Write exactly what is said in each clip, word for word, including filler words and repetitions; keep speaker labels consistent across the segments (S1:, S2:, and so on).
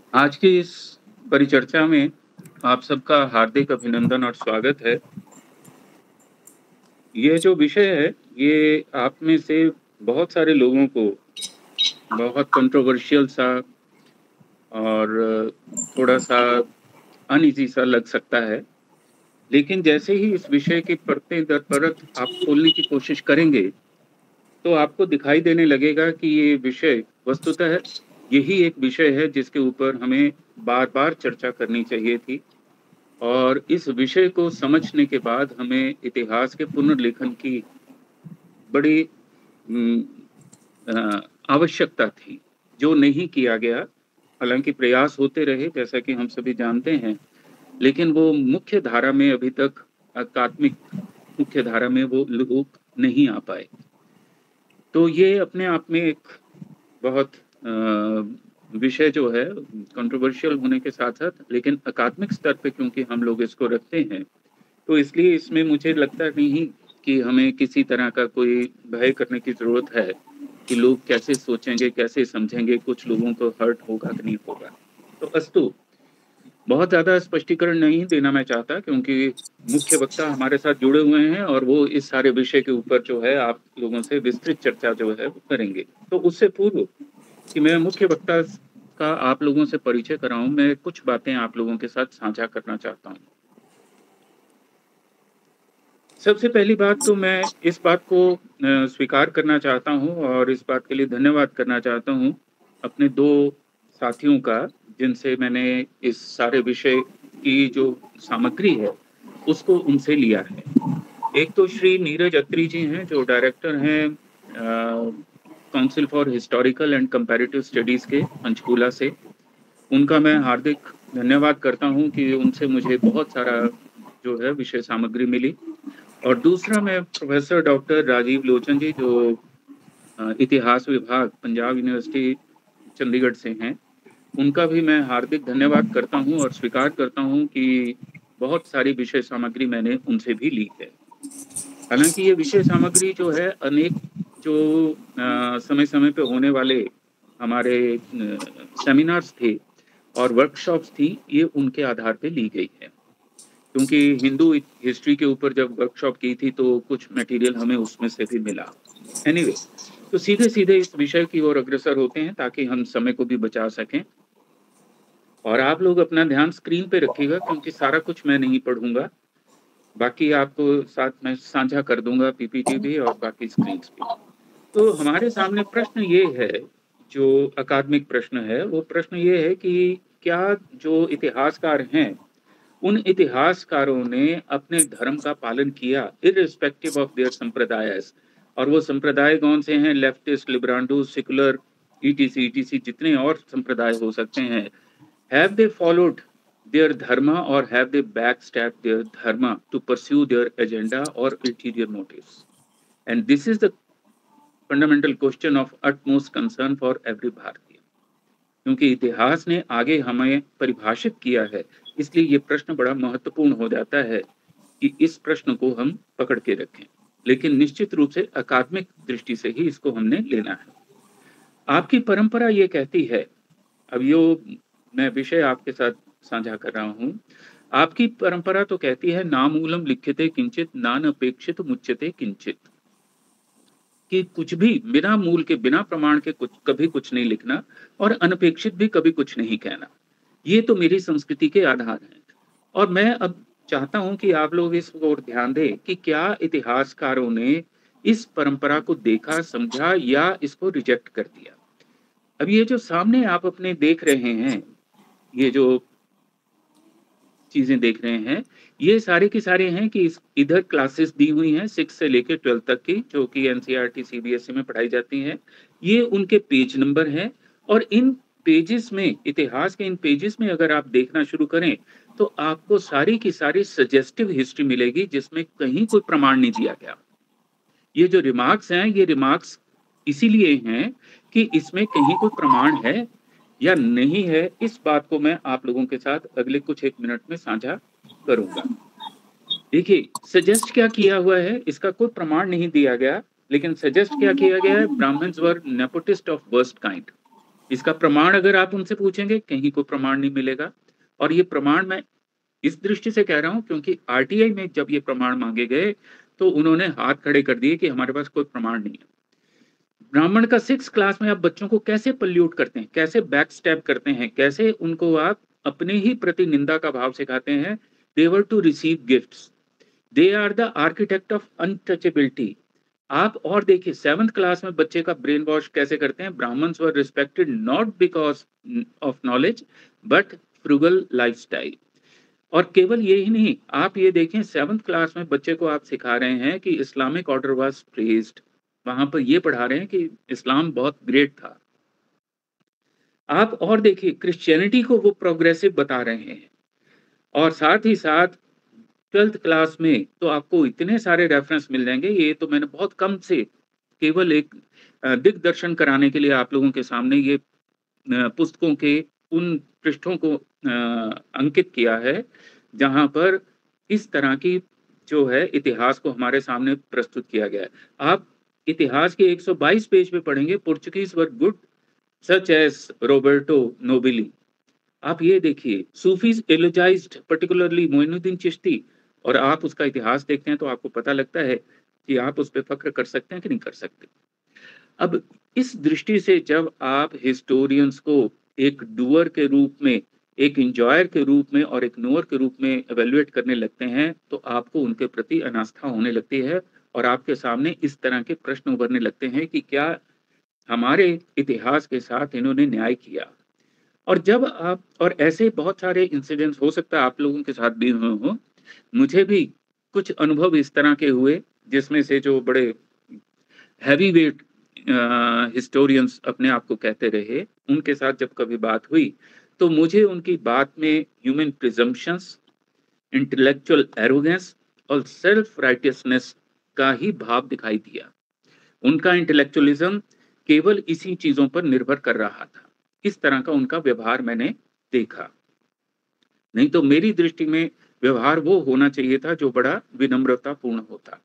S1: आज की इस परिचर्चा में आप सबका हार्दिक अभिनंदन और स्वागत है। ये जो विषय है, ये आप में से बहुत सारे लोगों को बहुत कंट्रोवर्शियल सा और थोड़ा-सा अनईज़ी सा लग सकता है। लेकिन जैसे ही इस विषय की परतें दर परत आप खोलने की कोशिश करेंगे, तो आपको दिखाई देने लगेगा कि ये विषय वस्तुतः यही एक विषय है जिसके ऊपर हमें बार-बार चर्चा करनी चाहिए थी। और इस विषय को समझने के बाद हमें इतिहास के पुनर्लेखन की बड़ी उम, अ, आवश्यकता थी, जो नहीं किया गया। हालाँकि प्रयास होते रहे जैसा कि हम सभी जानते हैं, लेकिन वो मुख्य धारा में अभी तक अकादमिक मुख्य धारा में वो लोग नहीं आ पाए। तो ये अपने आप में एक बहुत अ, विषय जो है कंट्रोवर्शियल होने के साथ-साथ लेकिन अकादमिक स्तर पे क्योंकि हम लोग इसको रखते हैं, तो इसलिए इसमें मुझे लगता नहीं कि हमें किसी तरह का कोई भय करने की ज़रूरत है, कि लोग कैसे सोचेंगे, कैसे समझेंगे, कुछ लोगों को हर्ट होगा कि नहीं होगा। तो अस्तु, बहुत ज़्यादा स्पष्टीकरण नहीं देना मैं चाहता क्योंकि मुख्य वक्ता हमारे साथ जुड़े हुए हैं और वो इस सारे विषय के ऊपर जो है आप लोगों से विस्तृत चर्चा जो है वो करेंगे। तो उससे पूर्व कि मैं मुख्य वक्ता स का आप लोगों से परिचय कराऊँ, मैं कुछ बातें आप लोगों के साथ साझा करना चाहता हूँ। सबसे पहली बात तो मैं इस बात को अ, स्वीकार करना चाहता हूँ और इस बात के लिए धन्यवाद करना चाहता हूँ, अपने दो साथियों का, जिनसे मैंने इस सारे विषय की जो सामग्री है, उसको उनसे लिया है। एक तो श्री नीरज अत्री जी हैं, जो डायरेक्टर हैं uh, council for historical and comparative studies के पंचकूला से। उनका मैं हार्दिक धन्यवाद करता हूँ कि उनसे मुझे बहुत सारा जो है विषय सामग्री मिली। और दूसरा मैं प्रोफ़ेसर डॉक्टर राजीव लोचन जी जो अ, इतिहास विभाग पंजाब यूनिवर्सिटी चंडीगढ़ से हैं, उनका भी मैं हार्दिक धन्यवाद करता हूँ और स्वीकार करता हूँ कि बहुत सारी विषय सामग्री मैंने उनसे भी ली है। हालाँकि ये विषय सामग्री जो है अनेक जो अ, समय-समय पे होने वाले हमारे अ, सेमिनार्स थे और वर्कशॉप्स थी, ये उनके आधार पे ली गई है। क्योंकि हिंदू हि हिस्ट्री के ऊपर जब वर्कशॉप की थी, तो कुछ मटेरियल हमें उसमें से भी मिला। एनीवे, तो सीधे-सीधे इस विषय की ओर अग्रसर होते हैं ताकि हम समय को भी बचा सकें। और आप लोग अपना ध्यान स्क्रीन पे रखिएगा क्योंकि सारा कुछ मैं नहीं पढ़ूँगा। बाकी आपको साथ में साझा कर दूँगा पीपीटी भी और बाकी स्क्रीन्स भी। तो हमारे सामने प्रश्न ये है, जो अकादमिक प्रश्न है, वो प्रश्न ये है कि क्या जो इतिहासकार हैं, उन इतिहासकारों ने अपने धर्म का पालन किया इर्रिस्पेक्टिव ऑफ देयर संप्रदायस और वो संप्रदाय कौन से हैं लेफ्टिस्ट, लिब्रांडो, सेकुलर ईटीसी ईटीसी जितने और संप्रदाय हो सकते हैं। Have they followed their dharma और have they backstabbed their dharma to pursue their agenda और ulterior motives? And this is the fundamental question of utmost concern for every Bharatiya. क्योंकि इतिहास ने आगे हमें परिभाषित किया है, इसलिए ये प्रश्न बड़ा महत्वपूर्ण हो जाता है कि इस प्रश्न को हम पकड़ के रखें। लेकिन निश्चित रूप से अकादमिक दृष्टि से ही इसको हमने लेना है। आपकी परंपरा ये कहती है, अब यो मैं विषय आपके साथ साझा कर रहा हूँ। आपकी परंपरा तो कहती है नामूलम लिख्यते किंचित नानपेक्षित मुच्यते किंचित। कि कुछ भी बिना मूल के, बिना प्रमाण के कुछ कभी कुछ नहीं लिखना और अनपेक्षित भी कभी कुछ नहीं कहना। ये तो मेरी संस्कृति के आधार हैं। और मैं अब चाहता हूँ कि आप लोग इस ओर ध्यान दें कि क्या इतिहासकारों ने इस परंपरा को देखा, समझा या इसको रिजेक्ट कर दिया। अब ये जो सामने आप अपने देख रहे हैं, ये जो चीज़ें देख रहे हैं, ये सारे के सारे हैं कि इस इधर क्लासेस दी हुई हैं सिक्स से लेके ट्वेल्थ तक की, जो कि एनसीईआरटी, सीबीएसई में पढ़ाई जाती हैं। ये उनके पेज नंबर हैं और इन पेजेस में, इतिहास के इन पेजेस में अगर आप देखना शुरू करें, तो आपको सारी की सारी सजेस्टिव हिस्ट्री मिलेगी जिसमें कहीं कोई प्रमाण नहीं दिया गया। ये जो रिमार्क्स हैं, ये रिमार्क्स इसीलिए हैं कि इसमें कहीं कोई प्रमाण है या नहीं है, इस बात को मैं आप लोगों के साथ अगले कुछ एक मिनट में साझा करूँगा। देखिए, सजेस्ट क्या किया हुआ है, इसका कोई प्रमाण नहीं दिया गया, लेकिन सजेस्ट क्या किया गया है, Brahmins were nepotist of worst kind. इसका प्रमाण अगर आप उनसे पूछेंगे, कहीं कोई प्रमाण नहीं मिलेगा। और ये प्रमाण मैं इस दृष्टि से कह रहा हूँ क्योंकि आरटीआई में जब ये प्रमाण माँगे गए, तो उन्होंने हाथ खड़े कर दिए कि हमारे पास कोई प्रमाण नहीं है। ब्राह्मण का सिक्स्थ क्लास में आप बच्चों को कैसे पल्यूट करते हैं, कैसे बैक स्टैब करते हैं, कैसे उनको आप अपने ही प्रति निंदा का भाव सिखाते हैं। They were to receive gifts, they are the architect of untouchability. आप और देखिए सेवंथ क्लास में बच्चे का ब्रेन वॉश कैसे करते हैं। Brahmins were respected not because of knowledge but frugal lifestyle. और केवल यही नहीं, आप ये देखें सेवंथ क्लास में बच्चे को आप सिखा रहे हैं कि इस्लामिक ऑर्डर वाज प्रेज्ड। वहां पर ये पढ़ा रहे हैं कि इस्लाम बहुत ग्रेट था। आप और देखिए क्रिश्चियनिटी को वो प्रोग्रेसिव बता रहे हैं। और साथ ही साथ ट्वेल्थ क्लास में तो आपको इतने सारे रेफरेंस मिल जाएंगे। ये तो मैंने बहुत कम से केवल एक अ, दिग्दर्शन कराने के लिए आप लोगों के सामने ये अ, पुस्तकों के उन पृष्ठों को अ, अंकित किया है, जहाँ पर इस तरह की जो है इतिहास को हमारे सामने प्रस्तुत किया गया है। आप इतिहास के एक सौ बाईस पेज पे पढ़ेंगे, Portuguese were good such as Roberto Nobili. आप ये देखिए, Sufis eulogized particularly Moinuddin Chishti. और आप उसका इतिहास देखते हैं तो आपको पता लगता है कि आप उस पे फक्र कर सकते हैं कि नहीं कर सकते। अब इस दृष्टि से जब आप हिस्टोरियंस को एक डूअर के रूप में, एक इंजॉयर के रूप में और एक नोअर के रूप में एवेल्युएट करने लगते हैं, तो आपको उनके प्रति अनास्था होने लगती है और आपके सामने इस तरह के प्रश्न उभरने लगते हैं कि क्या हमारे इतिहास के साथ इन्होंने न्याय किया। और जब आप, और ऐसे बहुत सारे इंसिडेंट्स हो सकता है आप लोगों के साथ भी हुए हो, मुझे भी कुछ अनुभव इस तरह के हुए जिसमें से जो बड़े हैवी वेट हिस्टोरियंस अपने आप को कहते रहे, उनके साथ जब कभी बात हुई तो मुझे उनकी बात में ह्यूमन प्रिजम्पशंस, इंटेलेक्चुअल एरोगेंस और सेल्फ राइटियसनेस का ही भाव दिखाई दिया। उनका इंटेलेक्चुअलिज्म केवल इसी चीजों पर निर्भर कर रहा था। इस तरह का उनका व्यवहार मैंने देखा। नहीं तो मेरी दृष्टि में व्यवहार वो होना चाहिए था जो बड़ा विनम्रतापूर्ण होता।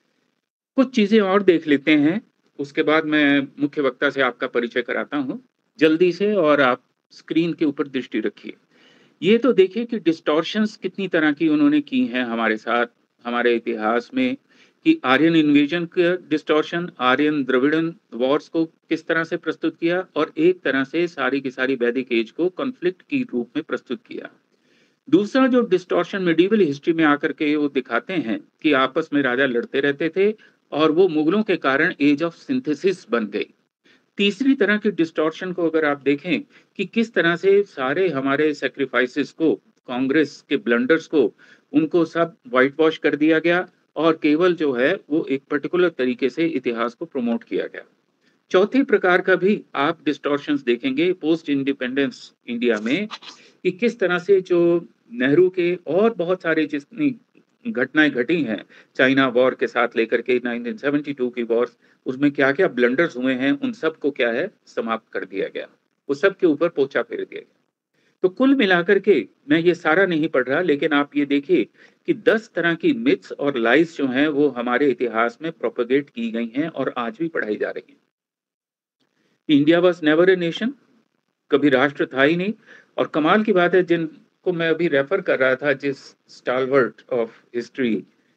S1: कुछ चीजें और देख लेते हैं, उसके बाद मैं मुख्य वक्ता से आपका परिचय कराता हूँ जल्दी से, और आप स्क्रीन के ऊपर दृष्टि रखिए। ये तो देखिए कि डिस्टॉर्शंस कितनी तरह की उन्होंने की हैं हमारे साथ, हमारे इतिहास में, कि आर्यन इन्वेजन का डिस्टॉर्शन, आर्यन द्रविड़न वॉर्स को किस तरह से प्रस्तुत किया, और एक तरह से सारी की सारी वैदिक एज को कॉन्फ्लिक्ट की रूप में प्रस्तुत किया। दूसरा जो डिस्टॉर्शन मिडिवल हिस्ट्री में आकर के वो दिखाते हैं कि आपस में राजा लड़ते रहते थे और वो मुगलों के कारण एज ऑफ सिंथेसिस बन गई। तीसरी तरह की डिस्टॉर्शन को अगर आप देखें कि किस तरह से सारे हमारे सेक्रीफाइसेस को, कांग्रेस के ब्लंडर्स को, उनको सब वाइट वॉश कर दिया गया और केवल जो है वो एक पर्टिकुलर तरीके से इतिहास को प्रमोट किया गया। चौथे प्रकार का भी आप डिस्टॉर्शंस देखेंगे पोस्ट इंडिपेंडेंस इंडिया में, कि किस तरह से जो नेहरू के और बहुत सारे जितनी घटनाएं घटी हैं, चाइना वॉर के साथ लेकर के नाइनटीन सेवेंटी टू की वॉर, उसमें क्या क्या ब्लंडर्स हुए हैं, उन सब को क्या है समाप्त कर दिया गया, उस सब के ऊपर पोछा फेर दिया गया। तो कुल मिलाकर के मैं ये सारा नहीं पढ़ रहा, लेकिन आप ये देखिए कि दस तरह की मिथ्स और लाइज जो हैं वो हमारे इतिहास में प्रोपेगेट की गई हैं और आज भी पढ़ाई जा रही हैं। India was never a nation, कभी राष्ट्र था ही नहीं। और कमाल की बात है, जिनको मैं अभी रेफर कर रहा था, जिस स्टालवर्ट ऑफ हिस्ट्री,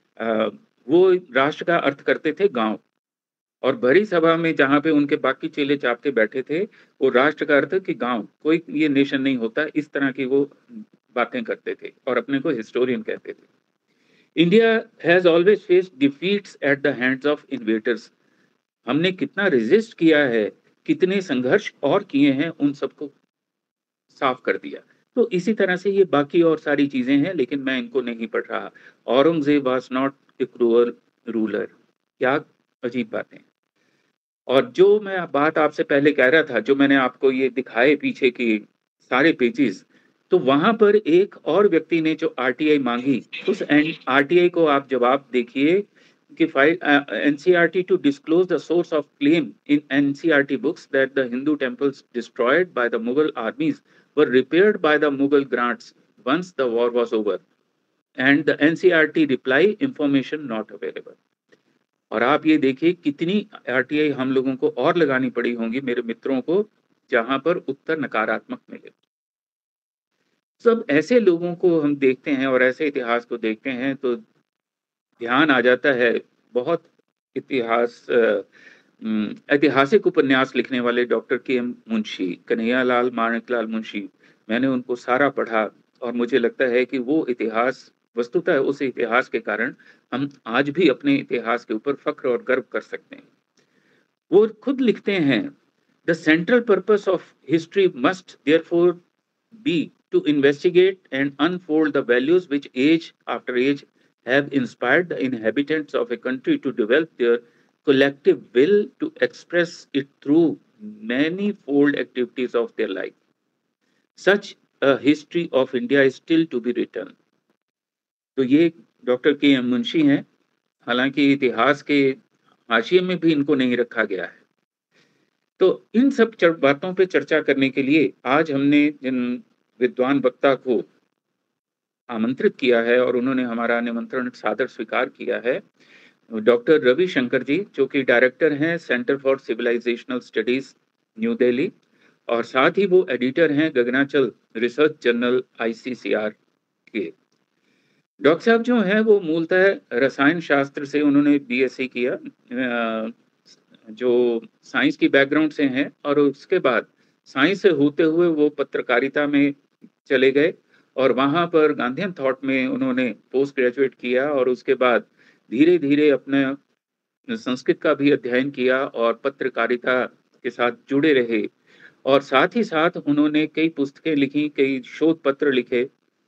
S1: वो राष्ट्र का अर्थ करते थे गांव, और भरी सभा में जहां पे उनके बाकी चेले चापके बैठे थे, वो राष्ट्र का अर्थ कि गांव, कोई ये नेशन नहीं होता, इस तरह की वो बातें करते थे और अपने को हिस्टोरियन कहते थे। India has always faced defeats at the hands of invaders. हमने कितना रेजिस्ट किया है, कितने संघर्ष और किए हैं, उन सबको साफ कर दिया। तो इसी तरह से ये बाकी और सारी चीजें हैं, लेकिन मैं इनको नहीं पढ़ रहा। Aurangzeb was not a cruel ruler. क्या अजीब बातें। और जो मैं बात आपसे पहले कह रहा था, जो मैंने आपको ये दिखाए पीछे की सारे पेजेस, तो वहां पर एक और व्यक्ति ने जो आरटीआई मांगी, उस आरटीआई को आप जवाब देखिए कि file NCERT to disclose the source of claim in NCERT books that the Hindu temples destroyed by the Mughal armies were repaired by the Mughal grants once the war was over, and the NCERT reply information not available. और आप ये देखिए कितनी RTI हम लोगों को और लगानी पड़ी होंगी, मेरे मित्रों को, जहाँ पर उत्तर नकारात्मक मिले। सब ऐसे लोगों को हम देखते हैं और ऐसे इतिहास को देखते हैं तो ध्यान आ जाता है बहुत इतिहास अ, उम, ऐतिहासिक उपन्यास लिखने वाले doctor K M Munshi, Kanhaiyalal Maniklal Munshi, मैंने उनको सारा पढ़ा और मुझे लगता है कि वो इतिहास वस्तुतः उस इतिहास के कारण हम आज भी अपने इतिहास के ऊपर फ़ख्र और गर्व कर सकते हैं। वो खुद लिखते हैं, "the central purpose of history must therefore be to investigate and unfold the values which age after age have inspired the inhabitants of a country to develop their collective will to express it through manifold activities of their life. Such a history of India is still to be written." तो ये doctor K M Munshi हैं, हालाँकि इतिहास के हाशिए में भी इनको नहीं रखा गया है। तो इन सब च बातों पे चर्चा करने के लिए आज हमने जिन विद्वान वक्ता को आमंत्रित किया है और उन्होंने हमारा निमंत्रण सादर स्वीकार किया है, डॉक्टर रवि शंकर जी, जो कि डायरेक्टर हैं centre for civilizational studies new Delhi और साथ ही वो एडिटर हैं गगनाचल रिसर्च जर्नल आईसीसीआर के। डॉक्टर साहब जो हैं वो मूलतः रसायन शास्त्र से उन्होंने बीएससी किया, अ, जो साइंस की बैकग्राउंड से हैं और उसके बाद साइंस से होते हुए वो पत्रकारिता में चले गए और वहाँ पर गांधीयन थॉट में उन्होंने पोस्ट ग्रेजुएट किया और उसके बाद धीरे-धीरे अपना संस्कृत का भी अध्ययन किया और पत्रकारिता के साथ जुड़े रहे और साथ ही साथ उन्होंने कई पुस्तकें लिखी, कई शोध पत्र लिखे,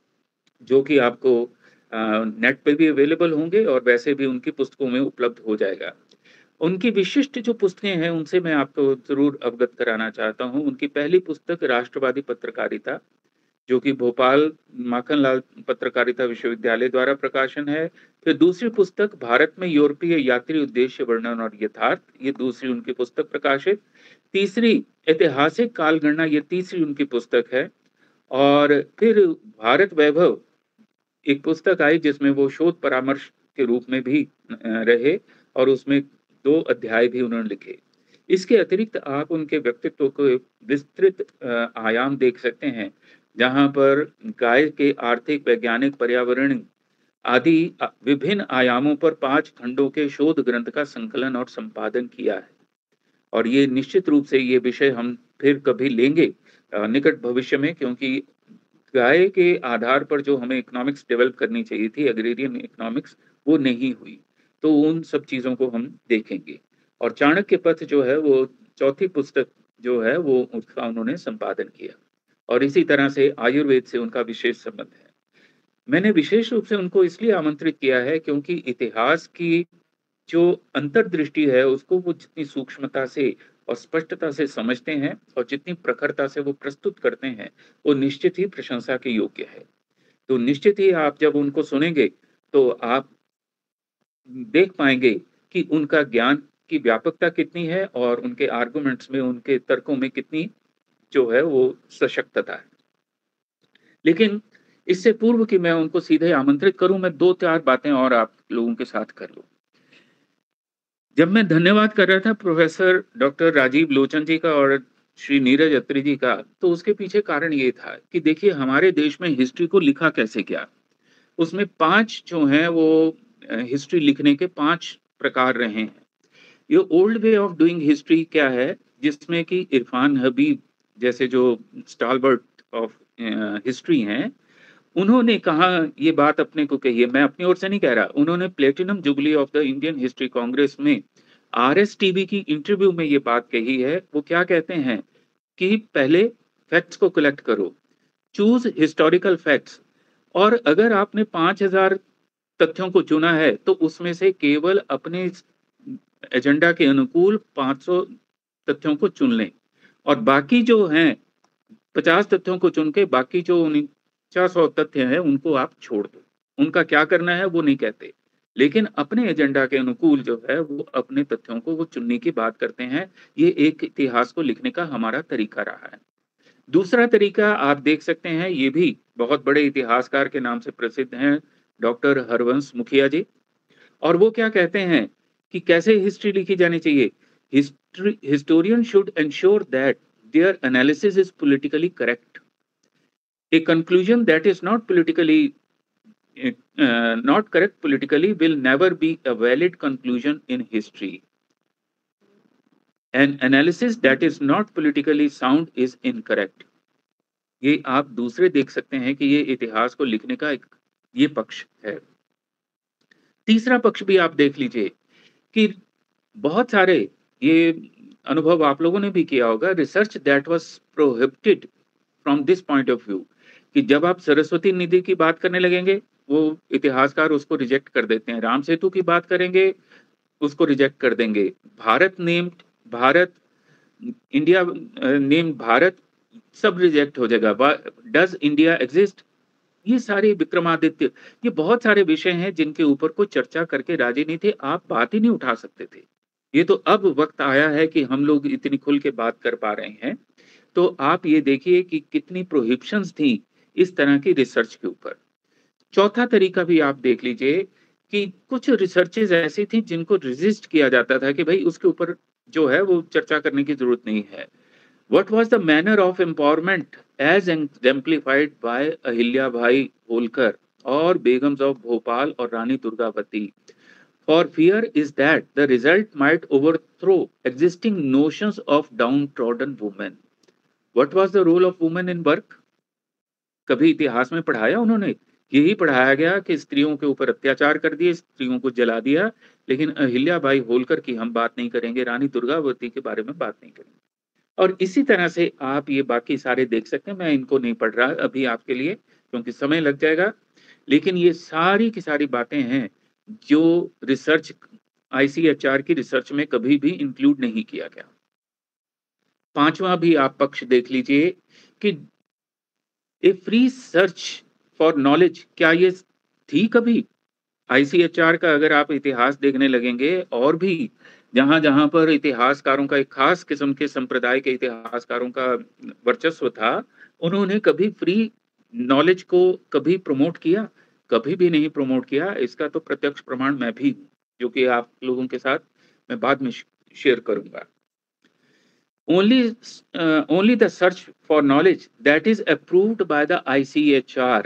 S1: जो कि आपको अ, नेट पे भी अवेलेबल होंगे और वैसे भी उनकी पुस्तकों में उपलब्ध हो जाएगा। उनकी विशिष्ट जो पुस्तकें हैं, उनसे मैं आपको ज़रूर अवगत कराना चाहता हूँ। उनकी पहली पुस्तक राष्ट्रवादी पत्रकारिता, जो कि भोपाल माखनलाल पत्रकारिता विश्वविद्यालय द्वारा प्रकाशन है। फिर दूसरी पुस्तक भारत में यूरोपीय यात्री उद्देश्य वर्णन और यथार्थ, ये दूसरी उनकी पुस्तक प्रकाशित। तीसरी ऐतिहासिक कालगणना, ये तीसरी उनकी पुस्तक है और फिर भारत वैभव एक पुस्तक आई जिसमें वो शोध परामर्श के रूप में भी अ, रहे और उसमें दो अध्याय भी उन्होंने लिखे। इसके अतिरिक्त आप उनके व्यक्तित्व को विस्तृत अ, आयाम देख सकते हैं, जहाँ पर गाय के आर्थिक, वैज्ञानिक, पर्यावरण आदि अ, विभिन्न आयामों पर पाँच खंडों के शोध ग्रंथ का संकलन और संपादन किया है। और ये निश्चित रूप से ये विषय हम फिर कभी लेंगे अ, निकट भविष्य में, क्योंकि गाय के आधार पर जो हमें इकोनॉमिक्स डेवलप करनी चाहिए थी, एग्रेरियन इकोनॉमिक्स, वो नहीं हुई। तो उन सब चीज़ों को हम देखेंगे और चाणक्य पथ जो है वो चौथी पुस्तक जो है वो उसका उन्होंने संपादन किया और इसी तरह से आयुर्वेद से उनका विशेष संबंध है। मैंने विशेष रूप से उनको इसलिए आमंत्रित किया है क्योंकि इतिहास की जो अंतर्दृष्टि है उसको वो जितनी सूक्ष्मता से और स्पष्टता से समझते हैं और जितनी प्रखरता से वो प्रस्तुत करते हैं, वो निश्चित ही प्रशंसा के योग्य है। तो निश्चित ही आप जब उनको सुनेंगे, तो आप देख पाएँगे कि उनका ज्ञान की व्यापकता कितनी है और उनके आर्गुमेंट्स में, उनके तर्कों में कितनी जो है वो सशक्तता है। लेकिन इससे पूर्व कि मैं उनको सीधे आमंत्रित करूँ, मैं दो चार बातें और आप लोगों के साथ कर लूँ। जब मैं धन्यवाद कर रहा था प्रोफ़ेसर डॉक्टर राजीव लोचन जी का और श्री नीरज अत्री जी का, तो उसके पीछे कारण ये था कि देखिए हमारे देश में हिस्ट्री को लिखा कैसे गया। उसमें पाँच जो हैं वो अ, हिस्ट्री लिखने के पाँच प्रकार रहे हैं। ये old way of doing history क्या है, जिसमें कि इरफान हबीब जैसे जो स्टालवर्ट ऑफ अ, हिस्ट्री हैं, उन्होंने कहा ये बात अपने को कही है, मैं अपनी ओर से नहीं कह रहा। उन्होंने platinum jubilee of the Indian history congress में आरएस टीवी की इंटरव्यू में ये बात कही है। वो क्या कहते हैं कि पहले फैक्ट्स को कलेक्ट करो, चूज़ हिस्टोरिकल फैक्ट्स और अगर आपने पाँच हज़ार तथ्यों को चुना है, तो उसमें से केवल अपने इस एजेंडा के अनुकूल पाँच सौ तथ्यों को चुन लें और बाकी जो हैं पचास तथ्यों को चुन के बाकी जो उनचास सौ तथ्य हैं उनको आप छोड़ दो। उनका क्या करना है वो नहीं कहते, लेकिन अपने एजेंडा के अनुकूल जो है वो अपने तथ्यों को वो चुनने की बात करते हैं। ये एक इतिहास को लिखने का हमारा तरीका रहा है। दूसरा तरीका आप देख सकते हैं, ये भी बहुत बड़े इतिहासकार के नाम से प्रसिद्ध हैं, डॉक्टर हरवंश मुखिया जी। और वो क्या कहते हैं कि कैसे हिस्ट्री लिखी जानी चाहिए? History historian should ensure that their analysis is politically correct. A conclusion that is not politically uh, not correct politically will never be a valid conclusion in history. An analysis that is not politically sound is incorrect. ये आप दूसरे देख सकते हैं कि ये इतिहास को लिखने का एक ये पक्ष है। तीसरा पक्ष भी आप देख लीजिए कि बहुत सारे ये अनुभव आप लोगों ने भी किया होगा, research that was prohibited from this point of view, कि जब आप सरस्वती नदी की बात करने लगेंगे, वो इतिहासकार उसको रिजेक्ट कर देते हैं। राम सेतु की बात करेंगे, उसको रिजेक्ट कर देंगे। Bharat named, Bharat, India name Bharat, सब रिजेक्ट हो जाएगा। डज इंडिया एग्जिस्ट, ये सारे विक्रमादित्य, ये बहुत सारे विषय हैं जिनके ऊपर कोई चर्चा करके राजी नहीं थे, आप बात ही नहीं उठा सकते थे। ये तो अब वक्त आया है कि हम लोग इतनी खुल के बात कर पा रहे हैं। तो आप ये देखिए कि कितनी प्रोहिबिशंस थी इस तरह की रिसर्च के ऊपर। चौथा तरीका भी आप देख लीजिए कि कुछ रिसर्चेज ऐसी थी जिनको रेजिस्ट किया जाता था कि भाई उसके ऊपर जो है वो चर्चा करने की जरूरत नहीं है। What was the manner of empowerment as exemplified by Ahilya Bhai Holkar or Begums of Bhopal or Rani Durgavati? For fear is that the result might overthrow existing notions of downtrodden women. What was the role of women in work? कभी इतिहास में पढ़ाया उन्होंने? यही पढ़ाया गया कि स्त्रियों के ऊपर अत्याचार कर दिए, स्त्रियों को जला दिया, लेकिन अहिल्या बाई होलकर की हम बात नहीं करेंगे, रानी दुर्गावती के बारे में बात नहीं करेंगे। और इसी तरह से आप ये बाकी सारे देख सकते हैं, मैं इनको नहीं पढ़ रहा अभी आपके लिए क्योंकि समय लग जाएगा, लेकिन ये सारी की सारी बातें हैं जो रिसर्च आईसीएचआर की रिसर्च में कभी भी इंक्लूड नहीं किया गया। पांचवा भी आप पक्ष देख लीजिए कि a free search for knowledge, क्या ये थी कभी? आईसीएचआर का अगर आप इतिहास देखने लगेंगे, और भी जहां जहां पर इतिहासकारों का एक खास किस्म के संप्रदाय के इतिहासकारों का वर्चस्व था, उन्होंने कभी फ्री नॉलेज को कभी प्रमोट किया? कभी भी नहीं प्रमोट किया। इसका तो प्रत्यक्ष प्रमाण मैं भी हूं, जो कि आप लोगों के साथ मैं बाद में शेयर करूंगा। Only uh, only the search for knowledge that is approved by the I C H R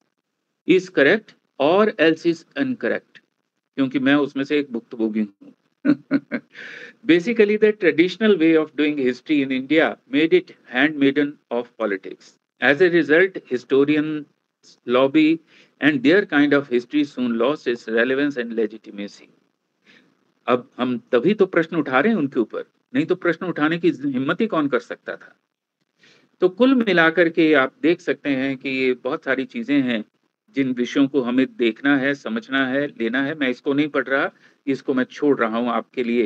S1: is correct or else is incorrect, क्योंकि मैं उसमें से एक भुक्तभोगी हूँ। Basically, the traditional way of doing history in India made it handmaiden of politics. As a result, historians lobby and their kind of history soon lost its relevance and legitimacy. अब हम तभी तो प्रश्न उठा रहे हैं उनके ऊपर, नहीं तो प्रश्न उठाने की हिम्मत ही कौन कर सकता था। तो कुल मिलाकर के आप देख सकते हैं कि ये बहुत सारी चीजें हैं जिन विषयों को हमें देखना है, समझना है, लेना है। मैं इसको नहीं पढ़ रहा, इसको मैं छोड़ रहा हूं आपके लिए।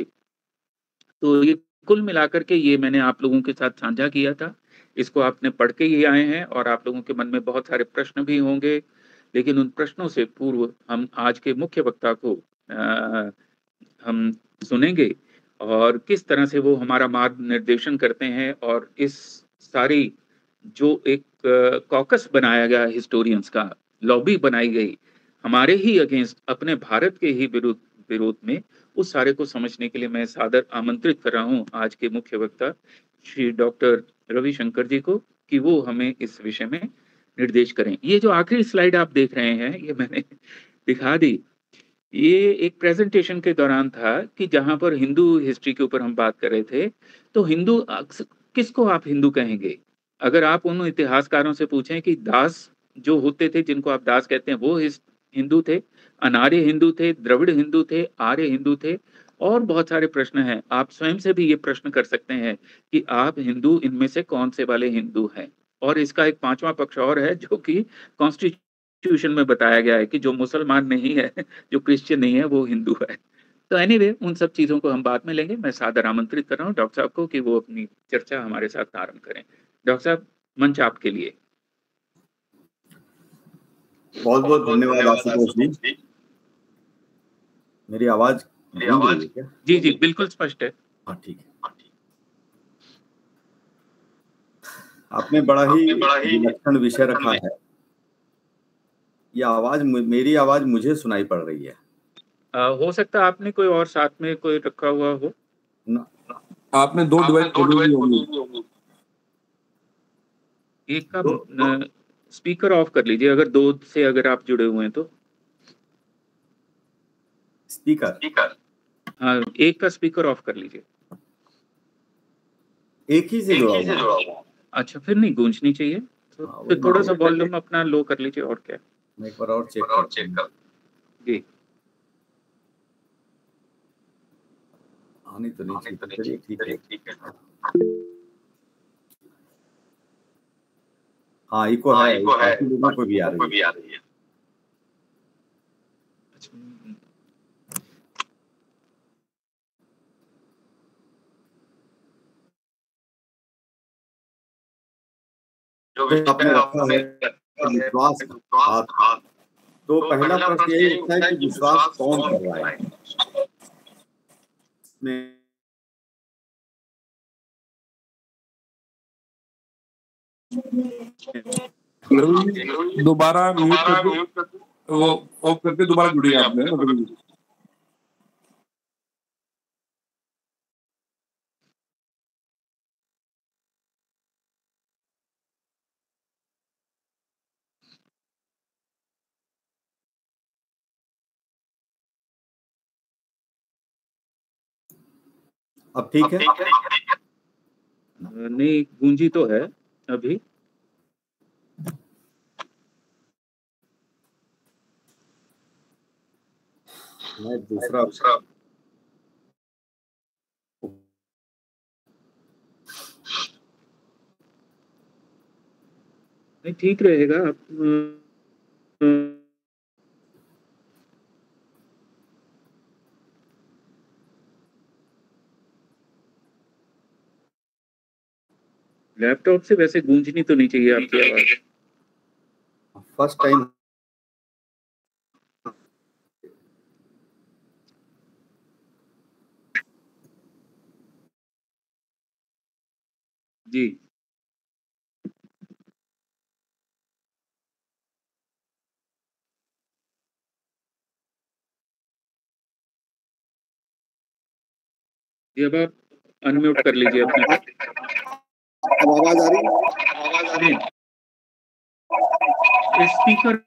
S1: तो ये कुल मिलाकर के ये मैंने आप लोगों के साथ साझा किया था। इसको आपने पढ़ के ही आए हैं और आप लोगों के मन में बहुत सारे प्रश्न भी होंगे, लेकिन उन प्रश्नों से पूर्व हम आज के मुख्य वक्ता को आ, हम सुनेंगे और किस तरह से वो हमारा मार्ग निर्देशन करते हैं। और इस सारी जो एक कॉकस बनाया गया हिस्टोरियंस का, लॉबी बनाई गई हमारे ही अगेंस्ट, अपने भारत के ही विरोध विरोध में, उस सारे को समझने के लिए मैं सादर आमंत्रित कर रहा हूं आज के मुख्य वक्ता श्री डॉक्टर रविशंकर जी को कि वो हमें इस विषय में निर्देश करें। ये जो आखिरी स्लाइड आप देख रहे हैं, ये मैंने दिखा दी, ये एक प्रेजेंटेशन के दौरान था कि जहां पर हिंदू हिस्ट्री के ऊपर हम बात कर रहे थे। तो हिंदू किसको आप हिंदू कहेंगे? अगर आप उन इतिहासकारों से पूछें कि दास जो होते थे, जिनको आप दास कहते हैं, वो हिंदू थे, अनार्य हिंदू थे, द्रविड़ हिंदू थे, आर्य हिंदू थे, और बहुत सारे प्रश्न हैं। आप स्वयं से भी ये प्रश्न कर सकते हैं कि आप हिंदू इनमें से कौन से वाले हिंदू हैं। और इसका एक पांचवा पक्ष और है जो कि कॉन्स्टिट्यूशन में बताया गया है कि जो मुसलमान नहीं है, जो क्रिश्चियन नहीं है, वो हिंदू है। तो एनीवे, उन सब चीजों को हम बाद में लेंगे। मैं सादर आमंत्रित कर रहा हूँ डॉक्टर साहब को कि वो अपनी चर्चा हमारे साथ आरंभ करें। डॉक्टर साहब, मंच आपके लिए।
S2: बहुत बहुत धन्यवाद आशुतोष जी। मेरी आवाज मेरी आवाज क्या?
S1: जी जी बिल्कुल स्पष्ट है।
S2: हाँ ठीक है। आपने बड़ा ही विलक्षण विषय रखा है। ये आवाज, मेरी आवाज मुझे सुनाई पड़ रही है।
S1: आ, हो सकता है आपने कोई और साथ में कोई रखा हुआ हो।
S2: न, आपने दो डिवाइस खोली होंगी।
S1: एक का
S2: तो
S1: न स्पीकर ऑफ कर लीजिए अगर दो से अगर आप जुड़े हुए हैं तो।
S2: स्पीकर?
S1: हाँ, एक का स्पीकर ऑफ कर लीजिए।
S2: एक ही से जुड़ा हुआ है।
S1: अच्छा, फिर नहीं गूंजनी चाहिए। तो
S2: हाँ,
S1: फिर
S2: वही मैं
S1: थोड़ा-सा
S2: देख
S1: वॉल्यूम अपना लो कर लीजिए और क्या।
S2: मैं एक बार और चेक करता हूँ।
S1: जी।
S2: आनी तो नहीं चाहिए थी, चलिए ठीक है। हाँ, इको है, काफ़ी लोगों को भी आ रही है।
S1: अच्छा, हुँ।
S2: जो विषय आपने रखा है विश्वास का हाथ, तो पहला प्रश्न यही उठता है कि विश्वास कौन कर रहा है? में
S3: दोबारा म्यूट करके वो ऑफ करके दोबारा जुड़िए आपने मतलब
S2: अब ठीक है?
S1: नहीं, गूंजी तो है अभी।
S2: मैं दूसरा
S1: नहीं, ठीक रहेगा आप अ लैपटॉप से वैसे गूंजनी तो नहीं चाहिए आपकी आवाज़।
S2: फर्स्ट टाइम
S1: जी। जी, अब आप अनम्यूट कर लीजिए अपने को।
S2: अब आवाज़ आ रही है?
S1: आवाज़ आ रही है। स्पीकर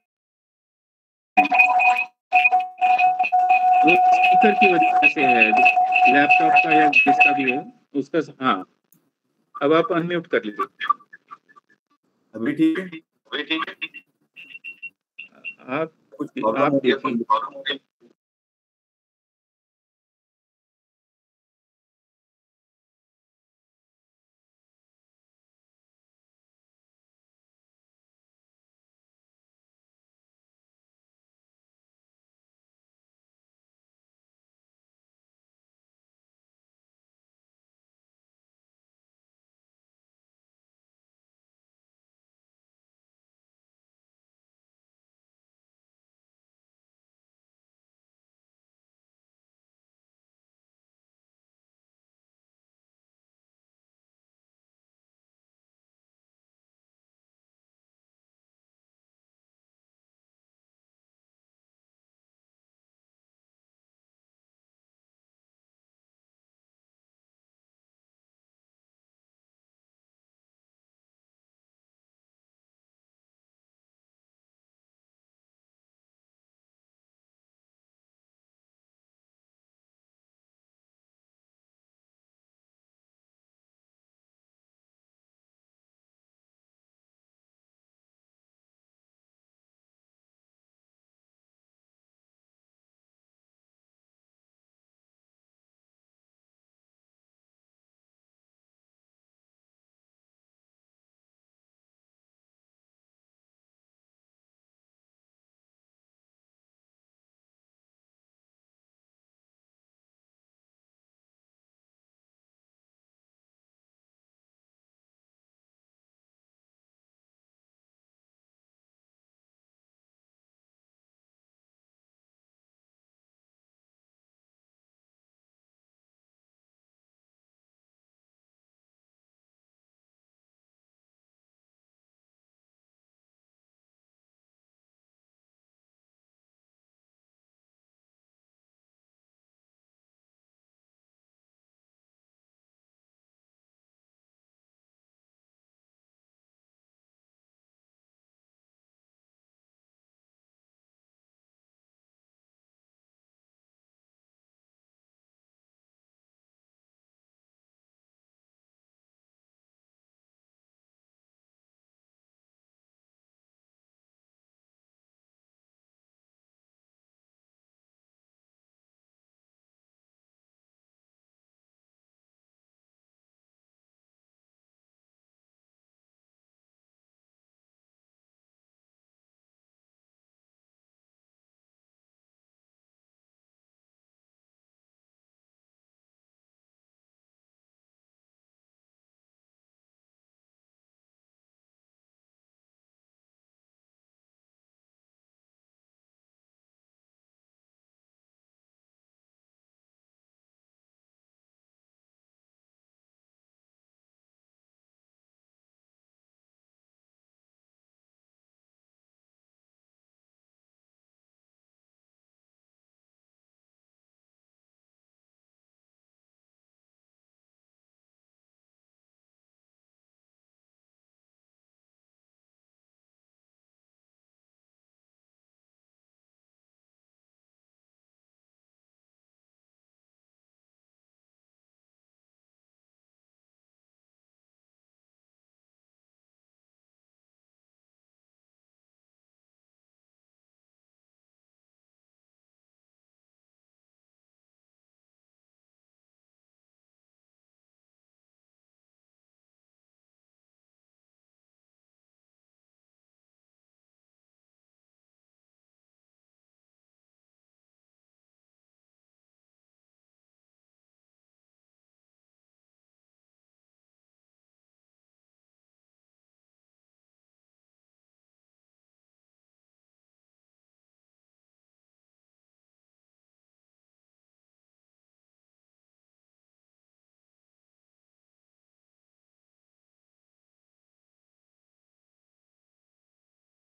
S1: वो स्पीकर की वजह से है, लैपटॉप का या जिसका भी हो, उसका स हाँ। अब आप अनम्यूट कर लीजिए।
S2: अभी ठीक है?
S1: आप
S2: कुछ प्रॉब्लम
S1: आप
S2: हो गया
S1: देखिए।
S2: तो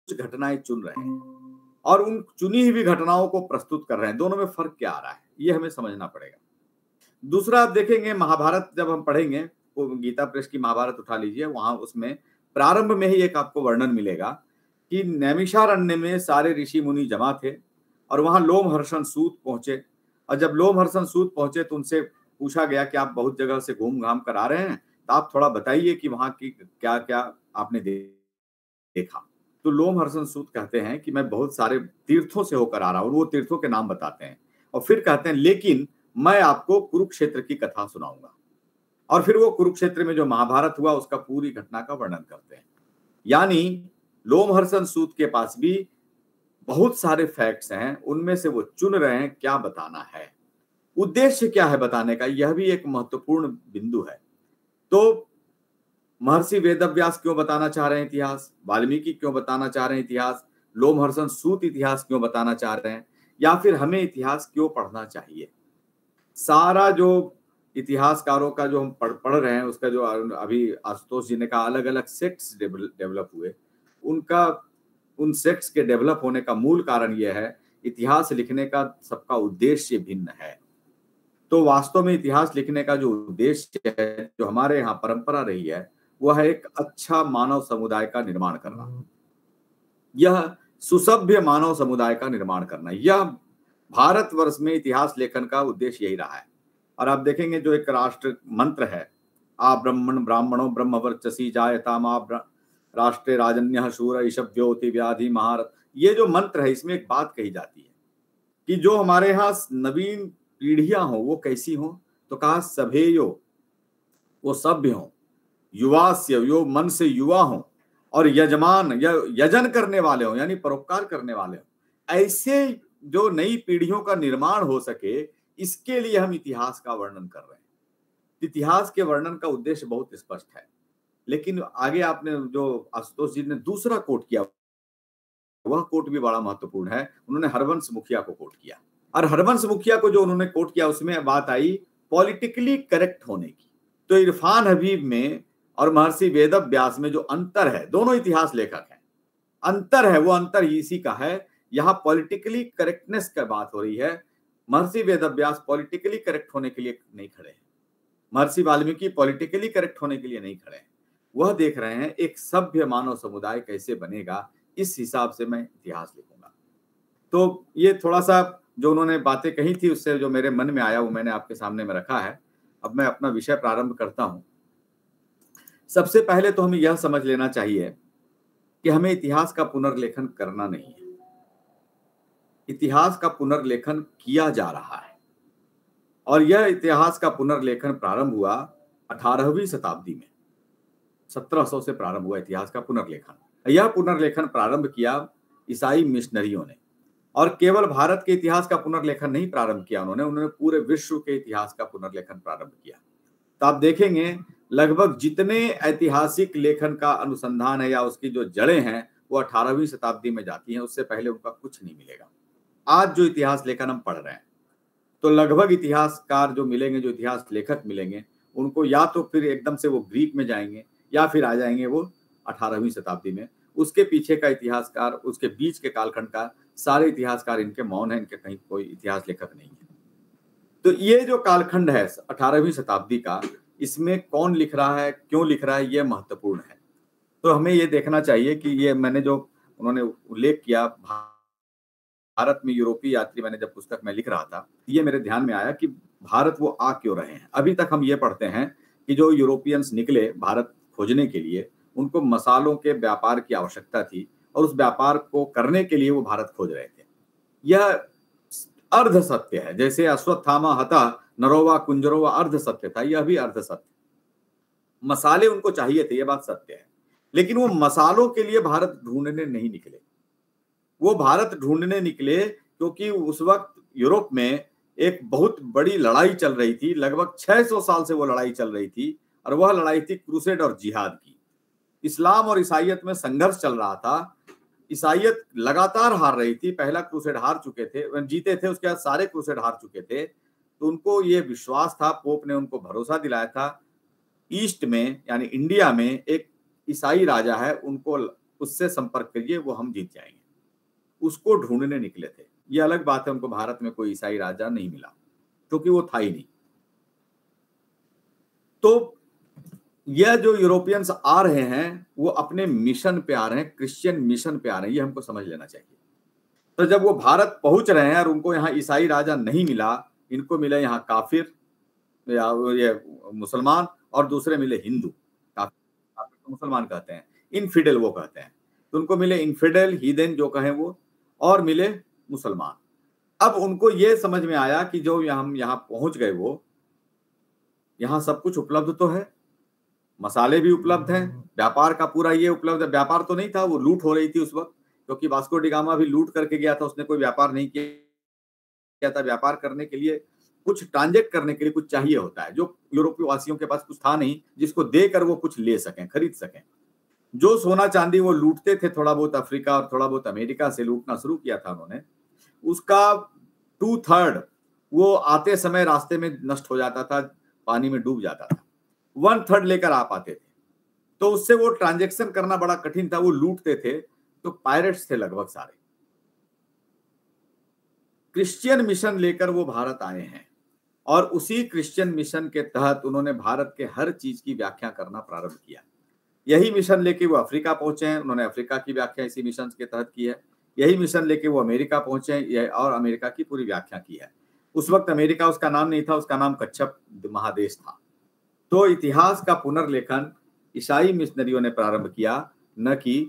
S2: कुछ घटनाएं चुन रहे हैं और उन चुनी हुई घटनाओं को प्रस्तुत कर रहे हैं। दोनों में फर्क क्या आ रहा है, ये हमें समझना पड़ेगा। दूसरा, आप देखेंगे महाभारत जब हम पढ़ेंगे, वो गीता प्रेस की महाभारत उठा लीजिए, वहां उसमें प्रारंभ में ही एक आपको वर्णन मिलेगा कि नैमिषारण्य में सारे ऋषि मुनि जमा थे और वहां लोमहर्षण सूत पहुंचे। और जब लोमहर्षण सूत पहुंचे तो उनसे पूछा गया कि आप बहुत जगह से घूम घाम कर आ रहे हैं, तो आप थोड़ा बताइए कि वहां की क्या क्या आपने देखा। तो लोमहर्षण सूत कहते हैं कि मैं बहुत सारे तीर्थों से होकर आ रहा हूं, वो तीर्थों के नाम बताते हैं और फिर कहते हैं लेकिन मैं आपको कुरुक्षेत्र की कथा सुनाऊंगा। और फिर वो कुरुक्षेत्र में जो महाभारत हुआ उसका पूरी घटना का वर्णन करते हैं। यानी लोमहर्षण सूत के पास भी बहुत सारे फैक्ट्स हैं, उनमें से वो चुन रहे हैं क्या बताना है, उद्देश्य क्या है बताने का, यह भी एक महत्वपूर्ण बिंदु है। तो महर्षि वेदव्यास क्यों बताना चाह रहे हैं इतिहास, वाल्मीकि क्यों बताना चाह रहे हैं इतिहास, लोमहर्षण सूत इतिहास क्यों बताना चाह रहे हैं, या फिर हमें इतिहास क्यों पढ़ना चाहिए। सारा जो इतिहासकारों का जो हम पढ़ पढ़ रहे हैं, उसका जो अभी आशुतोष जी ने कहा अलग अलग सेक्ट्स डेवलप हुए, उनका उन सेक्ट्स के डेवलप होने का मूल कारण यह है इतिहास लिखने का सबका उद्देश्य भिन्न है। तो वास्तव में इतिहास लिखने का जो उद्देश्य है, जो हमारे यहाँ परंपरा रही है, वह है एक अच्छा मानव समुदाय का निर्माण करना, यह सुसभ्य मानव समुदाय का निर्माण करना। यह भारतवर्ष में इतिहास लेखन का उद्देश्य यही रहा है। और आप देखेंगे जो एक राष्ट्र मंत्र है, आ ब्रह्मण ब्राह्मणों ब्रह्मवर्चसी जायता मा राष्ट्रे राजन्य शूर ईशव्योति व्याधि महारथ, ये जो मंत्र है इसमें एक बात कही जाती है कि जो हमारे यहाँ नवीन पीढ़ियां हो वो कैसी हो, तो कहा सभेयो, वो सभ्य हो, युवास्य, यो मन से युवा हो, और यजमान या यजन करने वाले हो, यानी परोपकार करने वाले हो। ऐसे जो नई पीढ़ियों का निर्माण हो सके, इसके लिए हम इतिहास का वर्णन कर रहे हैं। इतिहास के वर्णन का उद्देश्य बहुत स्पष्ट है। लेकिन आगे आपने जो आशुतोष जी ने दूसरा कोट किया, वह कोट भी बड़ा महत्वपूर्ण है। उन्होंने हरवंश मुखिया को कोट किया, और हरवंश मुखिया को जो उन्होंने कोट किया उसमें बात आई पॉलिटिकली करेक्ट होने की। तो इरफान हबीब में और महर्षि वेदव्यास में जो अंतर है, दोनों इतिहास लेखक हैं, अंतर है वो अंतर इसी का है, यहाँ पॉलिटिकली करेक्टनेस की बात हो रही है। महर्षि वेदव्यास पॉलिटिकली करेक्ट होने के लिए नहीं खड़े हैं, महर्षि वाल्मीकि पॉलिटिकली करेक्ट होने के लिए नहीं खड़े हैं। वह देख रहे हैं एक सभ्य मानव समुदाय कैसे बनेगा, इस हिसाब से मैं इतिहास लिखूंगा। तो ये थोड़ा सा जो उन्होंने बातें कही थी उससे जो मेरे मन में आया वो मैंने आपके सामने में रखा है। अब मैं अपना विषय प्रारंभ करता हूं। सबसे पहले तो हमें यह समझ लेना चाहिए कि हमें इतिहास का पुनर्लेखन करना नहीं है, इतिहास का पुनर्लेखन किया जा रहा है। और यह इतिहास का पुनर्लेखन प्रारंभ हुआ अठारहवीं शताब्दी में, सत्रह सौ से प्रारंभ हुआ इतिहास का पुनर्लेखन। यह पुनर्लेखन प्रारंभ किया ईसाई मिशनरियों ने, और केवल भारत के इतिहास का पुनर्लेखन नहीं प्रारंभ किया उन्होंने, उन्होंने पूरे विश्व के इतिहास का पुनर्लेखन प्रारंभ किया। तो आप देखेंगे लगभग जितने ऐतिहासिक लेखन का अनुसंधान है या उसकी जो जड़ें हैं वो अठारहवीं शताब्दी में जाती हैं, उससे पहले उनका कुछ नहीं मिलेगा। आज जो इतिहास लेखन हम पढ़ रहे हैं तो लगभग इतिहासकार जो मिलेंगे, जो इतिहास लेखक मिलेंगे, उनको या तो फिर एकदम से वो ग्रीक में जाएंगे या फिर आ जाएंगे वो अठारहवीं शताब्दी में। उसके पीछे का इतिहासकार, उसके बीच के कालखंड का सारे इतिहासकार इनके मौन है, इनके कहीं कोई इतिहास लेखक नहीं है। तो ये जो कालखंड है अठारहवीं शताब्दी का, इसमें कौन लिख रहा है, क्यों लिख रहा है, ये महत्वपूर्ण है। तो हमें ये देखना चाहिए कि ये मैंने जो उन्होंने उल्लेख किया भारत में यूरोपीय यात्री, मैंने जब पुस्तक में लिख रहा था ये मेरे ध्यान में आया कि भारत वो आ क्यों रहे हैं। अभी तक हम ये पढ़ते हैं कि जो यूरोपियंस निकले भारत खोजने के लिए, उनको मसालों के व्यापार की आवश्यकता थी और उस व्यापार को करने के लिए वो भारत खोज रहे थे। यह अर्ध सत्य है, जैसे अश्वत्थामा हता नरोवा कुंजरोवा अर्ध सत्य था, यह भी अर्ध सत्य। मसाले उनको चाहिए थे, यह बात सत्य है, लेकिन वो मसालों के लिए भारत ढूंढने नहीं निकले। वो भारत ढूंढने निकले क्योंकि उस वक्त यूरोप में एक बहुत बड़ी लड़ाई चल रही थी, लगभग छह सौ साल से वो लड़ाई चल रही थी, और वह लड़ाई थी क्रूसेड और जिहाद की। इस्लाम और ईसाइयत में संघर्ष चल रहा था। ईसाइयत लगातार हार रही थी, पहला क्रूसेड हार चुके थे, जीते थे, उसके बाद सारे क्रूसेड हार चुके थे। तो उनको ये विश्वास था, पोप ने उनको भरोसा दिलाया था, ईस्ट में यानी इंडिया में एक ईसाई राजा है, उनको उससे संपर्क करिए, वो हम जीत जाएंगे। उसको ढूंढने निकले थे। ये अलग बात है, उनको भारत में कोई ईसाई राजा नहीं मिला क्योंकि वो था ही नहीं। तो यह जो यूरोपियंस आ रहे हैं वो अपने मिशन पे आ रहे हैं, क्रिश्चियन मिशन पे आ रहे हैं, ये हमको समझ लेना चाहिए। तो जब वो भारत पहुंच रहे हैं और उनको यहाँ ईसाई राजा नहीं मिला, इनको मिले यहाँ काफिर या ये मुसलमान, और दूसरे मिले हिंदू। काफिर तो मुसलमान कहते हैं, इनफिडेल वो कहते हैं। तो उनको मिले इनफिडेल, हीदेन जो कहें वो, और मिले मुसलमान। अब उनको ये समझ में आया कि जो हम यहाँ पहुंच गए, वो यहाँ सब कुछ उपलब्ध तो है, मसाले भी उपलब्ध हैं, व्यापार का पूरा ये उपलब्ध है। व्यापार तो नहीं था, वो लूट हो रही थी उस वक्त, क्योंकि वास्को डी गामा भी लूट करके गया था, उसने कोई व्यापार नहीं किया था। व्यापार करने के लिए, कुछ ट्रांजेक्ट करने के लिए कुछ चाहिए होता है, जो यूरोपीय वासियों के पास कुछ था नहीं, जिसको देकर वो कुछ ले सकें, खरीद सकें। जो सोना चांदी वो लूटते थे, थोड़ा बहुत अफ्रीका और थोड़ा बहुत अमेरिका से लूटना शुरू किया था उन्होंने, उसका टू थर्ड वो आते समय रास्ते में नष्ट हो जाता था, पानी में डूब जाता था। वन थर्ड लेकर आ पाते थे, तो उससे वो ट्रांजैक्शन करना बड़ा कठिन था, वो लूटते थे। तो पायरेट्स थे लगभग सारे। क्रिश्चियन मिशन लेकर वो भारत आए हैं, और उसी क्रिश्चियन मिशन के तहत उन्होंने भारत के हर चीज की व्याख्या करना प्रारंभ किया। यही मिशन लेके वो अफ्रीका पहुंचे हैं, उन्होंने अफ्रीका की व्याख्या इसी मिशन के तहत की है। यही मिशन लेके वो अमेरिका पहुंचे हैं और अमेरिका की पूरी व्याख्या की है। उस वक्त अमेरिका उसका नाम नहीं था, उसका नाम कच्छप महादेश था। तो इतिहास का पुनर्लेखन ईसाई मिशनरियों ने प्रारंभ किया, न कि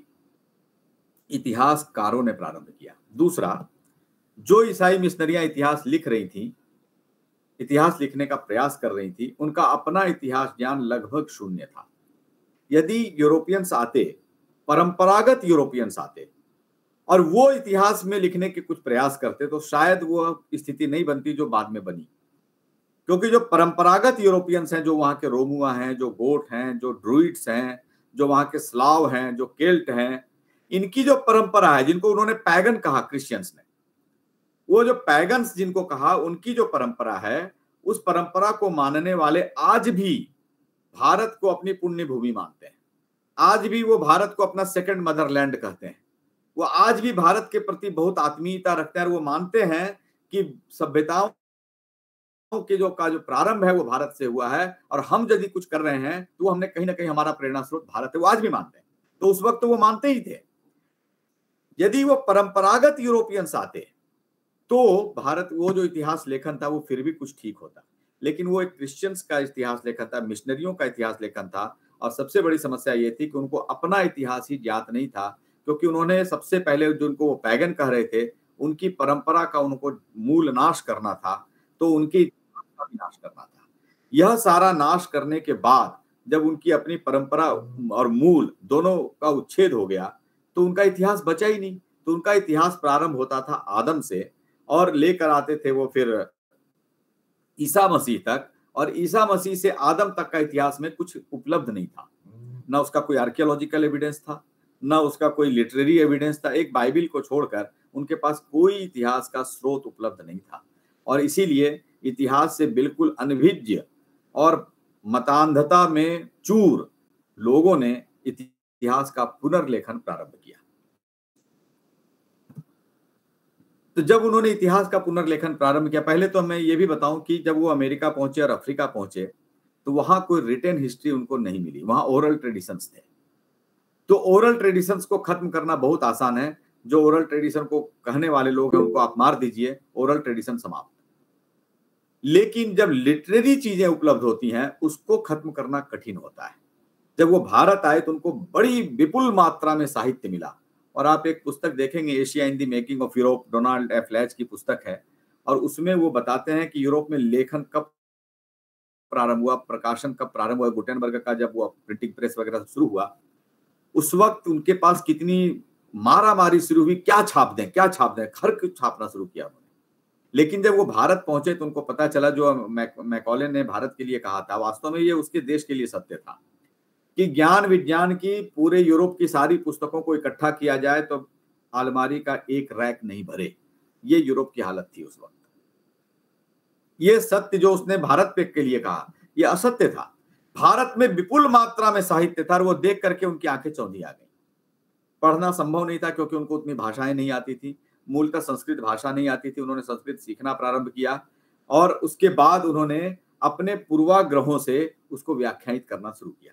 S2: इतिहासकारों ने प्रारंभ किया। दूसरा, जो ईसाई मिशनरियां इतिहास लिख रही थी, इतिहास लिखने का प्रयास कर रही थी, उनका अपना इतिहास ज्ञान लगभग शून्य था। यदि यूरोपियंस आते, परंपरागत यूरोपियंस आते और वो इतिहास में लिखने के कुछ प्रयास करते, तो शायद वो स्थिति नहीं बनती जो बाद में बनी। क्योंकि जो परंपरागत यूरोपियंस हैं, जो वहां के रोमुआ हैं, जो गोट हैं, जो ड्रूइड्स हैं, जो वहां के स्लाव हैं, जो केल्ट हैं, इनकी जो परंपरा है, जिनको उन्होंने पैगन कहा क्रिश्चियंस ने, वो जो पैगन्स जिनको कहा, उनकी जो परंपरा है, उस परंपरा को मानने वाले आज भी भारत को अपनी पुण्य भूमि मानते हैं। आज भी वो भारत को अपना सेकंड मदरलैंड कहते हैं। वो आज भी भारत के प्रति बहुत आत्मीयता रखते हैं, और वो मानते हैं कि सभ्यताओं के जो का जो प्रारंभ है वो भारत से हुआ है, और हम यदि कुछ कर रहे हैं तो हमने कहीं ना कहीं हमारा प्रेरणा स्रोत भारत है। वो आज भी मानते हैं। तो उस वक्त तो वो मानते ही थे। यदि वो परंपरागत यूरोपियंस आते तो भारत, वो जो इतिहास लेखन था वो फिर भी कुछ ठीक होता, लेकिन वो एक क्रिश्चियंस का इतिहास लेखन था, मिशनरियों का इतिहास लेखन था। और सबसे बड़ी समस्या ये थी कि उनको अपना इतिहास ही ज्ञात नहीं था, क्योंकि उन्होंने सबसे पहले जो उनको वो पैगन कह रहे थे, उनकी परंपरा का उनको मूल नाश करना था, तो उनकी इतिहास का भी नाश करना था। यह सारा नाश करने के बाद जब उनकी अपनी परंपरा और मूल दोनों का उच्छेद हो गया, तो उनका इतिहास बचा ही नहीं। तो उनका इतिहास प्रारंभ होता था आदम से, और लेकर आते थे वो फिर ईसा मसीह तक, और ईसा मसीह से आदम तक का इतिहास में कुछ उपलब्ध नहीं था। ना उसका कोई आर्कियोलॉजिकल एविडेंस था, ना उसका कोई लिटरेरी एविडेंस था। एक बाइबिल को छोड़कर उनके पास कोई इतिहास का स्रोत उपलब्ध नहीं था, और इसीलिए इतिहास से बिल्कुल अनभिज्ञ और मतांधता में चूर लोगों ने इतिहास का पुनर्लेखन प्रारंभ किया। तो जब उन्होंने इतिहास का पुनर्लेखन प्रारंभ किया, पहले तो मैं ये भी बताऊं कि जब वो अमेरिका पहुंचे और अफ्रीका पहुंचे, तो वहां कोई रिटन हिस्ट्री उनको नहीं मिली, वहां ओरल ट्रेडिशंस थे। तो ओरल ट्रेडिशंस को खत्म करना बहुत आसान है। जो ओरल ट्रेडिशन को कहने वाले लोग हैं उनको आप मार दीजिए, ओरल ट्रेडिशन समाप्त। लेकिन जब लिटरेरी चीजें उपलब्ध होती हैं, उसको खत्म करना कठिन होता है। जब वो भारत आए तो उनको बड़ी विपुल मात्रा में साहित्य मिला, और आप एक पुस्तक देखेंगे, Asia in the making of Europe, Donald F Lach की पुस्तक है, और उसमें वो बताते हैं कि यूरोप में लेखन कब प्रारंभ हुआ, प्रकाशन कब प्रारंभ हुआ, गुटेनबर्ग का जब वो प्रिंटिंग प्रेस वगैरह शुरू हुआ, उस वक्त उनके पास कितनी मारा मारी शुरू हुई, क्या छाप दें क्या छाप दें, हर कुछ छापना शुरू किया उन्होंने। लेकिन जब वो भारत पहुंचे तो उनको पता चला, जो मैकॉले ने भारत के लिए कहा था, वास्तव में ये उसके देश के लिए सत्य था, कि ज्ञान विज्ञान की पूरे यूरोप की सारी पुस्तकों को इकट्ठा किया जाए तो अलमारी का एक रैक नहीं भरे। ये यूरोप की हालत थी उस वक्त। ये सत्य जो उसने भारत पे के लिए कहा, ये असत्य था। भारत में विपुल मात्रा में साहित्य था, और वो देख करके उनकी आंखें चौंधी आ गई। पढ़ना संभव नहीं था क्योंकि उनको उतनी भाषाएं नहीं आती थी, मूलतः संस्कृत भाषा नहीं आती थी। उन्होंने संस्कृत सीखना प्रारंभ किया और उसके बाद उन्होंने अपने पूर्वाग्रहों से उसको व्याख्यायित करना शुरू किया।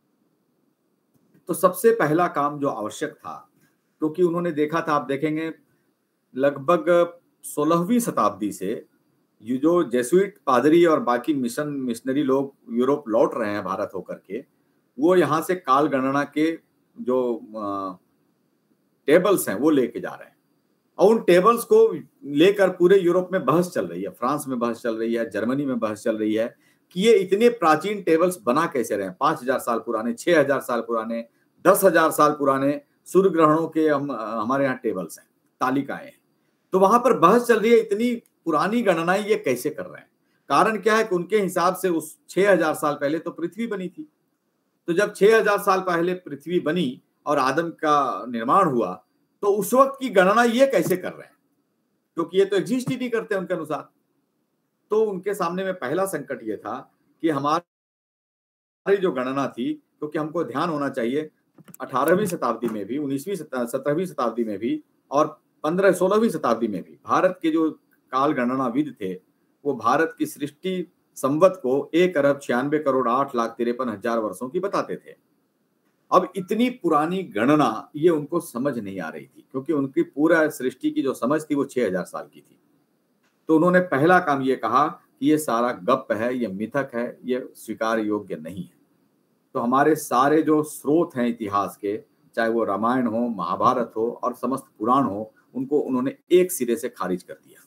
S2: तो सबसे पहला काम जो आवश्यक था, क्योंकि उन्होंने देखा था, आप देखेंगे लगभग सोलहवीं शताब्दी से ये जो जेसुइट पादरी और बाकी मिशन मिशनरी लोग यूरोप लौट रहे हैं भारत होकर के, वो यहाँ से काल गणना के जो टेबल्स हैं वो लेके जा रहे हैं और उन टेबल्स को लेकर पूरे यूरोप में बहस चल रही है, फ्रांस में बहस चल रही है, जर्मनी में बहस चल रही है कि ये इतने प्राचीन टेबल्स बना कैसे रहे हैं। पांच हजार साल पुराने, छह हजार साल पुराने, दस हजार साल पुराने सूर्य ग्रहणों के हम हमारे यहाँ टेबल्स हैं, तालिकाएं हैं। तो वहां पर बहस चल रही है, इतनी पुरानी गणनाएं ये कैसे कर रहे हैं। कारण क्या है कि उनके हिसाब से उस छह हजार साल पहले तो पृथ्वी बनी थी। तो जब छह हजार साल पहले पृथ्वी बनी और आदम का निर्माण हुआ, तो उस वक्त की गणना ये कैसे कर रहे हैं, क्योंकि ये तो एग्जिस्ट ही नहीं करते उनके अनुसार। तो उनके सामने में पहला संकट ये था कि हमारी जो गणना थी, क्योंकि हमको ध्यान होना चाहिए अठारहवीं शताब्दी में भी, उन्नीसवीं सत्रहवीं शताब्दी में भी और पंद्रह सोलहवीं शताब्दी में भी भारत के जो काल गणनाविद थे वो भारत की सृष्टि संवत को एक अरब छियानवे करोड़ आठ लाख तिरपन हजार वर्षों की बताते थे। अब इतनी पुरानी गणना ये उनको समझ नहीं आ रही थी, क्योंकि उनकी पूरा सृष्टि की जो समझ थी वो छह हजार साल की थी। तो उन्होंने पहला काम ये कहा कि ये सारा गप है, ये मिथक है, ये स्वीकार योग्य नहीं है। तो हमारे सारे जो स्रोत हैं इतिहास के, चाहे वो रामायण हो, महाभारत हो और समस्त पुराण हो, उनको उन्होंने एक सिरे से खारिज कर दिया।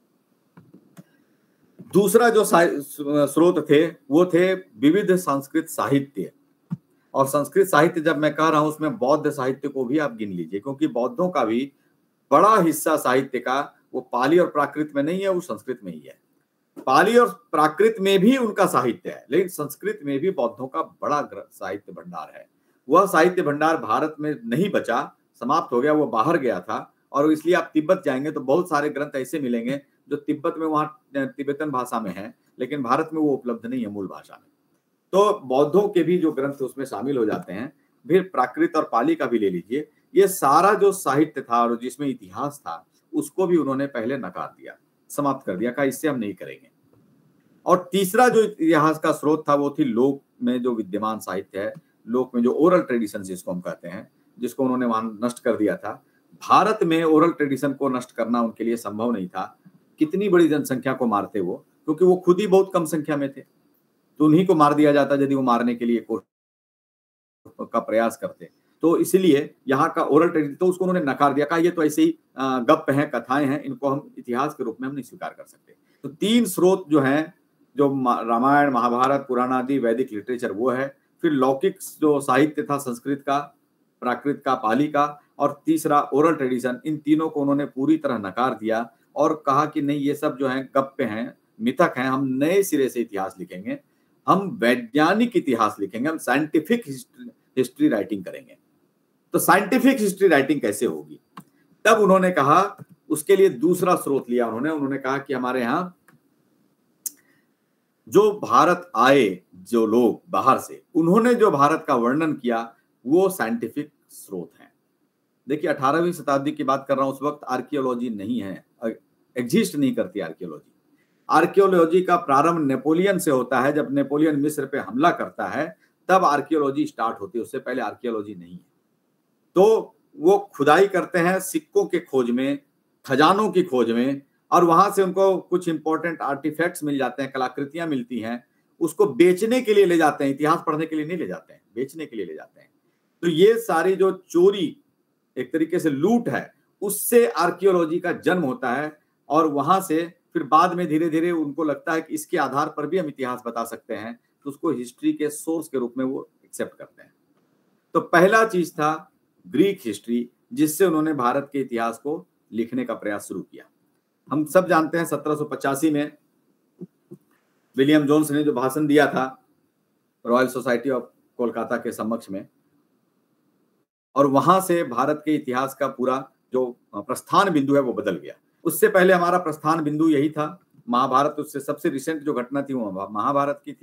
S2: दूसरा जो स्रोत थे वो थे विविध संस्कृत साहित्य। और संस्कृत साहित्य जब मैं कह रहा हूं उसमें बौद्ध साहित्य को भी आप गिन लीजिए, क्योंकि बौद्धों का भी बड़ा हिस्सा साहित्य का वो पाली और प्राकृत में नहीं है, वो संस्कृत में ही है। पाली और प्राकृत में भी उनका साहित्य है, लेकिन संस्कृत में भी बौद्धों का बड़ा साहित्य भंडार है। वह साहित्य भंडार भारत में नहीं बचा, समाप्त हो गया, वो बाहर गया था। और इसलिए आप तिब्बत जाएंगे तो बहुत सारे ग्रंथ ऐसे मिलेंगे जो तिब्बत में, वहां तिब्बतन भाषा में है, लेकिन भारत में वो उपलब्ध नहीं है मूल भाषा में। तो बौद्धों के भी जो ग्रंथ उसमें शामिल हो जाते हैं। फिर प्राकृत और पाली का भी ले लीजिए, ये सारा जो साहित्य था और जिसमें इतिहास था उसको भी उन्होंने पहले नकार दिया, समाप्त कर दिया, कहा इससे हम नहीं करेंगे। और तीसरा जो इतिहास का स्रोत था वो थी लोक में जो विद्यमान साहित्य है, लोक में जो ओरल ट्रेडिशन जिसको हम कहते हैं, जिसको उन्होंने वहां नष्ट कर दिया था। भारत में ओरल ट्रेडिशन को नष्ट करना उनके लिए संभव नहीं था। कितनी बड़ी जनसंख्या को मारते वो, क्योंकि वो खुद ही बहुत कम संख्या में थे, तो उन्हीं को मार दिया जाता यदि वो मारने के लिए का प्रयास करते। तो इसलिए यहाँ का ओरल ट्रेडिशन तो उसको उन्होंने नकार दिया, कहा ये तो ऐसे ही गप हैं, कथाएं हैं, इनको हम इतिहास के रूप में हम नहीं स्वीकार कर सकते। तो तीन स्रोत जो हैं, जो रामायण, महाभारत, पुराण आदि वैदिक लिटरेचर वो है, फिर लौकिक जो साहित्य था संस्कृत का, प्राकृत का, पाली का, और तीसरा ओरल ट्रेडिशन, इन तीनों को उन्होंने पूरी तरह नकार दिया और कहा कि नहीं ये सब जो है गप्पे हैं, मिथक हैं, हम नए सिरे से इतिहास लिखेंगे, हम वैज्ञानिक इतिहास लिखेंगे, हम साइंटिफिक हिस्ट्री राइटिंग करेंगे। तो साइंटिफिक हिस्ट्री राइटिंग कैसे होगी? तब उन्होंने कहा, उसके लिए दूसरा स्रोत लिया उन्होंने उन्होंने कहा कि हमारे यहाँ जो भारत आए जो लोग बाहर से, उन्होंने जो भारत का वर्णन किया वो साइंटिफिक स्रोत है। देखिए अठारहवीं शताब्दी की बात कर रहा हूं, उस वक्त आर्कियोलॉजी नहीं है, एग्जिस्ट नहीं करती आर्कियोलॉजी। आर्कियोलॉजी का प्रारंभ नेपोलियन से होता है, जब नेपोलियन मिस्र पे हमला करता है तब आर्कियोलॉजी स्टार्ट होती है, उससे पहले आर्कियोलॉजी नहीं है। तो वो खुदाई करते हैं सिक्कों के खोज में, खजानों की खोज में, और वहां से उनको कुछ इंपॉर्टेंट आर्टिफैक्ट्स मिल जाते हैं, कलाकृतियां मिलती हैं, उसको बेचने के लिए ले जाते हैं, इतिहास पढ़ने के लिए नहीं ले जाते हैं, बेचने के लिए ले जाते हैं। तो ये सारी जो चोरी, एक तरीके से लूट है, उससे आर्कियोलॉजी का जन्म होता है। और वहां से फिर बाद में धीरे धीरे उनको लगता है कि इसके आधार पर भी हम इतिहास बता सकते हैं, तो उसको हिस्ट्री के सोर्स के रूप में वो एक्सेप्ट करते हैं। तो पहला चीज था ग्रीक हिस्ट्री, जिससे उन्होंने भारत के इतिहास को लिखने का प्रयास शुरू किया। हम सब जानते हैं सत्रह सौ पचासी में विलियम जोन्स ने जो भाषण दिया था रॉयल सोसाइटी ऑफ कोलकाता के समक्ष में, और वहां से भारत के इतिहास का पूरा जो प्रस्थान बिंदु है वो बदल गया। उससे पहले हमारा प्रस्थान बिंदु यही था महाभारत, उससे सबसे रिसेंट जो घटना थी वो महाभारत की थी।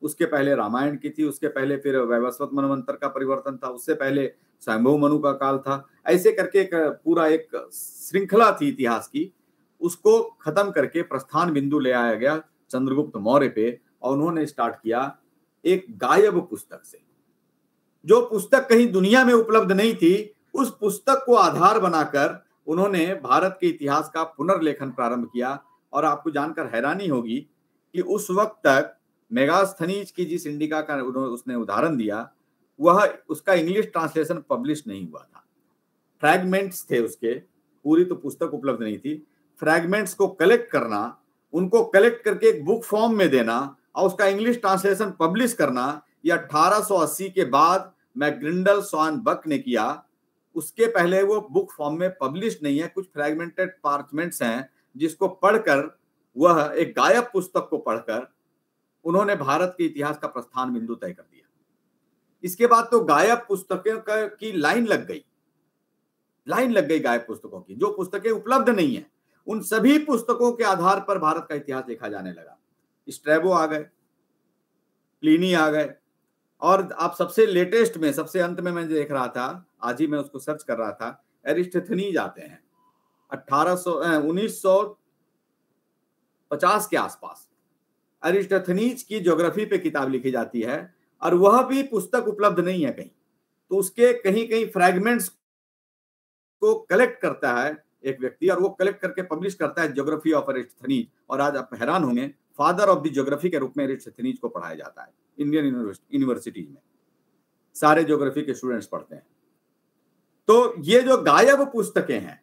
S2: उसके पहले रामायण की थी, उसके पहले फिर वैवस्वत मनवंतर का परिवर्तन था, उससे पहले स्वयंभू मनु का काल था। ऐसे करके एक पूरा एक श्रृंखला थी इतिहास की, उसको खत्म करके प्रस्थान बिंदु ले आया गया चंद्रगुप्त मौर्य पे, और उन्होंने स्टार्ट किया एक गायब पुस्तक से। जो पुस्तक कहीं दुनिया में उपलब्ध नहीं थी, उस पुस्तक को आधार बनाकर उन्होंने भारत के इतिहास का पुनर्लेखन प्रारंभ किया। और आपको जानकर हैरानी होगी कि उस वक्त तक मेगास्थनीज की जिस इंडिका का उसने उदाहरण दिया, वह उसका इंग्लिश ट्रांसलेशन पब्लिश नहीं हुआ था। फ्रैगमेंट्स थे उसके, पूरी तो पुस्तक उपलब्ध नहीं थी। फ्रैगमेंट्स को कलेक्ट करना, उनको कलेक्ट करके एक बुक फॉर्म में देना और उसका इंग्लिश ट्रांसलेशन पब्लिश करना, यह अठारह सौ अस्सी के बाद मैकग्रिंडल स्वान बक ने किया। उसके पहले वो बुक फॉर्म में पब्लिश नहीं है, कुछ फ्रैगमेंटेड पार्चमेंट्स हैं जिसको पढ़कर, वह एक गायब पुस्तक को पढ़कर उन्होंने भारत के इतिहास का प्रस्थान बिंदु तय कर दिया। इसके बाद तो गायब पुस्तकों की लाइन लग गई, लाइन लग गई गायब पुस्तकों की। जो पुस्तकें उपलब्ध नहीं है, उन सभी पुस्तकों के आधार पर भारत का इतिहास लिखा जाने लगा। स्ट्रैबो आ गए, प्लिनी आ गए, और आप सबसे लेटेस्ट में, सबसे अंत में मैं देख रहा था, आज ही मैं उसको सर्च कर रहा था, एरिस्टोथनीज आते हैं अठारह सौ उन्नीस सौ पचास के आसपास। एरिस्टोथनीज की ज्योग्राफी पे किताब लिखी जाती है, और वह भी पुस्तक उपलब्ध नहीं है कहीं। तो उसके कहीं कहीं फ्रैगमेंट्स को कलेक्ट करता है एक व्यक्ति, और वो कलेक्ट करके पब्लिश करता है ज्योग्राफी ऑफ एरिस्टोथनीज। और आज आप हैरान होंगे, फादर ऑफ द ज्योग्राफी के रूप में एरिस्टोथनीज को पढ़ाया जाता है इंडियन यूनिवर्सिटीज में, सारे ज्योग्राफी के स्टूडेंट्स पढ़ते हैं। तो ये जो गायब पुस्तकें हैं,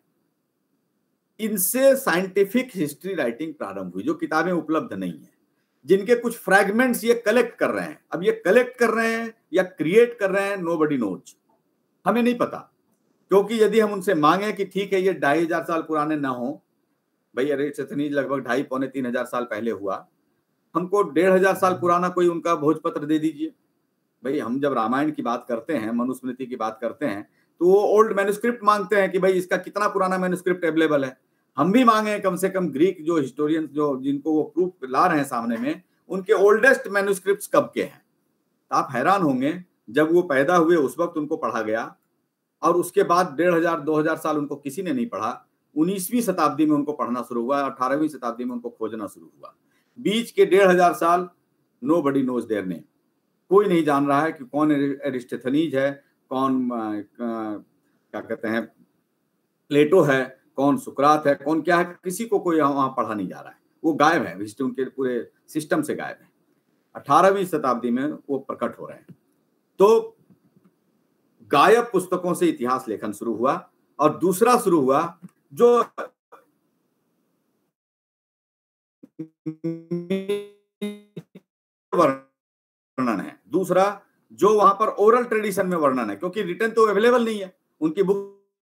S2: इनसे साइंटिफिक हिस्ट्री राइटिंग प्रारंभ हुई, जो किताबें उपलब्ध नहीं है, जिनके कुछ फ्रैगमेंट्स ये कलेक्ट कर रहे हैं। अब ये कलेक्ट कर रहे हैं या क्रिएट कर रहे हैं, नोबडी नोज, हमें नहीं पता। क्योंकि यदि हम उनसे मांगे कि ठीक है ये ढाई हजार साल पुराने ना हो, भाई एरिस्टोथनीज लगभग ढाई पौने तीन हजार साल पहले हुआ, हमको डेढ़ हजार साल पुराना कोई उनका भोजपत्र दे दीजिए। भाई हम जब रामायण की बात करते हैं, मनुस्मृति की बात करते हैं, तो वो ओल्ड मैन्युस्क्रिप्ट मांगते हैं कि भाई इसका कितना पुराना मैन्युस्क्रिप्ट अवेलेबल है। हम भी मांगे कम से कम ग्रीक जो हिस्टोरियंस जो जिनको वो प्रूफ ला रहे हैं सामने में, उनके ओल्डेस्ट मैन्युस्क्रिप्ट्स कब के हैं। तो आप हैरान होंगे, जब वो पैदा हुए उस वक्त उनको पढ़ा गया, और उसके बाद डेढ़ हजार दो हजार साल उनको किसी ने नहीं पढ़ा। उन्नीसवीं शताब्दी में उनको पढ़ना शुरू हुआ, अठारहवीं शताब्दी में उनको खोजना शुरू हुआ। बीच के डेढ़ हजार साल nobody knows their name, कोई नहीं जान रहा है कि कौन एरिस्टोथनीज है, कौन क्या कहते हैं प्लेटो है, कौन सुकरात है, कौन क्या है, किसी को कोई वहां पढ़ा नहीं जा रहा है। वो गायब है, हिस्ट्री उनके पूरे सिस्टम से गायब है। अठारहवीं शताब्दी में वो प्रकट हो रहे हैं। तो गायब पुस्तकों से इतिहास लेखन शुरू हुआ। और दूसरा शुरू हुआ जो वर्णन है, दूसरा जो वहां पर ओरल ट्रेडिशन में वर्णन है, क्योंकि रिटर्न तो अवेलेबल नहीं है, उनकी बुक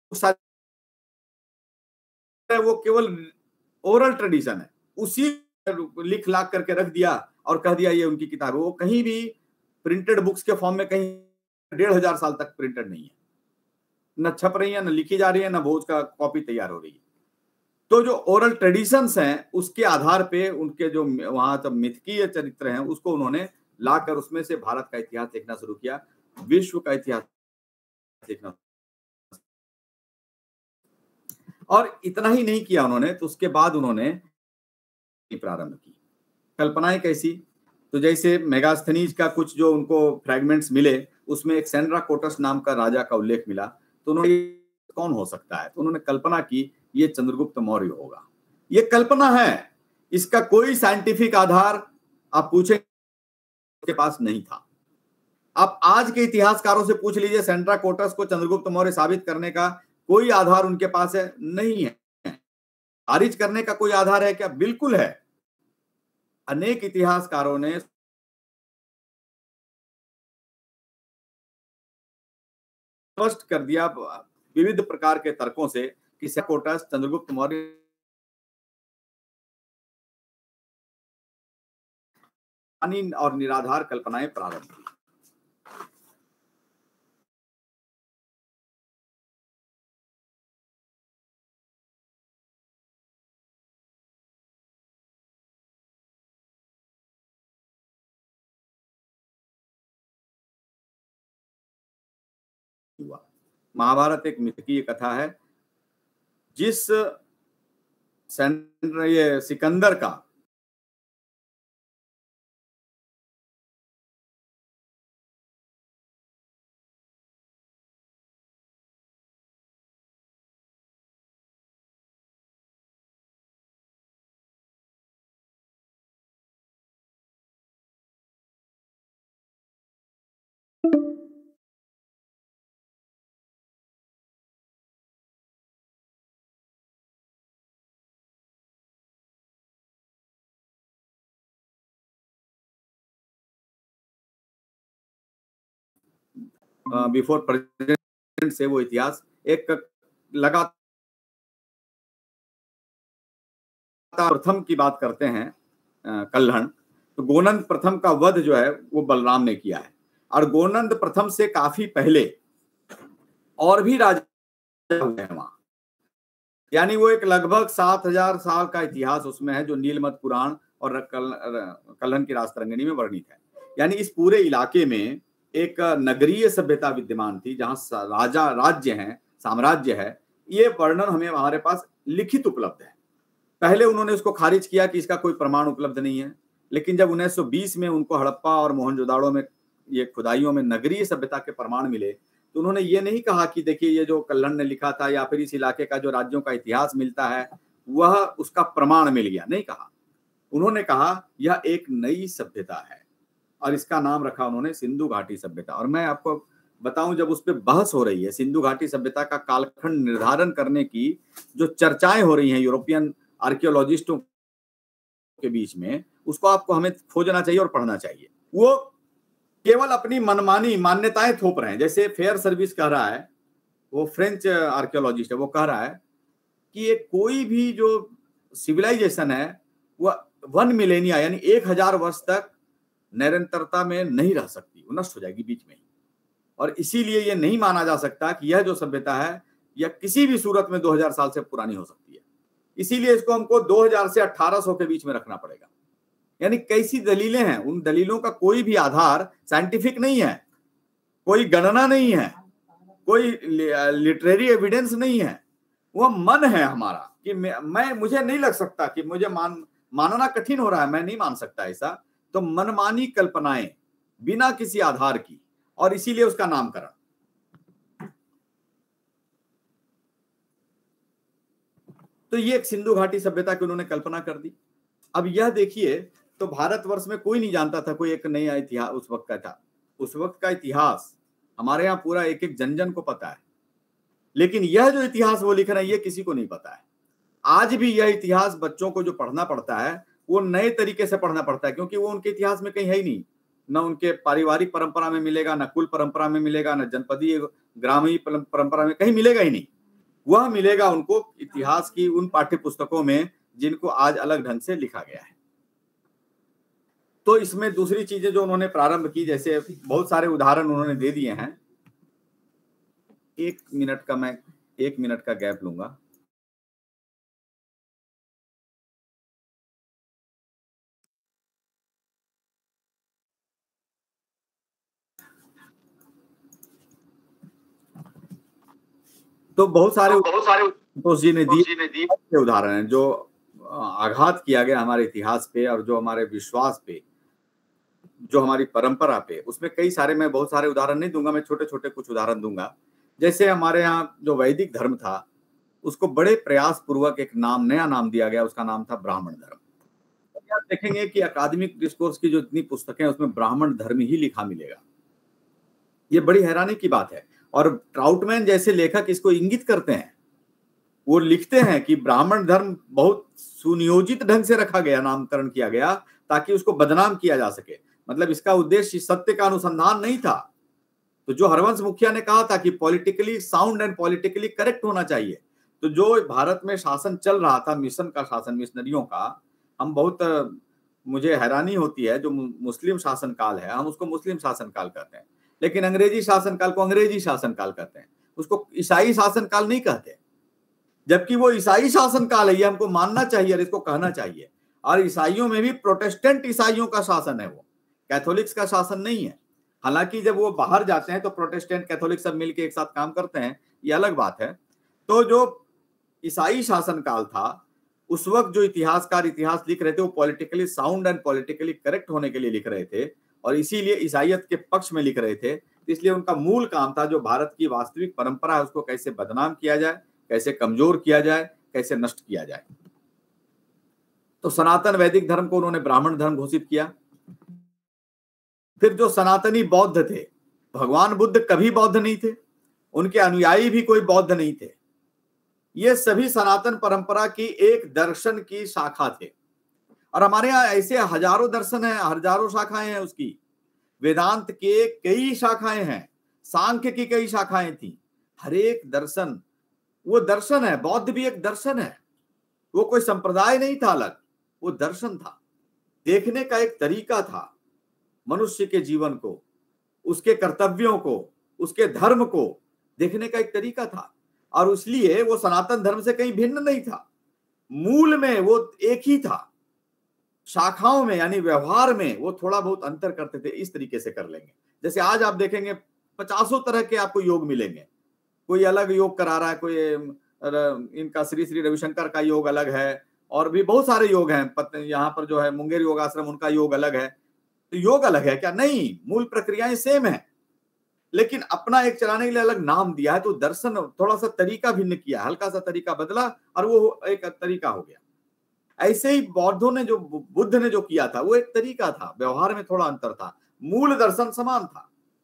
S2: वो केवल ओरल ट्रेडिशन है, उसी लिख लाख करके रख दिया और कह दिया ये उनकी किताब है। वो कहीं भी प्रिंटेड बुक्स के फॉर्म में कहीं डेढ़ हजार साल तक प्रिंटेड नहीं है, न छप रही है, न लिखी जा रही है, न भोज का कॉपी तैयार हो रही है। तो जो ओरल ट्रेडिशंस हैं, उसके आधार पे उनके जो वहां तब मिथकीय चरित्र हैं, उसको उन्होंने लाकर उसमें से भारत का इतिहास लिखना शुरू किया, विश्व का इतिहास लिखना। और इतना ही नहीं किया उन्होंने, तो उसके बाद उन्होंने प्रारंभ की कल्पनाएं कैसी। तो जैसे मेगास्थनीज का कुछ जो उनको फ्रैगमेंट्स मिले, उसमें एक सेंड्रा कोटस नाम का राजा का उल्लेख मिला। तो उन्होंने कौन हो सकता है, तो उन्होंने कल्पना की ये चंद्रगुप्त मौर्य होगा। ये कल्पना है, इसका कोई साइंटिफिक आधार आप पूछे के पास नहीं था। आप आज के इतिहासकारों से पूछ लीजिए, सेंड्रा कोटस को चंद्रगुप्त मौर्य साबित करने का कोई आधार उनके पास है? नहीं है। खारिज करने का कोई आधार है क्या? बिल्कुल है। अनेक इतिहासकारों ने स्पष्ट कर दिया विविध प्रकार के तर्कों से कि कोटस चंद्रगुप्त मौर्य और निराधार कल्पनाएं प्रारंभ की। हुआ। महाभारत एक मिथकीय कथा है। जिस सेंटर ये सिकंदर का बिफोर प्रेजेंट से वो इतिहास एक लगातार प्रथम की बात करते हैं कल्हण, तो गोनंद प्रथम का वध जो है वो बलराम ने किया है। और गोनंद प्रथम से काफी पहले और भी राजा हुए हैं वहां, यानी वो एक लगभग सात हजार साल का इतिहास उसमें है जो नीलमत पुराण और कल्हण की राजतरंगिणी में वर्णित है। यानी इस पूरे इलाके में एक नगरीय सभ्यता विद्यमान थी जहां राजा राज्य हैं, साम्राज्य है। ये वर्णन हमें हमारे पास लिखित उपलब्ध है। पहले उन्होंने उसको खारिज किया कि इसका कोई प्रमाण उपलब्ध नहीं है, लेकिन जब उन्नीस सौ बीस में उनको हड़प्पा और मोहनजोदाड़ो में ये खुदाइयों में नगरीय सभ्यता के प्रमाण मिले, तो उन्होंने ये नहीं कहा कि देखिए ये जो कल्हण ने लिखा था या फिर इस इलाके का जो राज्यों का इतिहास मिलता है वह उसका प्रमाण मिल गया, नहीं कहा। उन्होंने कहा यह एक नई सभ्यता है और इसका नाम रखा उन्होंने सिंधु घाटी सभ्यता। और मैं आपको बताऊं, जब उस पर बहस हो रही है, सिंधु घाटी सभ्यता का कालखंड निर्धारण करने की जो चर्चाएं हो रही हैं यूरोपियन आर्कियोलॉजिस्टों के बीच में, उसको आपको हमें खोजना चाहिए और पढ़ना चाहिए। वो केवल अपनी मनमानी मान्यताएं थोप रहे हैं। जैसे फेयर सर्विस कह रहा है, वो फ्रेंच आर्कियोलॉजिस्ट है, वो कह रहा है कि ये कोई भी जो सिविलाइजेशन है वह वन मिलेनिया यानी एक हजार वर्ष तक निरंतरता में नहीं रह सकती, वो नष्ट हो जाएगी बीच में ही। और इसीलिए ये नहीं माना जा सकता कि यह जो सभ्यता है यह किसी भी सूरत में दो हजार साल से पुरानी हो सकती है। इसीलिए इसको हमको दो हजार से अठारह सौ के बीच में रखना पड़ेगा। यानी कैसी दलीलें हैं, उन दलीलों का कोई भी आधार साइंटिफिक नहीं है, कोई गणना नहीं है, कोई लिटरेरी एविडेंस नहीं है। वह मन है हमारा कि मैं, मैं मुझे नहीं लग सकता कि मुझे मान मानना कठिन हो रहा है, मैं नहीं मान सकता ऐसा। तो मनमानी कल्पनाएं बिना किसी आधार की, और इसीलिए उसका नामकरण। तो ये एक सिंधु घाटी सभ्यता की उन्होंने कल्पना कर दी। अब यह देखिए, तो भारतवर्ष में कोई नहीं जानता था, कोई एक नया इतिहास उस वक्त का था। उस वक्त का इतिहास हमारे यहाँ पूरा एक एक जन जन को पता है, लेकिन यह जो इतिहास वो लिख रहे हैं ये किसी को नहीं पता है। आज भी यह इतिहास बच्चों को जो पढ़ना पड़ता है वो नए तरीके से पढ़ना पड़ता है, क्योंकि वो उनके इतिहास में कहीं है ही नहीं। न उनके पारिवारिक परंपरा में मिलेगा, न कुल परंपरा में मिलेगा, न जनपदीय ग्रामीण परंपरा में, कहीं मिलेगा ही नहीं। वह मिलेगा उनको इतिहास की उन पाठ्य पुस्तकों में जिनको आज अलग ढंग से लिखा गया है। तो इसमें दूसरी चीजें जो उन्होंने प्रारंभ की, जैसे बहुत सारे उदाहरण उन्होंने दे दिए हैं। एक मिनट का मैं एक मिनट का गैप लूंगा। तो बहुत सारे बहुत सारे संतोष जी ने दिए उदाहरण हैं जो आघात किया गया हमारे इतिहास पे और जो हमारे विश्वास पे, जो हमारी परंपरा पे। उसमें कई सारे, मैं बहुत सारे उदाहरण नहीं दूंगा, मैं छोटे छोटे कुछ उदाहरण दूंगा। जैसे हमारे यहाँ जो वैदिक धर्म था उसको बड़े प्रयास पूर्वक एक नाम, नया नाम दिया गया, उसका नाम था ब्राह्मण धर्म। आप देखेंगे कि अकादमिक डिस्कोर्स की जो इतनी पुस्तकें हैं उसमें ब्राह्मण धर्म ही लिखा मिलेगा। ये बड़ी हैरानी की बात है। और ट्राउटमैन जैसे लेखक इसको इंगित करते हैं, वो लिखते हैं कि ब्राह्मण धर्म बहुत सुनियोजित ढंग से रखा गया, नामकरण किया गया ताकि उसको बदनाम किया जा सके। मतलब इसका उद्देश्य सत्य का अनुसंधान नहीं था। तो जो हरवंश मुखिया ने कहा था कि politically sound and politically correct होना चाहिए, तो जो भारत में शासन चल रहा था, मिशन का शासन, मिशनरियों का, हम बहुत, मुझे हैरानी होती है, जो मुस्लिम शासन काल है हम उसको मुस्लिम शासन काल कहते हैं, लेकिन अंग्रेजी शासन काल को अंग्रेजी शासन काल कहते हैं, उसको ईसाई शासन काल नहीं कहते, जबकि वो ईसाई शासन काल है। ये हमको मानना चाहिए और इसको कहना चाहिए। और ईसाइयों में भी प्रोटेस्टेंट ईसाइयों का शासन है, वो कैथोलिक्स का शासन नहीं है। हालांकि जब वो बाहर जाते हैं तो प्रोटेस्टेंट कैथोलिक सब मिलके एक साथ काम करते हैं, ये अलग बात है। तो जो ईसाई शासन काल था उस वक्त जो इतिहासकार इतिहास लिख रहे थे वो politically sound and politically correct होने के लिए लिख रहे थे और इसीलिए ईसाइयत के पक्ष में लिख रहे थे। इसलिए उनका मूल काम था जो भारत की वास्तविक परंपरा है उसको कैसे बदनाम किया जाए, कैसे कमजोर किया जाए, कैसे नष्ट किया जाए। तो सनातन वैदिक धर्म को उन्होंने ब्राह्मण धर्म घोषित किया। फिर जो सनातनी बौद्ध थे, भगवान बुद्ध कभी बौद्ध नहीं थे, उनके अनुयायी भी कोई बौद्ध नहीं थे, ये सभी सनातन परंपरा की एक दर्शन की शाखा थे। और हमारे यहाँ ऐसे हजारों दर्शन हैं, हजारों शाखाएं हैं उसकी। वेदांत के कई शाखाएं हैं, सांख्य की कई शाखाएं थी। हर एक दर्शन वो दर्शन है। बौद्ध भी एक दर्शन है, वो कोई संप्रदाय नहीं था अलग, वो दर्शन था। देखने का एक तरीका था मनुष्य के जीवन को, उसके कर्तव्यों को, उसके धर्म को देखने का एक तरीका था। और इसलिए वो सनातन धर्म से कहीं भिन्न नहीं था। मूल में वो एक ही था, शाखाओं में यानी व्यवहार में वो थोड़ा बहुत अंतर करते थे। इस तरीके से कर लेंगे। जैसे आज आप देखेंगे पचासों तरह के आपको योग मिलेंगे। कोई अलग योग करा रहा है, कोई इनका श्री श्री रविशंकर का योग अलग है और भी बहुत सारे योग हैं। यहाँ पर जो है मुंगेर योगाश्रम, उनका योग अलग है। तो योग अलग है क्या? नहीं, मूल प्रक्रियाएं सेम है, लेकिन अपना एक चलाने के लिए अलग नाम दिया है। तो दर्शन थोड़ा सा तरीका भिन्न किया, हल्का सा तरीका बदला और वो एक तरीका हो गया। ऐसे ही बौद्धों ने जो, बुद्ध ने जो किया था वो एक तरीका था, व्यवहार में थोड़ा अंतर था, मूल दर्शन समान था।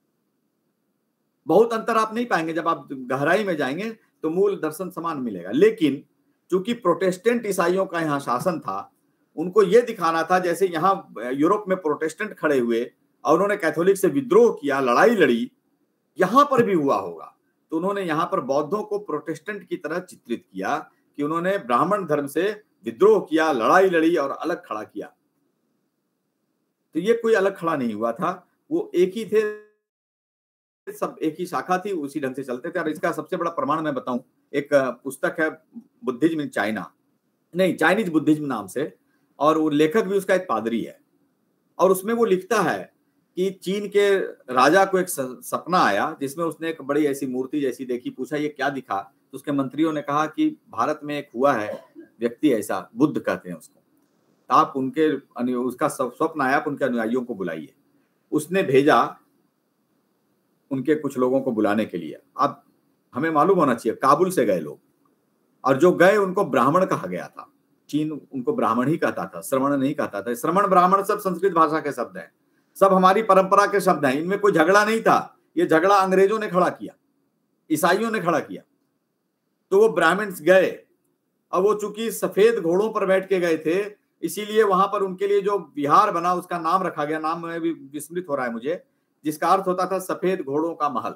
S2: बहुत अंतर आप नहीं पाएंगे, जब आप गहराई में जाएंगे तो मूल दर्शन समान मिलेगा। लेकिन चूंकि प्रोटेस्टेंट ईसाइयों का यहाँ शासन था, उनको यह दिखाना था जैसे यहाँ यूरोप में प्रोटेस्टेंट खड़े हुए और उन्होंने कैथोलिक से विद्रोह किया, लड़ाई लड़ी, यहां पर भी हुआ होगा। तो उन्होंने यहां पर बौद्धों को प्रोटेस्टेंट की तरह चित्रित किया कि उन्होंने ब्राह्मण धर्म से विद्रोह किया, लड़ाई लड़ी और अलग खड़ा किया। तो ये कोई अलग खड़ा नहीं हुआ था, वो एक ही थे, सब एक ही शाखा थी, उसी ढंग से चलते थे। और इसका सबसे बड़ा प्रमाण मैं बताऊं, एक पुस्तक है बुद्धिज्म इन चाइना, नहीं चाइनीज बुद्धिज्म नाम से, और वो लेखक भी उसका एक पादरी है। और उसमें वो लिखता है कि चीन के राजा को एक सपना आया जिसमें उसने एक बड़ी ऐसी मूर्ति जैसी देखी, पूछा ये क्या दिखा? तो उसके मंत्रियों ने कहा कि भारत में एक हुआ है व्यक्ति ऐसा, बुद्ध कहते हैं उसको, आप उनके उसका स्वप्न आया, आप उनके अनुयायियों को बुलाइए। उसने भेजा उनके कुछ लोगों को बुलाने के लिए। अब हमें मालूम होना चाहिए काबुल से गए लोग, और जो गए उनको ब्राह्मण कहा गया था। चीन उनको ब्राह्मण ही कहता था, श्रमण नहीं कहता था। श्रमण ब्राह्मण सब संस्कृत भाषा के शब्द हैं, सब हमारी परंपरा के शब्द हैं, इनमें कोई झगड़ा नहीं था। ये झगड़ा अंग्रेजों ने खड़ा किया, ईसाइयों ने खड़ा किया। तो वो ब्राह्मण्स गए, अब वो चूंकि सफेद घोड़ों पर बैठ के गए थे, इसीलिए वहां पर उनके लिए जो विहार बना उसका नाम रखा गया, नाम में भी विस्मृत हो रहा है मुझे, जिसका अर्थ होता था सफेद घोड़ों का महल।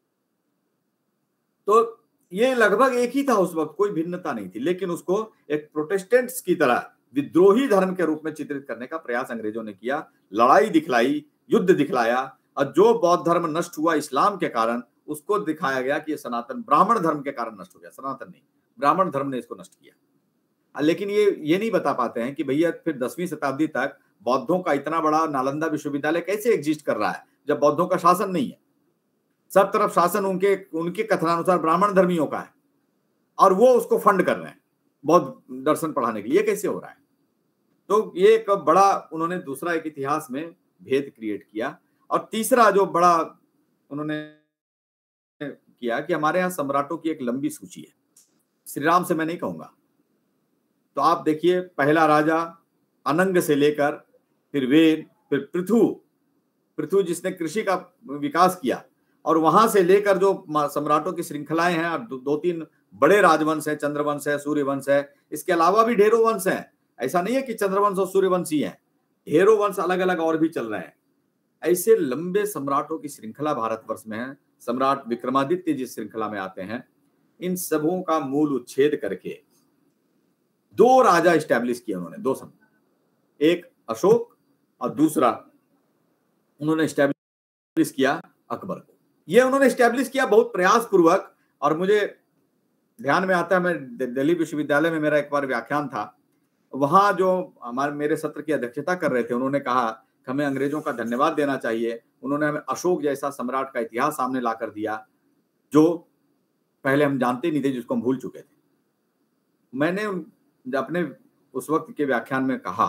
S2: तो ये लगभग एक ही था उस वक्त, कोई भिन्नता नहीं थी। लेकिन उसको एक प्रोटेस्टेंट्स की तरह विद्रोही धर्म के रूप में चित्रित करने का प्रयास अंग्रेजों ने किया, लड़ाई दिखलाई, युद्ध दिखलाया, और जो बौद्ध धर्म नष्ट हुआ इस्लाम के कारण, उसको दिखाया गया कि ये सनातन ब्राह्मण धर्म के कारण नष्ट हो गया। सनातन नहीं, ब्राह्मण धर्म ने इसको नष्ट किया। लेकिन ये ये नहीं बता पाते हैं कि भैया फिर दसवीं शताब्दी तक बौद्धों का इतना बड़ा नालंदा विश्वविद्यालय कैसे एग्जिस्ट कर रहा है जब बौद्धों का शासन नहीं है। सब तरफ शासन उनके उनके कथनानुसार ब्राह्मण धर्मियों का है, और वो उसको फंड कर रहे हैं बौद्ध दर्शन पढ़ाने के लिए। कैसे हो रहा है? तो ये एक बड़ा उन्होंने दूसरा एक इतिहास में भेद क्रिएट किया। और तीसरा जो बड़ा उन्होंने किया कि हमारे यहाँ सम्राटों की एक लंबी सूची है, श्री राम से मैं नहीं कहूंगा। तो आप देखिए, पहला राजा अनंग से लेकर फिर वेद, फिर पृथु पृथु जिसने कृषि का विकास किया, और वहां से लेकर जो सम्राटों की श्रृंखलाएं हैं, दो, दो तीन बड़े राजवंश है, चंद्रवंश है, सूर्यवंश है, इसके अलावा भी ढेरों वंश हैं। ऐसा नहीं है कि चंद्रवंश और सूर्यवंश ही है, ढेरों वंश अलग अलग और भी चल रहे हैं। ऐसे लंबे सम्राटों की श्रृंखला भारतवर्ष में है। सम्राट विक्रमादित्य जिस श्रृंखला में आते हैं, इन सबों का मूल उच्छेद करके दो राजा स्टैब्लिश किए उन्होंने, दो सम एक अशोक और दूसरा उन्होंने स्टैब्लिश किया अकबर को। ये उन्होंने स्टैब्लिश किया बहुत प्रयास पूर्वक। और मुझे ध्यान में आता है, मैं दिल्ली विश्वविद्यालय में मेरा एक बार व्याख्यान था, वहां जो हमारे मेरे सत्र की अध्यक्षता कर रहे थे, उन्होंने कहा हमें अंग्रेजों का धन्यवाद देना चाहिए। उन्होंने हमें अशोक जैसा सम्राट का इतिहास सामने ला कर दिया जो पहले हम जानते नहीं थे, जिसको हम भूल चुके थे। मैंने अपने उस वक्त के व्याख्यान में कहा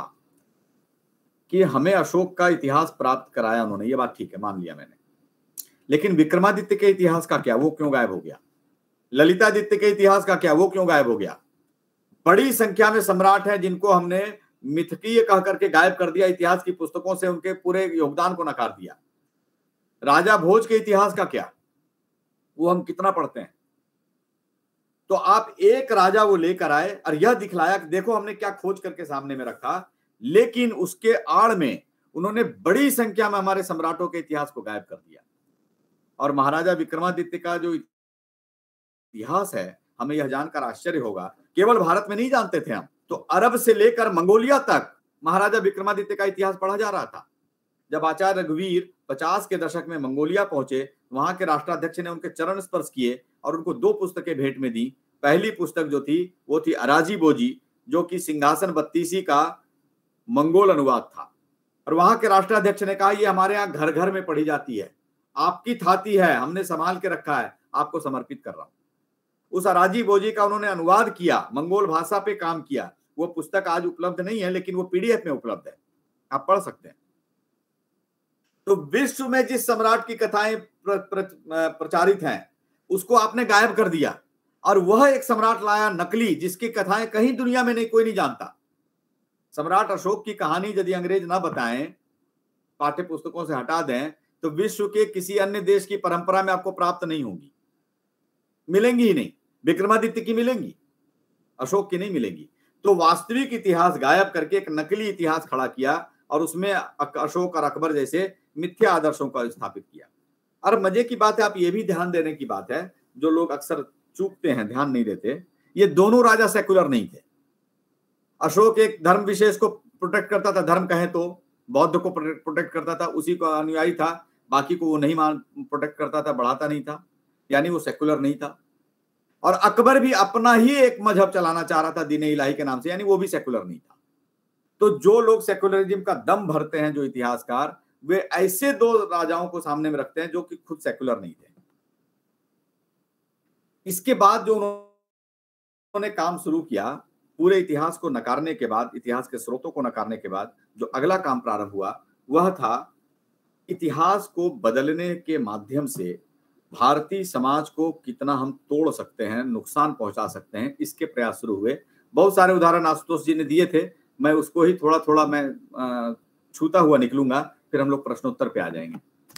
S2: कि हमें अशोक का इतिहास प्राप्त कराया उन्होंने, ये बात ठीक है, मान लिया मैंने, लेकिन विक्रमादित्य के इतिहास का क्या, वो क्यों गायब हो गया? ललितादित्य के इतिहास का क्या, वो क्यों गायब हो गया? बड़ी संख्या में सम्राट हैं जिनको हमने मिथकीय कह करके गायब कर दिया, इतिहास की पुस्तकों से उनके पूरे योगदान को नकार दिया। राजा भोज के इतिहास का क्या, वो हम कितना पढ़ते हैं? तो आप एक राजा वो लेकर आए और यह दिखलाया कि देखो हमने क्या खोज करके सामने में रखा, लेकिन उसके आड़ में उन्होंने बड़ी संख्या में हमारे सम्राटों के इतिहास को गायब कर दिया। और महाराजा विक्रमादित्य का जो इतिहास है, हमें यह जानकर आश्चर्य होगा, केवल भारत में नहीं जानते थे हम, तो अरब से लेकर मंगोलिया तक महाराजा विक्रमादित्य का इतिहास पढ़ा जा रहा था। जब आचार्य रघुवीर पचास के दशक में मंगोलिया पहुंचे, वहां के राष्ट्राध्यक्ष ने उनके चरण स्पर्श किए और उनको दो पुस्तकें भेंट में दी। पहली पुस्तक जो थी वो थी अराजी बोजी, जो कि सिंहासन बत्तीसी का मंगोल अनुवाद था। और वहां के राष्ट्राध्यक्ष ने कहा ये हमारे यहाँ घर घर में पढ़ी जाती है, आपकी थाती है, हमने संभाल के रखा है, आपको समर्पित कर रहा हूं। उस अराजी बोजी का उन्होंने अनुवाद किया, मंगोल भाषा पे काम किया। वो पुस्तक आज उपलब्ध नहीं है, लेकिन वो पीडीएफ में उपलब्ध है, आप पढ़ सकते हैं। तो विश्व में जिस सम्राट की कथाएं प्र, प्र, प्रचारित हैं उसको आपने गायब कर दिया, और वह एक सम्राट लाया नकली, जिसकी कथाएं कहीं दुनिया में नहीं, कोई नहीं जानता। सम्राट अशोक की कहानी यदि अंग्रेज ना बताएं, पाठ्य पुस्तकों से हटा दें, तो विश्व के किसी अन्य देश की परंपरा में आपको प्राप्त नहीं होगी, मिलेंगी ही नहीं। विक्रमादित्य की मिलेंगी, अशोक की नहीं मिलेंगी। तो वास्तविक इतिहास गायब करके एक नकली इतिहास खड़ा किया और उसमें अशोक और अकबर जैसे मिथ्या आदर्शों का स्थापित किया। और मजे की बात है, आप ये भी ध्यान देने की बात है, जो लोग अक्सर चूकते हैं, ध्यान नहीं देते, ये दोनों राजा सेकुलर नहीं थे। अशोक एक धर्म विशेष को प्रोटेक्ट करता था, धर्म कहें तो बौद्ध को प्रोटेक्ट करता था, उसी को अनुयायी था, बाकी को वो नहीं मान प्रोटेक्ट करता था, बढ़ाता नहीं था, यानी वो सेकुलर नहीं था। और अकबर भी अपना ही एक मजहब चलाना चाह रहा था दीन इलाही के नाम से, यानी वो भी सेकुलर नहीं था। तो जो लोग सेकुलरिज्म का दम भरते हैं, जो इतिहासकार, वे ऐसे दो राजाओं को सामने में रखते हैं जो कि खुद सेकुलर नहीं थे। इसके बाद जो उन्होंने काम शुरू किया, पूरे इतिहास को नकारने के बाद, इतिहास के स्रोतों को नकारने के बाद जो अगला काम प्रारंभ हुआ वह था इतिहास को बदलने के माध्यम से भारतीय समाज को कितना हम तोड़ सकते हैं, नुकसान पहुंचा सकते हैं, इसके प्रयास शुरू हुए। बहुत सारे उदाहरण आशुतोष जी ने दिए थे, मैं उसको ही थोड़ा थोड़ा मैं छूता हुआ निकलूंगा, फिर हम लोग प्रश्नोक्तर पे आ जाएंगे।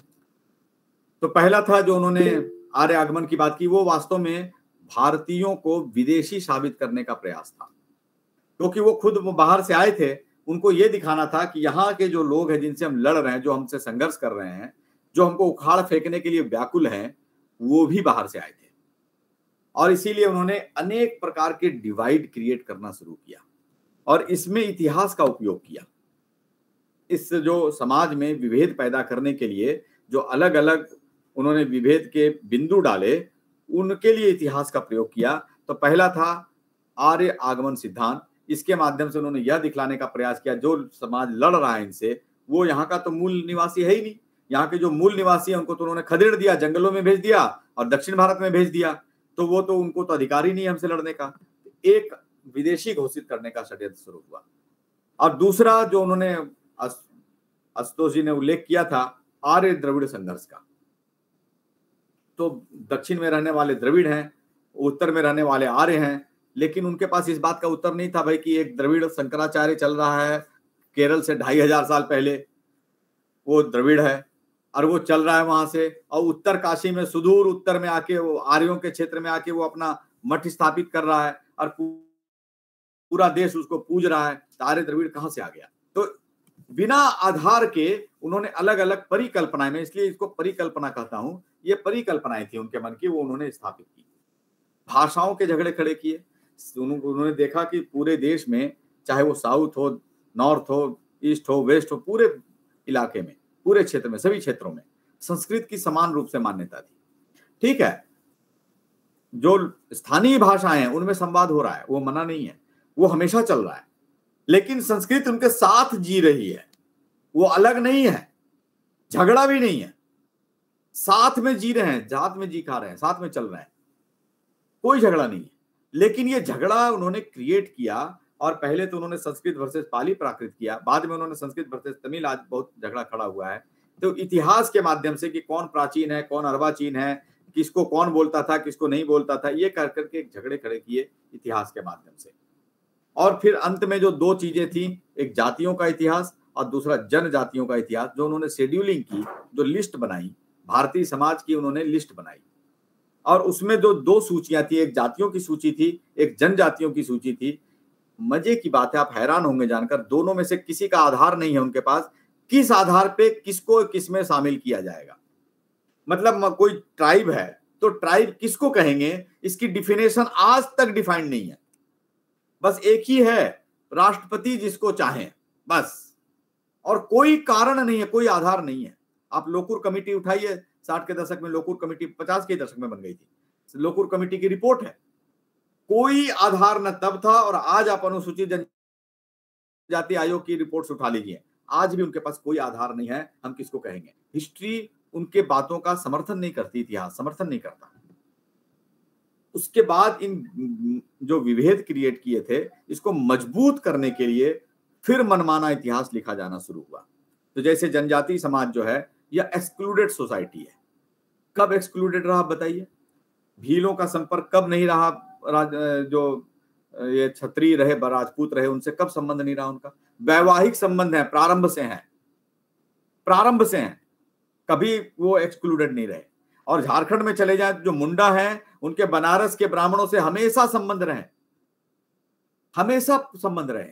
S2: तो पहला था जो उन्होंने आर्य आगमन की बात की, वो वास्तव में भारतीयों को विदेशी साबित करने का प्रयास था, क्योंकि वो खुद बाहर से आए थे। उनको ये दिखाना था कि यहाँ के जो लोग हैं जिनसे हम लड़ रहे हैं, जो हमसे संघर्ष कर रहे हैं, जो हमको उखाड़ फेंकने के लिए व्याकुल हैं, वो भी बाहर से आए थे। और इसीलिए उन्होंने अनेक प्रकार के डिवाइड क्रिएट करना शुरू किया और इसमें इतिहास का उपयोग किया। इस जो समाज में विभेद पैदा करने के लिए जो अलग अलग उन्होंने विभेद के बिंदु डाले, उनके लिए इतिहास का प्रयोग किया। तो पहला था आर्य आगमन सिद्धांत। इसके माध्यम से उन्होंने यह दिखलाने का प्रयास किया जो समाज लड़ रहा है इनसे, वो यहाँ का तो मूल निवासी है ही नहीं। यहाँ के जो मूल निवासी है उनको तो उन्होंने खदेड़ दिया, जंगलों में भेज दिया और दक्षिण भारत में भेज दिया, तो वो तो उनको तो अधिकार ही नहीं है हमसे लड़ने का। एक विदेशी घोषित करने का षड्यंत्र शुरू हुआ। और दूसरा जो उन्होंने आशुतोष जी ने उल्लेख किया था आर्य द्रविड़ संघर्ष का। तो दक्षिण में रहने वाले द्रविड़ हैं, उत्तर में रहने वाले आर्य हैं, लेकिन उनके पास इस बात का उत्तर नहीं था भाई कि एक द्रविड़ शंकराचार्य चल रहा है केरल से ढाई हजार साल पहले, वो द्रविड़ है और वो चल रहा है वहां से, और उत्तर काशी में सुदूर उत्तर में आके वो आर्यों के क्षेत्र में आके वो अपना मठ स्थापित कर रहा है और पूरा देश उसको पूज रहा है। तो आर्य द्रविड़ कहां से आ गया? तो बिना आधार के उन्होंने अलग अलग परिकल्पनाएं, मैं इसलिए इसको परिकल्पना कहता हूं, ये परिकल्पनाएं थी उनके मन की, वो उन्होंने स्थापित की। भाषाओं के झगड़े खड़े किए। उन्होंने देखा कि पूरे देश में, चाहे वो साउथ हो, नॉर्थ हो, ईस्ट हो, वेस्ट हो, पूरे इलाके में, पूरे क्षेत्र में, सभी क्षेत्रों में संस्कृत की समान रूप से मान्यता थी। ठीक है, जो स्थानीय भाषाएं हैं उनमें संवाद हो रहा है, वो मना नहीं है, वो हमेशा चल रहा है, लेकिन संस्कृत उनके साथ जी रही है। वो अलग नहीं है, झगड़ा भी नहीं है, साथ में जी रहे हैं, साथ में जी खा रहे हैं, साथ में चल रहे हैं, कोई झगड़ा नहीं है। लेकिन ये झगड़ा उन्होंने क्रिएट किया, और पहले तो उन्होंने संस्कृत वर्सेस पाली प्राकृत किया, बाद में उन्होंने संस्कृत वर्सेस तमिल, आज बहुत झगड़ा खड़ा हुआ है। तो इतिहास के माध्यम से कि कौन प्राचीन है, कौन अर्वाचीन है, किसको कौन बोलता था, किसको नहीं बोलता था, ये कर करके एक झगड़े खड़े किए इतिहास के माध्यम से। और फिर अंत में जो दो चीजें थी, एक जातियों का इतिहास और दूसरा जनजातियों का इतिहास, जो उन्होंने शेड्यूलिंग की, जो लिस्ट बनाई, भारतीय समाज की उन्होंने लिस्ट बनाई, और उसमें जो दो सूचियां थी, एक जातियों की सूची थी, एक जनजातियों की सूची थी। मजे की बात है, आप हैरान होंगे जानकर, दोनों में से किसी का आधार नहीं है उनके पास, किस आधार पे किसको किसमें शामिल किया जाएगा। मतलब कोई ट्राइब है तो ट्राइब किसको कहेंगे, इसकी डिफिनेशन आज तक डिफाइंड नहीं है। बस एक ही है, राष्ट्रपति जिसको चाहें, बस, और कोई कारण नहीं है, कोई आधार नहीं है। आप लोकुर कमेटी उठाइए, साठ के दशक में लोकुर कमेटी, पचास के दशक में बन गई थी, लोकुर कमेटी की रिपोर्ट है, कोई आधार न तब था, और आज आप अनुसूचित जनजाति आयोग की रिपोर्ट्स उठा लीजिए, आज भी उनके पास कोई आधार नहीं है। हम किसको कहेंगे? हिस्ट्री उनके बातों का समर्थन नहीं करती, इतिहास समर्थन नहीं करता। उसके बाद इन जो विभेद क्रिएट किए थे, इसको मजबूत करने के लिए फिर मनमाना इतिहास लिखा जाना शुरू हुआ। तो जैसे जनजाति समाज जो है, यह एक्सक्लूडेड सोसाइटी है। कब एक्सक्लूडेड रहा बताइए? भीलों का संपर्क कब नहीं रहा? राज, जो ये क्षत्रिय रहे, राजपूत रहे, उनसे कब संबंध नहीं रहा उनका? वैवाहिक संबंध है, प्रारंभ से है, प्रारंभ से है, कभी वो एक्सक्लूडेड नहीं रहे। और झारखंड में चले जाए, जो मुंडा हैं, उनके बनारस के ब्राह्मणों से हमेशा संबंध रहे, हमेशा संबंध रहे।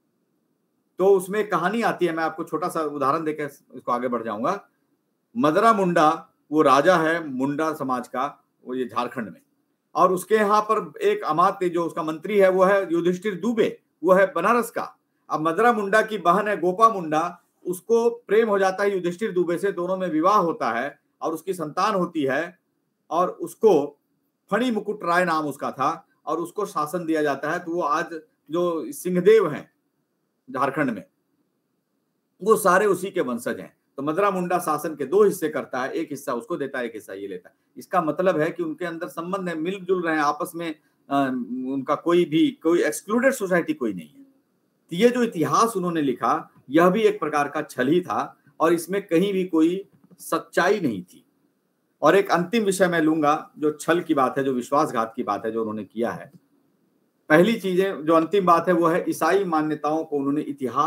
S2: तो उसमें कहानी आती है, मैं आपको छोटा सा उदाहरण देकर इसको आगे बढ़ जाऊंगा। मदरा मुंडा, वो राजा है मुंडा समाज का, वो ये झारखंड में, और उसके यहाँ पर एक अमात्य जो उसका मंत्री है, वो है युधिष्ठिर दुबे, वो है बनारस का। अब मदरा मुंडा की बहन है गोपा मुंडा, उसको प्रेम हो जाता है युधिष्ठिर दुबे से, दोनों में विवाह होता है और उसकी संतान होती है, और उसको फणी मुकुट राय नाम उसका था, और उसको शासन दिया जाता है। तो वो आज जो सिंहदेव हैं झारखंड में, वो सारे उसी के वंशज हैं। तो मदरा मुंडा शासन के दो हिस्से करता है, एक हिस्सा उसको देता है, एक हिस्सा ये लेता है। इसका मतलब है कि उनके अंदर संबंध है, मिलजुल रहे हैं आपस में, आ, उनका कोई भी कोई एक्सक्लूडेड सोसाइटी कोई नहीं है। तो ये जो इतिहास उन्होंने लिखा, यह भी एक प्रकार का छल ही था, और इसमें कहीं भी कोई सच्चाई नहीं थी। और एक अंतिम विषय मैं लूंगा, जो छल की बात है, जो विश्वासघात की बात है, जो उन्होंने किया है। पहली चीजें, जो अंतिम बात है, वो है ईसाई मान्यताओं को उन्होंने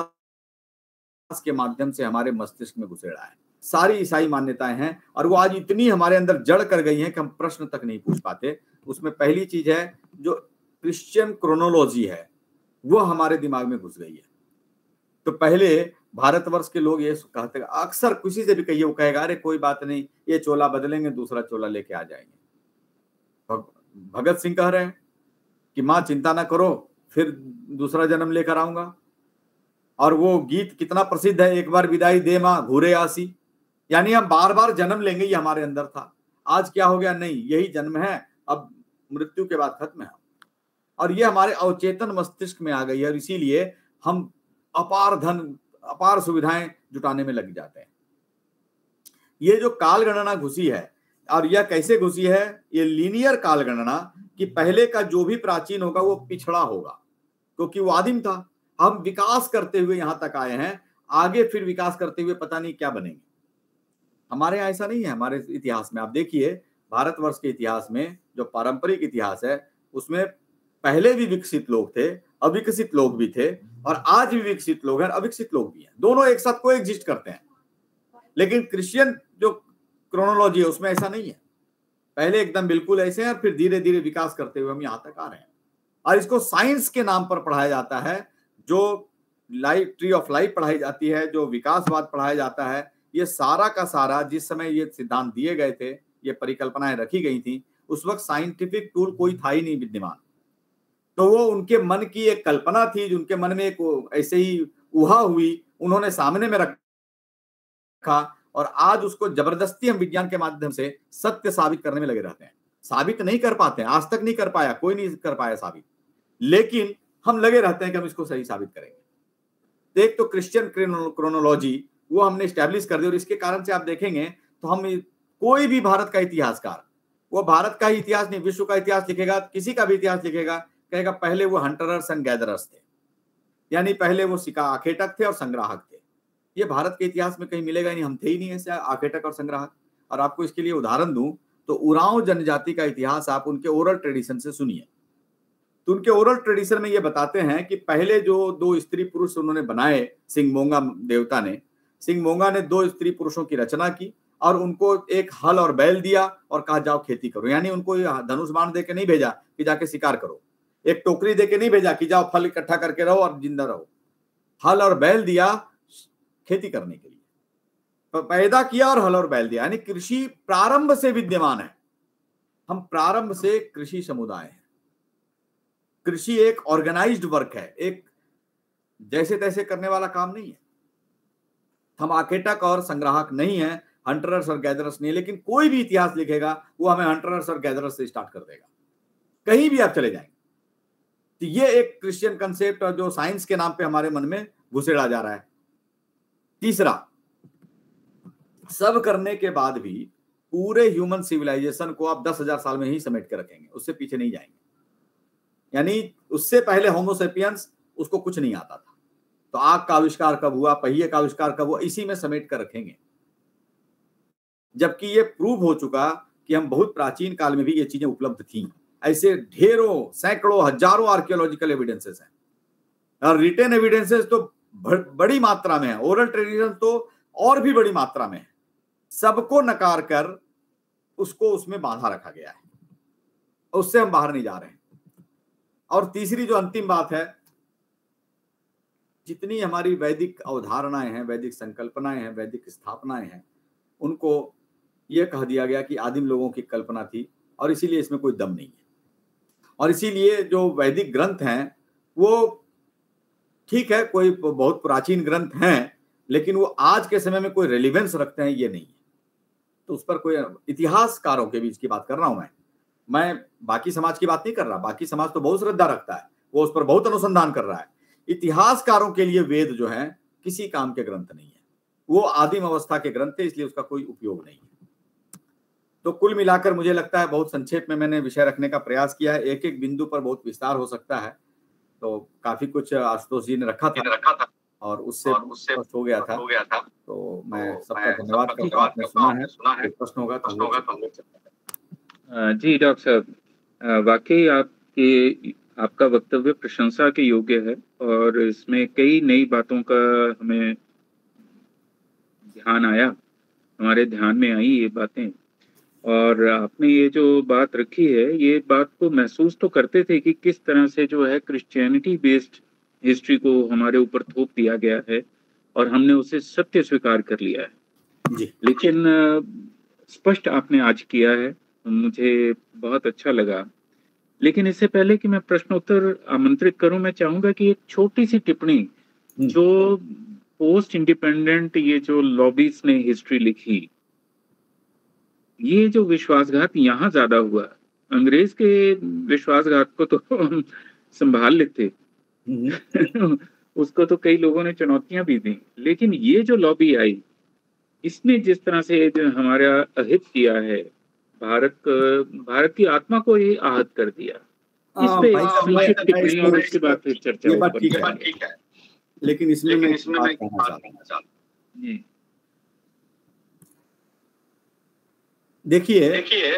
S2: इतिहास के माध्यम से हमारे मस्तिष्क में घुसेड़ा है। सारी ईसाई मान्यताएं हैं, और वो आज इतनी हमारे अंदर जड़ कर गई हैं कि हम प्रश्न तक नहीं पूछ पाते। उसमें पहली चीज है, जो क्रिश्चियन क्रोनोलॉजी है, वो हमारे दिमाग में घुस गई है। तो पहले भारतवर्ष के लोग ये कहते, अक्सर किसी से भी कहिए, वो कहेगा अरे कोई बात नहीं, ये चोला बदलेंगे, दूसरा चोला लेके आ जाएंगे। भगत सिंह कह रहे हैं कि माँ चिंता ना करो, फिर दूसरा जन्म लेकर आऊंगा। और वो गीत कितना प्रसिद्ध है, एक बार विदाई दे माँ घूरे आसी, यानी हम बार बार जन्म लेंगे, ये हमारे अंदर था। आज क्या हो गया? नहीं, यही जन्म है, अब मृत्यु के बाद खत्म है। और ये हमारे अवचेतन मस्तिष्क में आ गई है, और इसीलिए हम अपार धन, अपार सुविधाएं जुटाने में लग जाते हैं। ये जो काल गणना घुसी है, और यह कैसे घुसी है? ये लीनियर काल गणना, कि पहले का जो भी प्राचीन होगा वो पिछड़ा होगा, क्योंकि वो आदिम था। हम विकास करते हुए यहां तक आए हैं, आगे फिर विकास करते हुए पता नहीं क्या बनेंगे। हमारे यहाँ ऐसा नहीं है। हमारे इतिहास में आप देखिए, भारतवर्ष के इतिहास में जो पारंपरिक इतिहास है, उसमें पहले भी विकसित लोग थे, अविकसित लोग भी थे, और आज भी विकसित लोग हैं, अविकसित लोग भी हैं, दोनों एक साथ को एग्जिस्ट करते हैं। लेकिन क्रिश्चियन जो क्रोनोलॉजी है, उसमें ऐसा नहीं है। पहले एकदम बिल्कुल ऐसे हैं, फिर धीरे धीरे विकास करते हुए हम यहाँ तक आ रहे हैं। और इसको साइंस के नाम पर पढ़ाया जाता है, जो लाइफ, ट्री ऑफ लाइफ पढ़ाई जाती है, जो विकासवाद पढ़ाया जाता है। ये सारा का सारा, जिस समय ये सिद्धांत दिए गए थे, ये परिकल्पनाएं रखी गई थी, उस वक्त साइंटिफिक टूल कोई था ही नहीं विद्यमान। तो वो उनके मन की एक कल्पना थी, जो उनके मन में एक ऐसे ही उहा हुई, उन्होंने सामने में रखा, और आज उसको जबरदस्ती हम विज्ञान के माध्यम से सत्य साबित करने में लगे रहते हैं। साबित नहीं कर पाते हैं, आज तक नहीं कर पाया, कोई नहीं कर पाया साबित, लेकिन हम लगे रहते हैं कि हम इसको सही साबित करेंगे। एक तो क्रिश्चियन क्रोनोलॉजी, वो हमने स्टैब्लिश कर दिया। और इसके कारण से आप देखेंगे तो हम कोई भी भारत का इतिहासकार, वो भारत का ही इतिहास नहीं विश्व का इतिहास लिखेगा, किसी का भी इतिहास लिखेगा, कहेगा पहले वो हंटरर्स एंड गैदरर्स थे, यानी पहले वो शिकार आखेटक थे और संग्राहक थे। ये भारत के इतिहास में कहीं मिलेगा ही नहीं, हम थे ही नहीं ऐसे आखेटक और संग्राहक। और आपको इसके लिए उदाहरण दूं तो उरांव जनजाति का इतिहास आप उनके ओरल ट्रेडिशन से सुनिए, तो उनके ओरल ट्रेडिशन में ये बताते हैं कि पहले जो दो स्त्री पुरुष उन्होंने बनाए, सिंगमोंगा देवता ने, सिंगमोंगा ने दो स्त्री पुरुषों की रचना की और उनको एक हल और बैल दिया और कहा जाओ खेती करो। यानी उनको धनुष बाण दे के नहीं भेजा कि जाके शिकार करो, एक टोकरी दे के नहीं भेजा कि जाओ फल इकट्ठा करके रहो और जिंदा रहो। हल और बैल दिया खेती करने के लिए, तो पैदा किया और हल और बैल दिया। यानी कृषि प्रारंभ से विद्यमान है। हम प्रारंभ से कृषि समुदाय हैं। कृषि एक ऑर्गेनाइज्ड वर्क है, एक जैसे तैसे करने वाला काम नहीं है। हम आखेटक और संग्राहक नहीं है, हंटरर्स और गैदरर्स नहीं, लेकिन कोई भी इतिहास लिखेगा वो हमें हंटरर्स और गैदरर्स से स्टार्ट कर देगा, कहीं भी आप चले जाएंगे। तो ये एक क्रिश्चियन कंसेप्ट जो साइंस के नाम पे हमारे मन में घुसेड़ा जा रहा है। तीसरा, सब करने के बाद भी पूरे ह्यूमन सिविलाइजेशन को आप दस हजार साल में ही समेट के रखेंगे, उससे पीछे नहीं जाएंगे। यानी उससे पहले होमोसेपियंस, उसको कुछ नहीं आता था, तो आग का आविष्कार कब हुआ, पहिए का आविष्कार कब हुआ, इसी में समेट कर रखेंगे। जबकि ये प्रूव हो चुका कि हम बहुत प्राचीन काल में भी ये चीजें उपलब्ध थी। ऐसे ढेरों, सैकड़ों, हजारों आर्कियोलॉजिकल एविडेंसेस हैं और रिटन एविडेंसेस तो बड़ी मात्रा में है, ओरल ट्रेडिशन तो और भी बड़ी मात्रा में है। सबको नकार कर उसको उसमें बांधा रखा गया है, उससे हम बाहर नहीं जा रहे हैं। और तीसरी जो अंतिम बात है, जितनी हमारी वैदिक अवधारणाएं हैं, वैदिक संकल्पनाएं हैं, वैदिक स्थापनाएं हैं, उनको यह कह दिया गया कि आदिम लोगों की कल्पना थी और इसीलिए इसमें कोई दम नहीं है। और इसीलिए जो वैदिक ग्रंथ हैं वो ठीक है, कोई बहुत प्राचीन ग्रंथ हैं, लेकिन वो आज के समय में कोई रेलिवेंस रखते हैं ये नहीं है। तो उस पर कोई, इतिहासकारों के बीच की बात कर रहा हूं मैं मैं बाकी समाज की बात नहीं कर रहा। बाकी समाज तो बहुत श्रद्धा रखता है, वो उस पर बहुत अनुसंधान कर रहा है। इतिहासकारों के लिए वेद जो है किसी काम के ग्रंथ नहीं है, वो आदिम अवस्था के ग्रंथ है, इसलिए उसका कोई उपयोग नहीं है। तो कुल मिलाकर मुझे लगता है बहुत संक्षेप में मैंने विषय रखने का प्रयास किया है। एक एक बिंदु पर बहुत विस्तार हो सकता है, तो काफी कुछ आशुतोष जी ने रखा था, रखा था और उससे उससे हो गया था, हो गया था। तो मैं सबका धन्यवाद करता हूँ, आपने सुना है, सुना है। प्रश्न होगा तो होगा तो हम लोग
S1: जी डॉक्टर साहब, वाकई आपके आपका वक्तव्य प्रशंसा के योग्य है और इसमें कई नई बातों का हमें ध्यान आया, हमारे ध्यान में आई ये बातें। और आपने ये जो बात रखी है, ये बात को महसूस तो करते थे कि किस तरह से जो है क्रिश्चियनिटी बेस्ड हिस्ट्री को हमारे ऊपर थोप दिया गया है और हमने उसे सत्य स्वीकार कर लिया है
S2: जी।
S1: लेकिन स्पष्ट आपने आज किया है, मुझे बहुत अच्छा लगा। लेकिन इससे पहले कि मैं प्रश्नोत्तर आमंत्रित करूं, मैं चाहूंगा कि एक छोटी सी टिप्पणी जो पोस्ट इंडिपेंडेंट ये जो लॉबीज ने हिस्ट्री लिखी, ये जो विश्वासघात यहाँ ज्यादा हुआ, अंग्रेज के विश्वासघात को तो हम संभाल लेते उसको तो कई लोगों ने चुनौतियां भी दी, लेकिन ये जो लॉबी आई, इसने जिस तरह से जो हमारा अहित किया है, भारत भारत की आत्मा को ये आहत कर दिया। इस पे संक्षिप्त टिप्पणी और उसके बाद फिर चर्चा
S2: ठीक है। लेकिन इसमें मैं इसमें मैं कहना चाहता हूं, देखिए देखिए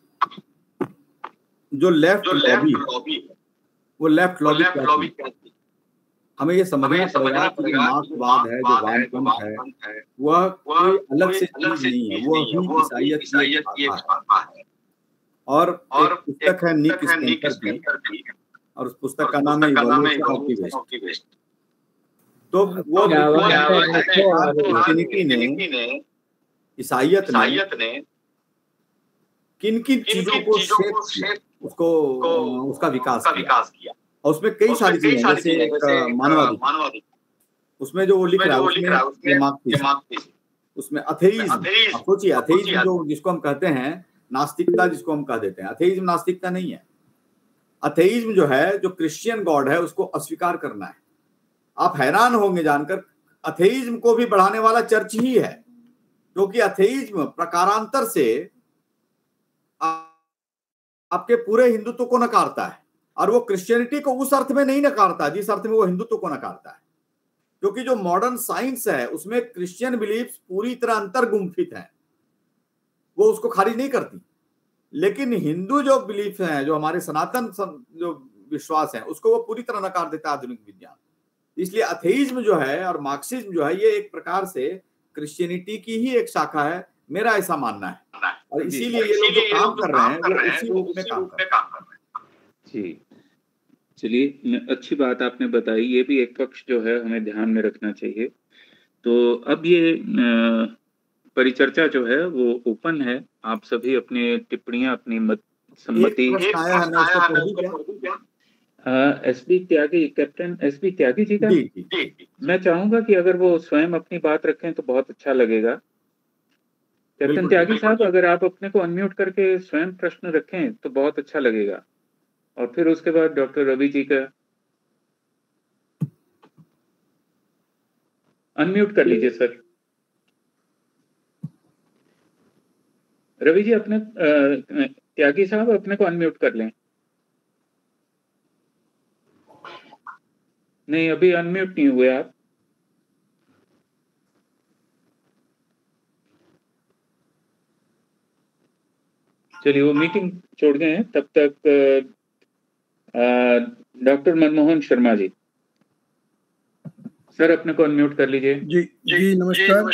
S2: जो लेफ्ट लॉबी है वो लेफ्ट लॉबी, हमें ये समझना पड़ेगा कि मार्क्सवाद है, जो वामपंथ है, वह कोई अलग से चीज नहीं है, वह भी ईसाइयत की एक शाखा है। और एक पुस्तक है निक स्पेंसर की, और उस पुस्तक का नाम है इवोल्यूशन ऑफ द वेस्ट। तो वो क्रिश्चियनिटी ने, ईसाइयत ने किन किन चीजों को शेप उसको उसका विकास किया, और उसमें कई सारी चीजें, जैसे मानवाधिकार, उसमें जो वो लिख रहा है उसमें उसमें अथेइज्म, सोचिए अथेइज्म जो जिसको हम कहते हैं नास्तिकता, जिसको हम कह देते हैं, अथेइज्म नास्तिकता नहीं है। अथेइज्म जो है, जो क्रिश्चियन गॉड है उसको अस्वीकार करना है। आप हैरान होंगे जानकर, अथेइज्म को भी बढ़ाने वाला चर्च ही है, क्योंकि अथेइज्म प्रकारांतर से आपके पूरे हिंदुत्व को नकारता है, और वो क्रिश्चियनिटी को उस अर्थ में नहीं नकारता जिस अर्थ में वो हिंदुत्व को नकारता है, क्योंकि जो मॉडर्न साइंस है उसमें क्रिश्चियन बिलीफ्स पूरी तरह अंतर्गुम्फित हैं, वो उसको खारिज नहीं करती। लेकिन हिंदू जो बिलीफ हैं, जो हमारे सनातन जो विश्वास है, उसको वो पूरी तरह नकार देता है आधुनिक विज्ञान। इसलिए अथेइज्म जो है और मार्क्सिज्म जो है, ये एक प्रकार से क्रिश्चियनिटी की ही एक शाखा है, मेरा ऐसा मानना है। और इसीलिए ये लोग जो काम कर रहे हैं वो उसी रूप में काम कर रहे हैं।
S1: जी, चलिए, अच्छी बात आपने बताई। ये भी एक पक्ष जो है हमें ध्यान में रखना चाहिए। तो अब ये परिचर्चा जो है वो ओपन है, आप सभी अपनी टिप्पणियां, अपनी मत सम्मति। S B Tyagi, captain S B Tyagi ji का जी, जी, जी, मैं चाहूंगा कि अगर वो स्वयं अपनी बात रखें तो बहुत अच्छा लगेगा। कैप्टन त्यागी साहब, अगर आप अपने को अनम्यूट करके स्वयं प्रश्न रखें तो बहुत अच्छा लगेगा, और फिर उसके बाद डॉक्टर रवि जी का अनम्यूट कर लीजिए सर। रवि जी अपने त्यागी साहब अपने को अनम्यूट कर लें। नहीं, अभी अनम्यूट नहीं हुए आप। चलिए, वो मीटिंग छोड़ गए हैं। तब तक डॉक्टर मनमोहन शर्मा जी, सर अपने को अनम्यूट कर लीजिए।
S4: जी जी नमस्कार।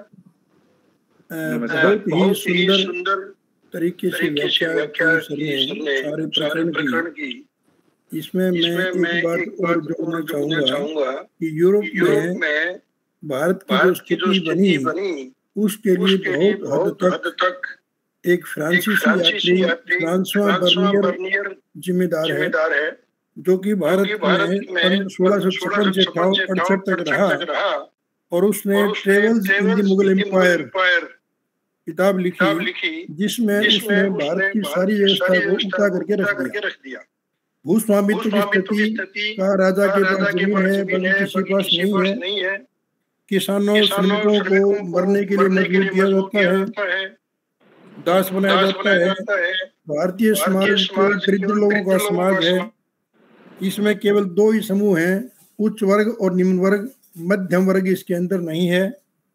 S4: बहुत ही सुंदर, सुंदर तरीके से व्याख्या सारे प्रकरण की। इसमें मैं एक बात और जोड़ना चाहूंगा कि यूरोप में भारत की जो स्थिति बनी, उसके लिए बहुत हद तक एक फ्रांसीसी यात्री फ्रांसवा बर्नियर जिम्मेदार है, जो कि भारत में सोलह सौ छप्पन से अड़सठ तक रहा, और उसने travels in the Mughal empire किताब लिखी, जिसमें उसने भारत की सारी व्यवस्था को उल्टा करके रख दिया। भूस्वामित्व की स्थिति का राजा के पास जमीन है बल्कि किसी के पास नहीं है। किसानों श्रमिकों को मरने के लिए मजबूर किया जाता है, दास बनाया जाता है। भारतीय समाज तो दरिद्र लोगों का समाज है। इसमें केवल दो ही समूह हैं, उच्च वर्ग और निम्न वर्ग। मध्यम वर्ग इसके अंदर नहीं है।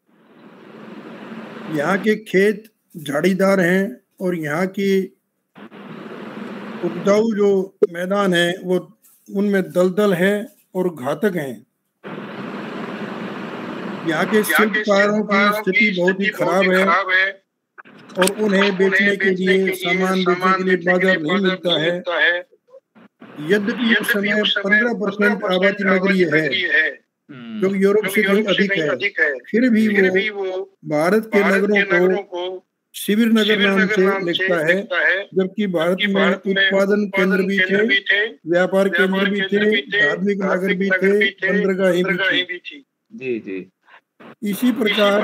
S4: यहाँ के खेत झाड़ीदार हैं और यहाँ की उपजाऊ जो मैदान है वो उनमें दलदल है और घातक हैं। यहाँ के शिल्पकारों की स्थिति बहुत ही खराब है और उन्हें बेचने के लिए सामान बेचने के लिए बाजार नहीं मिलता है। यद्यपि उस समय पंद्रह परसेंट आबादी नगरीय है, जो यूरोप से कहीं अधिक है, फिर भी वो भारत के नगरों को शिविर नगर नाम से लिखता है, जबकि भारत में उत्पादन केंद्र भी थे, व्यापार केंद्र भी थे, धार्मिक नगर भी थे, बंदरगाहें भी थी।
S1: जी जी।
S4: इसी प्रकार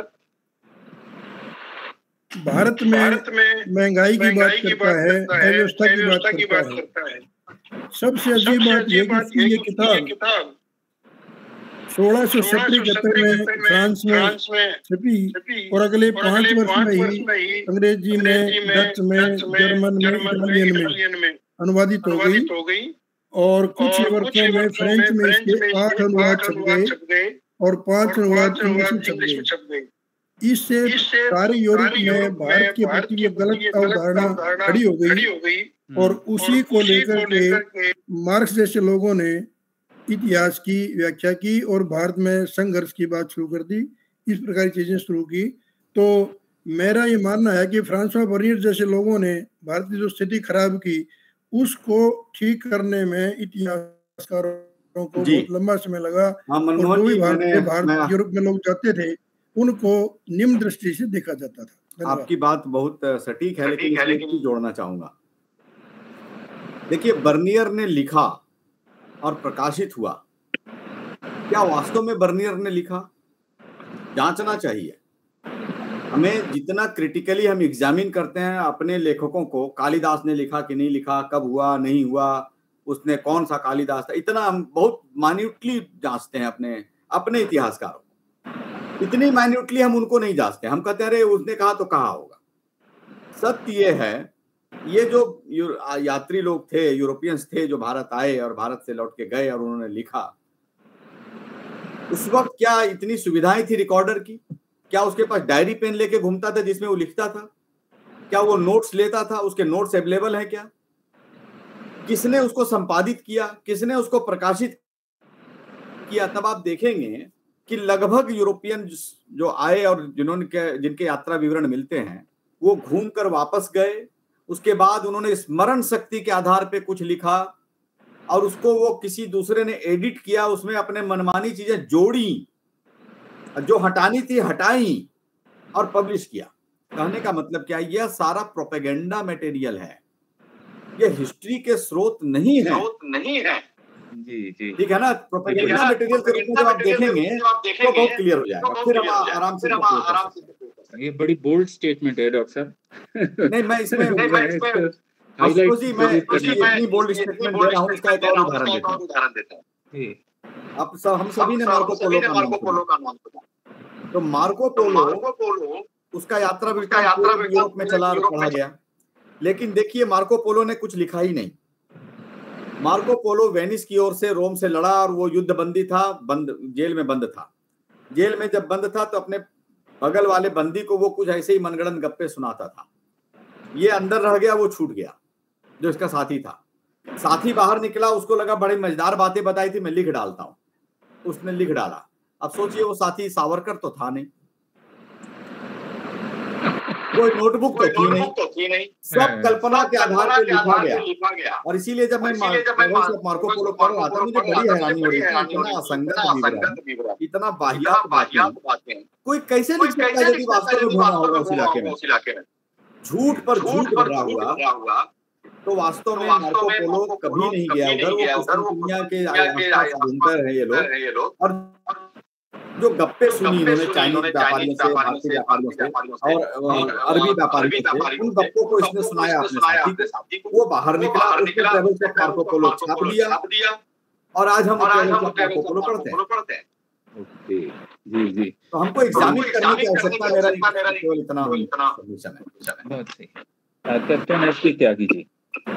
S4: भारत में महंगाई की बात करता है, अव्यवस्था की बात करता है। सबसे अजीब बात यह कि ये किताब सोलह सौ सत्तर में फ्रांस में छपी और अगले पांच वर्ष में ही अंग्रेजी में, डच में, जर्मन में, इटालियन में अनुवादित हो गई, और कुछ वर्षों में फ्रेंच में इसके आठ अनुवाद छप गए और पांच अनुवाद इंग्लिश में छप गए। इससे सारे यूरोप में भारत के प्रति एक गलत अवधारणा खड़ी हो गई और उसी को लेकर के मार्क्स जैसे लोगों ने इतिहास की व्याख्या की और भारत में संघर्ष की बात शुरू कर दी। इस प्रकार की चीजें शुरू की। तो मेरा ये मानना है कि फ्रांसवा बर्नियर जैसे लोगों ने भारत की जो स्थिति खराब की उसको ठीक करने में इतिहासकारों को बहुत लंबा समय लगा। और जो भी भारत के भारत यूरोप में लोग जाते थे उनको निम्न दृष्टि से देखा जाता था।
S2: आपकी बात बहुत सटीक है, लेकिन इसमें एक चीज जोड़ना चाहूंगा। देखिए, बर्नियर ने लिखा और प्रकाशित हुआ, क्या वास्तव में बर्नियर ने लिखा? जांचना चाहिए हमें। जितना क्रिटिकली हम एग्जामिन करते हैं अपने लेखकों को, कालिदास ने लिखा कि नहीं लिखा, कब हुआ नहीं हुआ, उसने कौन सा कालिदास था, इतना हम बहुत मान्युटली जांचते हैं अपने अपने इतिहासकारों। इतनी माइन्यूटली हम उनको नहीं जांचते। हम कहते हैं अरे उसने कहा तो कहा होगा। सत्य ये है, ये जो यात्री लोग थे, यूरोपियंस थे जो भारत आए और भारत से लौट के गए और उन्होंने लिखा, उस वक्त क्या इतनी सुविधाएं थी रिकॉर्डर की? क्या उसके पास डायरी पेन लेके घूमता था जिसमें वो लिखता था? क्या वो नोट्स लेता था? उसके नोट्स अवेलेबल है क्या? किसने उसको संपादित किया? किसने उसको प्रकाशित किया? तब आप देखेंगे कि लगभग यूरोपियन जो आए और जिन्होंने जिनके यात्रा विवरण मिलते हैं वो घूम कर वापस गए। उसके बाद उन्होंने स्मरण शक्ति के आधार पे कुछ लिखा और उसको वो किसी दूसरे ने एडिट किया, उसमें अपने मनमानी चीजें जोड़ी, जो हटानी थी हटाई और पब्लिश किया। कहने का मतलब क्या है, यह सारा प्रोपेगेंडा मटेरियल है, यह हिस्ट्री के स्रोत नहीं है। स्रोत नहीं है।
S1: जी जी
S2: ठीक है ना। प्रोपेगेंडा मटेरियल के रूप में जब आप देखेंगे तो बहुत क्लियर हो जाएगा। फिर हम आराम से आराम से
S1: ये बड़ी बोल्ड स्टेटमेंट है डॉक्टर साहब।
S2: नहीं, मैं इसमें हाईलाइट जी मैं इतनी बोल्ड स्टेटमेंट दे रहा हूँ, इसका एक और उदाहरण देता हूँ। अब सब हम सभी ने मार्को पोलो का नाम सुना। तो मार्को पोलो उसका यात्रा वृत्तांत यूरोप में चला पढ़ा गया, लेकिन देखिए मार्को पोलो ने कुछ लिखा ही नहीं। मार्को पोलो वेनिस की ओर से रोम से लड़ा और वो युद्ध बंदी था, बंद जेल में बंद था। जेल में जब बंद था तो अपने बगल वाले बंदी को वो कुछ ऐसे ही मनगढ़ंत गप्पे सुनाता था। ये अंदर रह गया, वो छूट गया जो इसका साथी था। साथी बाहर निकला, उसको लगा बड़ी मजेदार बातें बताई थी, मैं लिख डालता हूँ। उसने लिख डाला। अब सोचिए वो साथी सावरकर तो था नहीं, कोई नोटबुक तो थी नहीं, तो थी नहीं। सब कल्पना के आधार पर लिखा गया, लिखा गया। और इसीलिए जब मैं मार्को पोलो पढ़ रहा था मुझे बड़ी हैरानी हो रही थी। इतना असंगत विवरण, इतना वाहियात बातें, कोई कैसे लिख सकता है यदि वास्तव में घूमा होगा उस इलाके में? झूठ पर झूठ भरा हुआ। तो वास्तव में मार्को पोलो कभी नहीं गया उधर, वो दुनिया के आसपास घूमते रहे ये लोग। और जो गप्पे सुनी इन्होंने चाइनीज व्यापारियों से, भारतीय व्यापारियों से और अरबी व्यापारियों से, उन गप्पों को इसने सुनाया अपने साथी को। वो बाहर निकला, उसने ट्रेवल्स ऑफ मार्को पोलो छाप दिया और आज हम ट्रेवल्स ऑफ मार्को पोलो पढ़ते हैं।
S1: ओके, जी जी।
S2: तो हमको एग्जामिन करने की आवश्यकता मेरा केवल इतना सबमिशन है।
S1: बहुत सही। Captain S P Tyagi ji.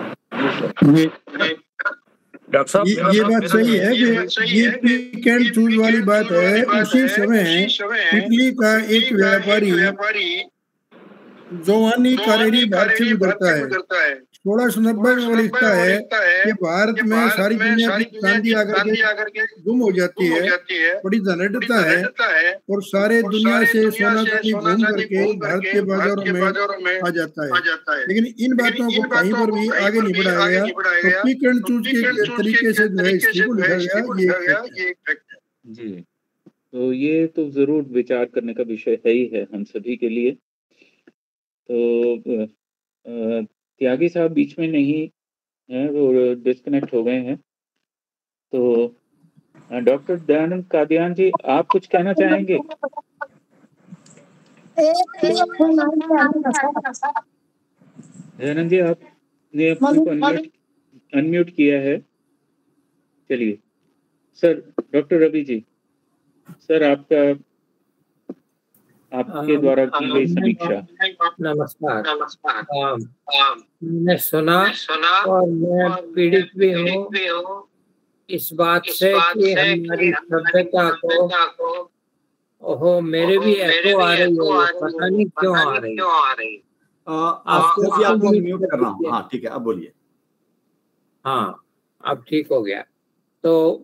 S4: Doctor साहब ये, ये बात सही है कि ये पिक एंड चूज वाली बात है। उसी समय इटली का एक व्यापारी जोवानी कारेरी भारत से गुजरता है। सोलह सौ नब्बे में लिखता है कि भारत में सारी दुनिया की चांदी आकर के गुम हो जाती है, बड़ी धनढ़ता है और सारे दुनिया से सोना चांदी घूम करके भारत के बाजारों में आ जाता है। लेकिन इन बातों को कहीं पर भी आगे नहीं बढ़ाया गया। तो पिक एंड चूज के तरीके से जो है इसको लिखा गया, ये
S1: जी। तो ये तो जरूर विचार करने का विषय है ही है हम सभी के लिए। तो त्यागी साहब बीच में नहीं है, वो डिस्कनेक्ट हो गए हैं। तो डॉक्टर दयानंद कादियान जी, आप कुछ कहना चाहेंगे? दयानंद जी, आपने अपने को अनम्यूट अनम्यूट किया है। चलिए sir, doctor Ravi ji, sir आपका आपके द्वारा की गई समीक्षा।
S5: नमस्कार। मैंने सुना, सुना और मैं पीड़ित भी हूँ इस बात से कि हमारी सभ्यता को, ओहो मेरे भी एको आ रही है, पता नहीं क्यों आ रही है।
S2: आपको आपको म्यूट कर रहा हूँ। हाँ ठीक है, अब बोलिए।
S5: हाँ अब ठीक हो गया। तो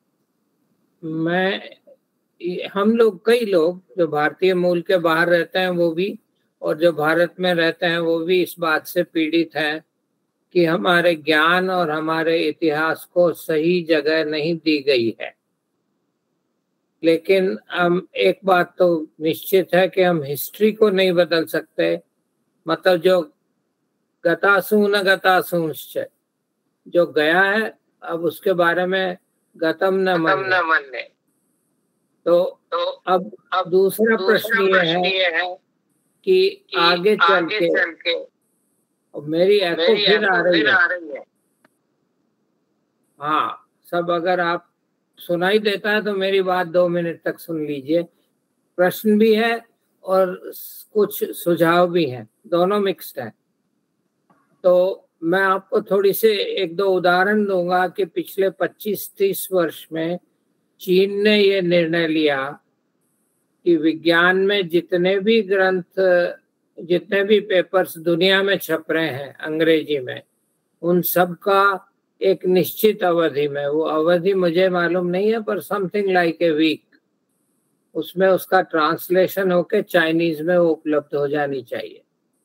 S5: मैं हम लोग, कई लोग जो भारतीय मूल के बाहर रहते हैं वो भी, और जो भारत में रहते हैं वो भी इस बात से पीड़ित हैं कि हमारे ज्ञान और हमारे इतिहास को सही जगह नहीं दी गई है। लेकिन हम एक बात तो निश्चित है कि हम हिस्ट्री को नहीं बदल सकते। मतलब जो गतासू न गतासूंश्च, जो गया है अब उसके बारे में गतम न मन्ये। तो, तो अब अब दूसरा प्रश्न ये है, है कि, कि आगे चल आगे के, चल के और मेरी एको फिर आ रही है। हाँ सब, अगर आप सुनाई देता है तो मेरी बात दो मिनट तक सुन लीजिए। प्रश्न भी है और कुछ सुझाव भी हैं, दोनों मिक्स्ड हैं। तो मैं आपको थोड़ी से एक दो उदाहरण दूंगा कि पिछले पच्चीस तीस वर्ष में चीन ने ये निर्णय लिया कि विज्ञान में जितने भी ग्रंथ, जितने भी पेपर्स दुनिया में छप रहे हैं अंग्रेजी में, उन सब का एक निश्चित अवधि में, वो अवधि मुझे मालूम नहीं है पर समथिंग लाइक ए वीक, उसमें उसका ट्रांसलेशन होके चाइनीज में वो उपलब्ध हो जानी चाहिए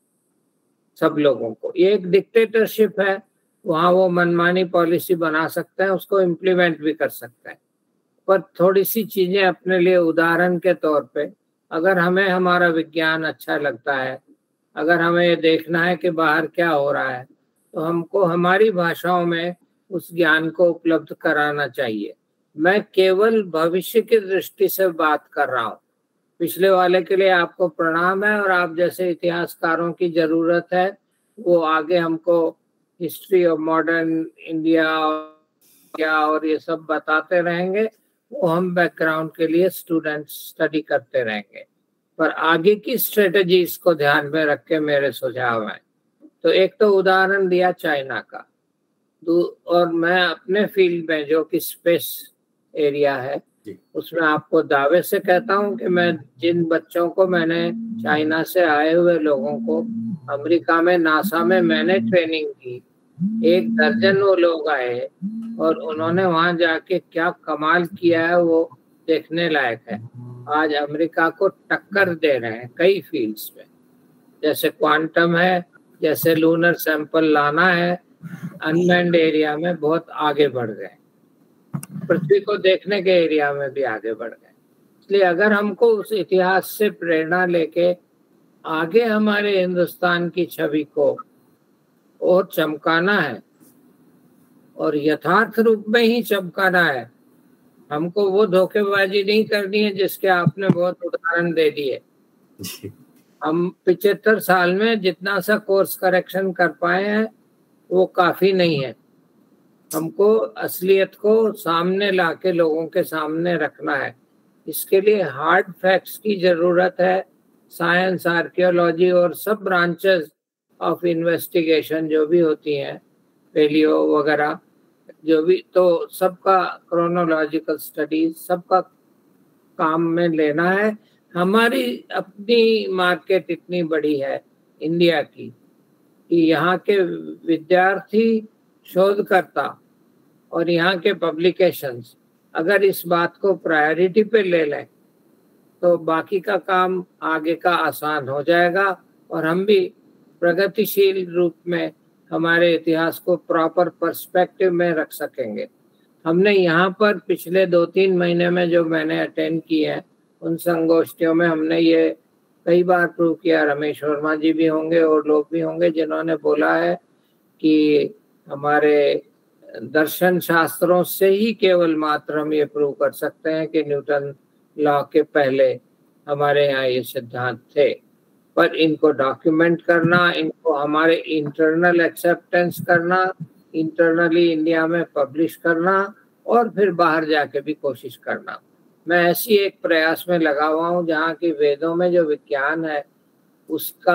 S5: सब लोगों को। ये एक डिक्टेटरशिप है, वहाँ वो मनमानी पॉलिसी बना सकते हैं, उसको इम्प्लीमेंट भी कर सकते हैं। पर थोड़ी सी चीजें अपने लिए उदाहरण के तौर पे, अगर हमें हमारा विज्ञान अच्छा लगता है, अगर हमें ये देखना है कि बाहर क्या हो रहा है, तो हमको हमारी भाषाओं में उस ज्ञान को उपलब्ध कराना चाहिए। मैं केवल भविष्य की दृष्टि से बात कर रहा हूँ। पिछले वाले के लिए आपको प्रणाम है और आप जैसे इतिहासकारों की जरूरत है, वो आगे हमको हिस्ट्री ऑफ मॉडर्न इंडिया क्या और ये सब बताते रहेंगे, वो हम बैकग्राउंड के लिए स्टूडेंट्स स्टडी करते रहेंगे। पर आगे की स्ट्रेटजीज को ध्यान में रख के मेरे सुझाव हैं। तो एक तो उदाहरण दिया चाइना का, और मैं अपने फील्ड में जो कि स्पेस एरिया है उसमें आपको दावे से कहता हूं कि मैं जिन बच्चों को, मैंने चाइना से आए हुए लोगों को अमेरिका में नासा में मैंने ट्रेनिंग की, एक दर्जन वो लोग आए और उन्होंने वहां जाके क्या कमाल किया है वो देखने लायक है। आज अमेरिका को टक्कर दे रहे हैं कई फील्ड्स में, जैसे क्वांटम है, जैसे लूनर सैंपल लाना है, अनमैन्ड एरिया में बहुत आगे बढ़ गए, पृथ्वी को देखने के एरिया में भी आगे बढ़ गए। इसलिए अगर हमको उस इतिहास से प्रेरणा लेके आगे हमारे हिंदुस्तान की छवि को और चमकाना है और यथार्थ रूप में ही चमकाना है, हमको वो धोखेबाजी नहीं करनी है जिसके आपने बहुत उदाहरण दे दिए। हम पिछहत्तर साल में जितना सा कोर्स करेक्शन कर पाए हैं वो काफी नहीं है। हमको असलियत को सामने लाके लोगों के सामने रखना है। इसके लिए हार्ड फैक्ट्स की जरूरत है। साइंस, आर्कियोलॉजी और सब ब्रांचेस ऑफ इन्वेस्टिगेशन जो भी होती हैं, पेलियो वगैरह जो भी, तो सबका क्रोनोलॉजिकल स्टडीज सबका काम में लेना है। हमारी अपनी मार्केट इतनी बड़ी है इंडिया की कि यहाँ के विद्यार्थी, शोधकर्ता और यहाँ के पब्लिकेशंस अगर इस बात को प्रायोरिटी पे ले लें तो बाकी का काम आगे का आसान हो जाएगा और हम भी प्रगतिशील रूप में हमारे इतिहास को प्रॉपर पर्सपेक्टिव में रख सकेंगे। हमने यहाँ पर पिछले दो तीन महीने में जो मैंने अटेंड किए हैं उन संगोष्ठियों में हमने ये कई बार प्रूव किया, रमेश वर्मा जी भी होंगे और लोग भी होंगे जिन्होंने बोला है कि हमारे दर्शन शास्त्रों से ही केवल मात्र हम ये प्रूव कर सकते हैं कि न्यूटन लॉ के पहले हमारे यहाँ ये सिद्धांत थे। पर इनको डॉक्यूमेंट करना, इनको हमारे इंटरनल एक्सेप्टेंस करना, इंटरनली इंडिया में पब्लिश करना और फिर बाहर जाके भी कोशिश करना। मैं ऐसी एक प्रयास में लगा हुआ हूँ जहाँ की वेदों में जो विज्ञान है उसका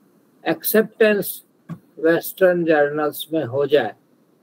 S5: एक्सेप्टेंस वेस्टर्न जर्नल्स में हो जाए।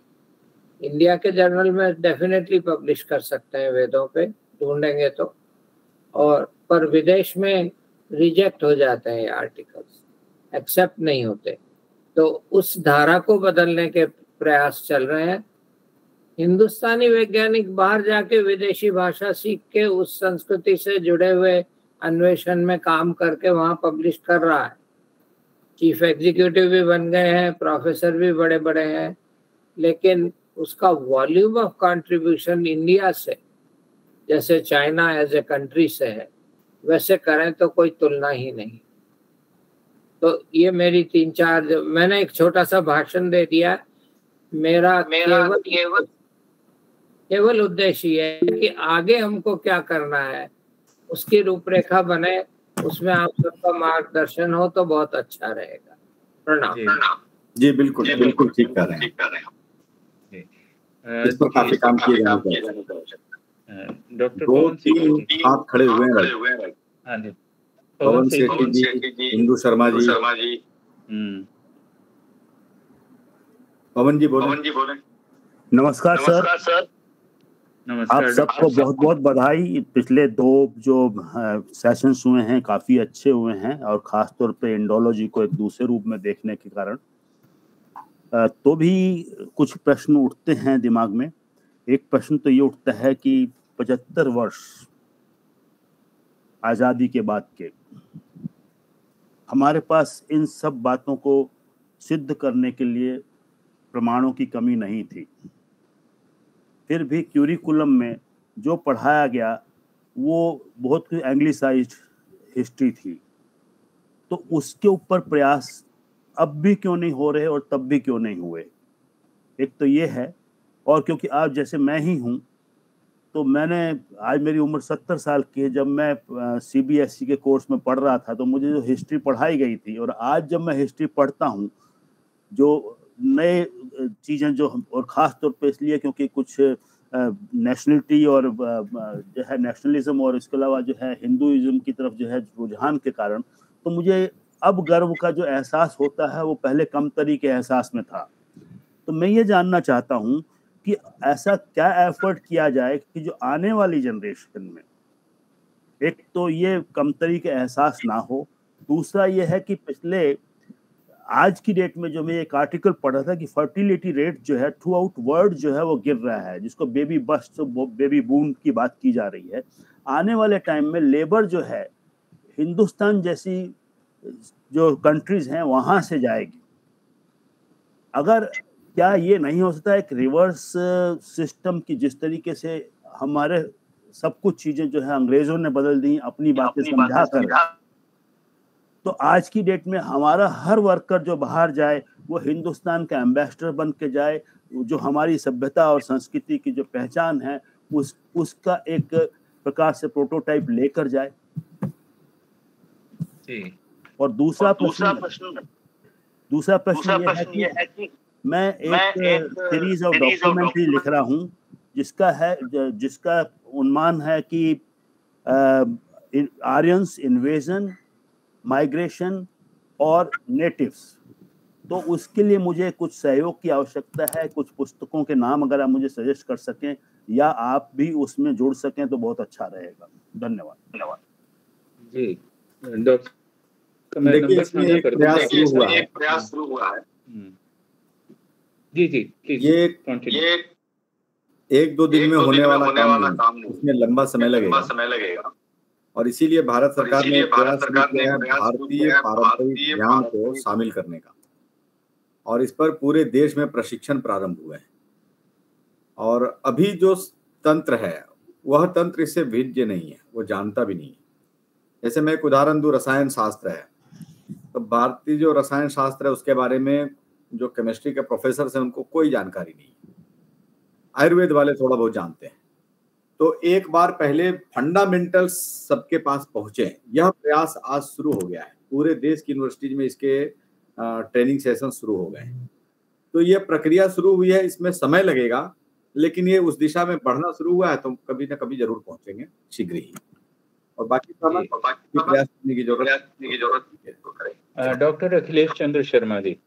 S5: इंडिया के जर्नल में डेफिनेटली पब्लिश कर सकते हैं वेदों पे, ढूंढेंगे तो, और पर विदेश में रिजेक्ट हो जाते हैं ये आर्टिकल्स, एक्सेप्ट नहीं होते। तो उस धारा को बदलने के प्रयास चल रहे हैं। हिंदुस्तानी वैज्ञानिक बाहर जाके विदेशी भाषा सीख के उस संस्कृति से जुड़े हुए अन्वेषण में काम करके वहाँ पब्लिश कर रहा है। चीफ एग्जीक्यूटिव भी बन गए हैं, प्रोफेसर भी बड़े बड़े हैं, लेकिन उसका वॉल्यूम ऑफ कंट्रीब्यूशन इंडिया से, जैसे चाइना एज ए कंट्री से है, वैसे करें तो कोई तुलना ही नहीं। तो ये मेरी तीन चार, मैंने एक छोटा सा भाषण दे दिया। मेरा केवल केवल केवल उद्देश्य ये है कि आगे हमको क्या करना है उसकी रूपरेखा बने, उसमें आप सबका मार्गदर्शन हो तो बहुत अच्छा रहेगा। प्रणाम।
S2: जी बिल्कुल बिल्कुल ठीक कर रहे हैं। इस पर काफी काम किया जाना चाहिए।
S1: डॉक्टर
S2: दो तीन हाथ खड़े हुए हैं।
S1: हाँ जी,
S2: पवन सेठी जी, इंदु शर्मा जी।
S1: हम्म
S2: पवन जी बोले।
S6: पवन जी बोले।
S7: नमस्कार सर।
S6: सर
S7: आप सबको बहुत बहुत बधाई। पिछले दो जो सेशंस हुए हैं काफी अच्छे हुए हैं, और खास तौर पे इंडोलॉजी को एक दूसरे रूप में देखने के कारण तो भी कुछ प्रश्न उठते हैं दिमाग में। एक प्रश्न तो ये उठता है कि पचहत्तर वर्ष आज़ादी के बाद के हमारे पास इन सब बातों को सिद्ध करने के लिए प्रमाणों की कमी नहीं थी, फिर भी क्यूरिकुलम में जो पढ़ाया गया वो बहुत एंग्लिसाइज्ड हिस्ट्री थी। तो उसके ऊपर प्रयास अब भी क्यों नहीं हो रहे और तब भी क्यों नहीं हुए, एक तो ये है। और क्योंकि आप जैसे मैं ही हूँ, तो मैंने आज मेरी उम्र सत्तर साल की है, जब मैं सीबीएसई के कोर्स में पढ़ रहा था तो मुझे जो हिस्ट्री पढ़ाई गई थी, और आज जब मैं हिस्ट्री पढ़ता हूँ जो नए चीज़ें जो, और ख़ास तौर पे इसलिए क्योंकि कुछ नेशनलिटी और जो है नेशनलिज्म और इसके अलावा जो है हिंदुइज्म की तरफ जो है रुझान के कारण, तो मुझे अब गर्व का जो एहसास होता है वो पहले कमतरी के एहसास में था। तो मैं ये जानना चाहता हूँ कि ऐसा क्या एफर्ट किया जाए कि जो आने वाली जनरेशन में एक तो ये कमतरी का एहसास ना हो, दूसरा ये है कि पिछले आज की डेट में जो मैं एक आर्टिकल पढ़ रहा था कि फर्टिलिटी रेट जो है थ्रू आउट वर्ल्ड जो है वो गिर रहा है, जिसको बेबी बस्ट बेबी बूम की बात की जा रही है। आने वाले टाइम में लेबर जो है हिंदुस्तान जैसी जो कंट्रीज हैं वहां से जाएगी। अगर क्या ये नहीं हो सकता एक रिवर्स सिस्टम की, जिस तरीके से हमारे सब कुछ चीजें जो है अंग्रेजों ने बदल दी अपनी बातें समझा कर, तो आज की डेट में हमारा हर वर्कर जो बाहर जाए वो हिंदुस्तान का एम्बेसडर बन के जाए, जो हमारी सभ्यता और संस्कृति की जो पहचान है उस उसका एक प्रकार से प्रोटोटाइप लेकर जाए।
S1: जी।
S7: और दूसरा प्रश्न दूसरा प्रश्न ये है कि मैं एक सीरीज ऑफ डॉक्यूमेंट्री लिख रहा हूँ जिसका है जिसका उन्मान है कि आर्यंस इन्वेजन, माइग्रेशन और नेटिव्स। तो उसके लिए मुझे कुछ सहयोग की आवश्यकता है। कुछ पुस्तकों के नाम अगर आप मुझे सजेस्ट कर सकें या आप भी उसमें जुड़ सकें तो बहुत अच्छा रहेगा। धन्यवाद। धन्यवाद
S1: जी। डॉक्टर मैं नंबर साझा कर दूं।
S6: एक प्रयास शुरू हुआ है।
S1: जी जी प्लीज।
S2: ये ये एक दो दिन में होने वाला काम नहीं, इसमें लंबा समय लगेगा
S6: समय लगेगा
S2: और इसीलिए भारत सरकार ने
S6: भारत सरकार ने
S2: भारतीय पारंपरिक ज्ञान को शामिल करने का, और इस पर पूरे देश में प्रशिक्षण प्रारंभ हुए हैं। और अभी जो तंत्र है वह तंत्र इससे भिन्न नहीं है, वो जानता भी नहीं है। जैसे मैं एक उदाहरण दूं, रसायन शास्त्र है, तो भारतीय जो रसायन शास्त्र है उसके बारे में जो केमिस्ट्री के प्रोफेसर हैं उनको कोई जानकारी नहीं है। आयुर्वेद वाले थोड़ा बहुत जानते हैं। तो एक बार पहले फंडामेंटल्स सबके पास पहुंचे, यह प्रयास आज शुरू हो गया है। पूरे देश की यूनिवर्सिटीज में इसके ट्रेनिंग सेशन शुरू हो गए हैं। तो ये प्रक्रिया शुरू हुई है, इसमें समय लगेगा, लेकिन ये उस दिशा में बढ़ना शुरू हुआ है तो कभी ना कभी जरूर पहुंचेंगे शीघ्र ही। और बाकी प्रयास करने की जरूरत है।
S1: डॉक्टर अखिलेश चंद्र शर्मा जी।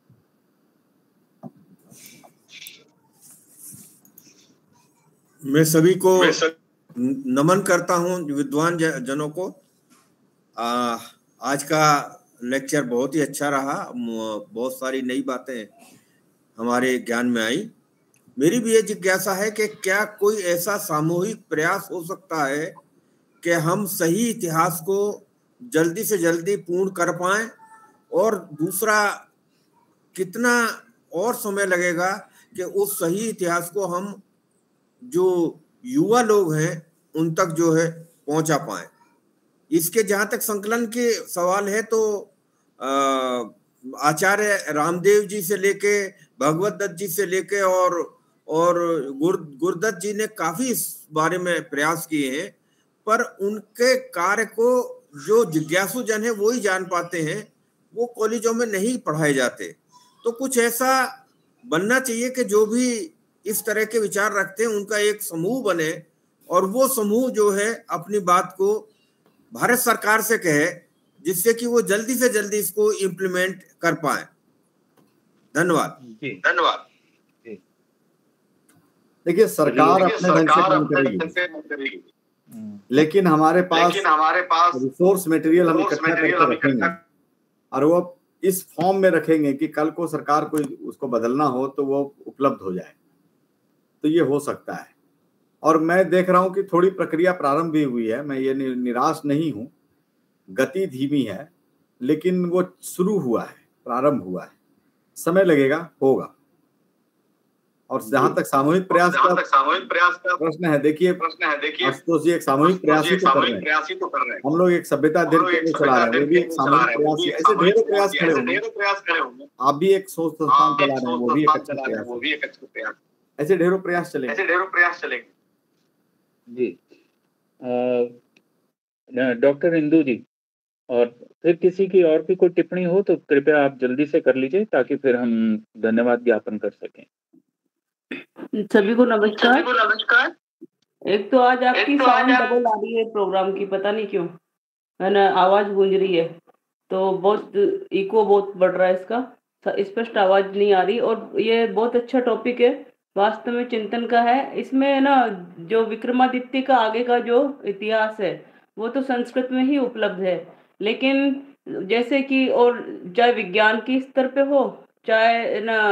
S8: मैं सभी को नमन करता हूं, विद्वान जनों को। आ, आज का लेक्चर बहुत ही अच्छा रहा, बहुत सारी नई बातें हमारे ज्ञान में आई। मेरी भी ये जिज्ञासा है कि क्या कोई ऐसा सामूहिक प्रयास हो सकता है कि हम सही इतिहास को जल्दी से जल्दी पूर्ण कर पाएं, और दूसरा कितना और समय लगेगा कि उस सही इतिहास को हम जो युवा लोग हैं उन तक जो है पहुंचा पाए। इसके जहां तक संकलन के सवाल है तो आचार्य रामदेव जी से लेके भगवत दत्त जी से लेके और और गुर गुरदत्त जी ने काफी इस बारे में प्रयास किए हैं, पर उनके कार्य को जो जिज्ञासु जन है वो ही जान पाते हैं, वो कॉलेजों में नहीं पढ़ाए जाते। तो कुछ ऐसा बनना चाहिए कि जो भी इस तरह के विचार रखते हैं उनका एक समूह बने, और वो समूह जो है अपनी बात को भारत सरकार से कहे, जिससे कि वो जल्दी से जल्दी इसको इम्प्लीमेंट कर पाए। धन्यवाद।
S1: धन्यवाद।
S2: देखिए सरकार अपने ढंग से काम करेगी, लेकिन हमारे पास लेकिन हमारे पास रिसोर्स मटेरियल हम इकट्ठा करके रखेंगे और वो इस फॉर्म में रखेंगे कि कल को सरकार को उसको बदलना हो तो वो उपलब्ध हो जाए। तो ये हो सकता है। और मैं देख रहा हूं कि थोड़ी प्रक्रिया प्रारंभ भी हुई है। मैं ये निराश नहीं हूं, गति धीमी है लेकिन वो शुरू हुआ है, प्रारंभ हुआ है। समय लगेगा, होगा। और जहां तक सामूहिक प्रयास का सामूहिक प्रयास का प्रश्न है, देखिए प्रश्न है देखिए आशुतोष जी, एक सामूहिक प्रयास ही तो कर रहे हैं। हम लोग एक सभ्यता दिन के लिए चला रहे हैं, वो भी एक सामूहिक प्रयास है। ऐसे ढेरों प्रयास खड़े होंगे। आप भी एक सोच संस्थान चला रहे हैं, वो भी एक अच्छा प्रयास, वो भी एक अच्छा प्रयास। ऐसे ढेरों प्रयास चलेंगे, ऐसे ढेरों प्रयास चलेंगे।
S1: जी डॉक्टर इंदु जी, और फिर किसी की और भी कोई टिप्पणी हो तो कृपया आप जल्दी से कर लीजिए ताकि फिर हम धन्यवाद ज्ञापन कर सकें।
S9: सभी को नमस्कार। सभी को नमस्कार। एक तो आज आपकी तो साउंड डबल आ रही है प्रोग्राम की, पता नहीं क्यों, है ना, आवाज गूंज रही है, तो बहुत इको बहुत बढ़ रहा है, इसका स्पष्ट आवाज नहीं आ रही। और ये बहुत अच्छा टॉपिक है, वास्तव में चिंतन का है। इसमें ना जो विक्रमादित्य का आगे का जो इतिहास है वो तो संस्कृत में ही उपलब्ध है, लेकिन जैसे कि और चाहे विज्ञान के स्तर पे हो चाहे ना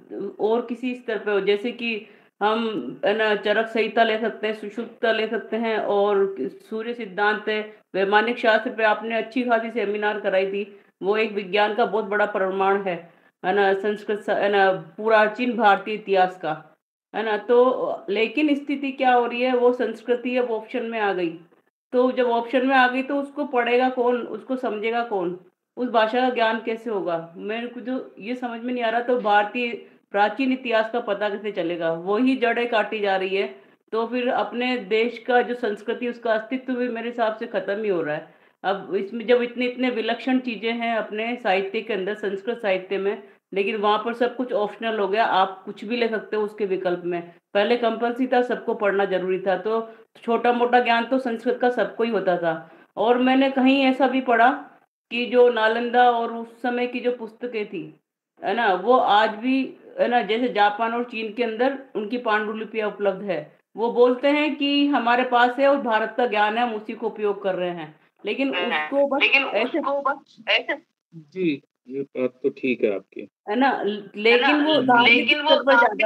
S9: और किसी स्तर पे हो, जैसे कि हम ना चरक संहिता ले सकते हैं, सुषुप्त ले सकते हैं, और सूर्य सिद्धांत है, वैमानिक शास्त्र पे आपने अच्छी खासी सेमिनार कराई थी, वो एक विज्ञान का बहुत बड़ा प्रमाण है, है ना, संस्कृत है ना, प्राचीन भारतीय इतिहास का, है ना। तो लेकिन स्थिति क्या हो रही है, वो संस्कृति अब ऑप्शन में आ गई। तो जब ऑप्शन में आ गई तो उसको पढ़ेगा कौन, उसको समझेगा कौन, उस भाषा का ज्ञान कैसे होगा, मेरे को जो ये समझ में नहीं आ रहा। तो भारतीय प्राचीन इतिहास का पता कैसे चलेगा, वही जड़ें काटी जा रही है। तो फिर अपने देश का जो संस्कृति, उसका अस्तित्व भी मेरे हिसाब से खत्म ही हो रहा है। अब इसमें जब इतने इतने विलक्षण चीजें हैं अपने साहित्य के अंदर, संस्कृत साहित्य में, लेकिन वहां पर सब कुछ ऑप्शनल हो गया, आप कुछ भी ले सकते हो उसके विकल्प में। पहले कंपल्सरी था, सबको पढ़ना जरूरी था, तो छोटा मोटा ज्ञान तो संस्कृत का सबको ही होता था। और मैंने कहीं ऐसा भी पढ़ा कि जो नालंदा और उस समय की जो पुस्तकें थी, है ना, वो आज भी, है ना, जैसे जापान और चीन के अंदर उनकी पांडुलिपियां उपलब्ध है। वो बोलते हैं कि हमारे पास है और भारत का ज्ञान है, हम उसी को उपयोग कर रहे हैं, लेकिन उसको बस लेकिन ऐसे उसको बस ऐसे
S1: जी, ये बात तो ठीक है आपकी,
S9: है ना, लेकिन वो लेकिन वो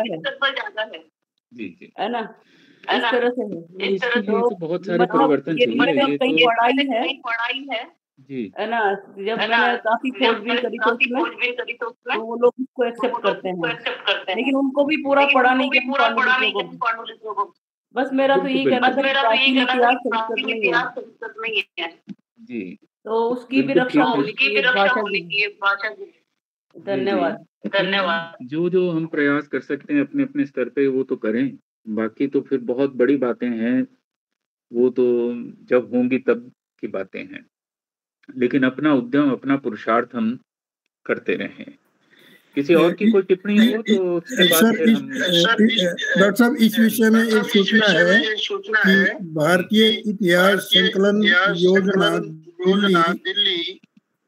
S9: ज्यादा है।
S1: जी जी,
S9: है ना, इस तरह से है।
S1: इस तरह तो बहुत सारे परिवर्तन चाहिए। ये
S9: तो पढ़ाई है
S1: पढ़ाई है जी,
S9: है ना, जब मैंने काफी खोजबीन करी तो उसमें तो वो लोग इसको एक्सेप्ट करते हैं, लेकिन उनको भी पूरा पढ़ा नहीं कि पूरा पढ़ा नहीं कि बस मेरा तो यही कहना था, प्राचीन इतिहास संस्कृत में ही है
S1: जी,
S9: तो उसकी भी रक्षा होनी चाहिए, भाषा की। धन्यवाद। धन्यवाद।
S1: जो जो हम प्रयास कर सकते हैं अपने अपने स्तर पे वो तो करें, बाकी तो फिर बहुत बड़ी बातें हैं, वो तो जब होंगी तब की बातें हैं, लेकिन अपना उद्यम, अपना पुरुषार्थ हम करते रहें। किसी और की कोई टिप्पणी हो तो उसके बाद फिर हम
S4: डॉक्टर साहब इस विषय में एक सूचना है कि भारतीय इतिहास संकलन योजना दिल्ली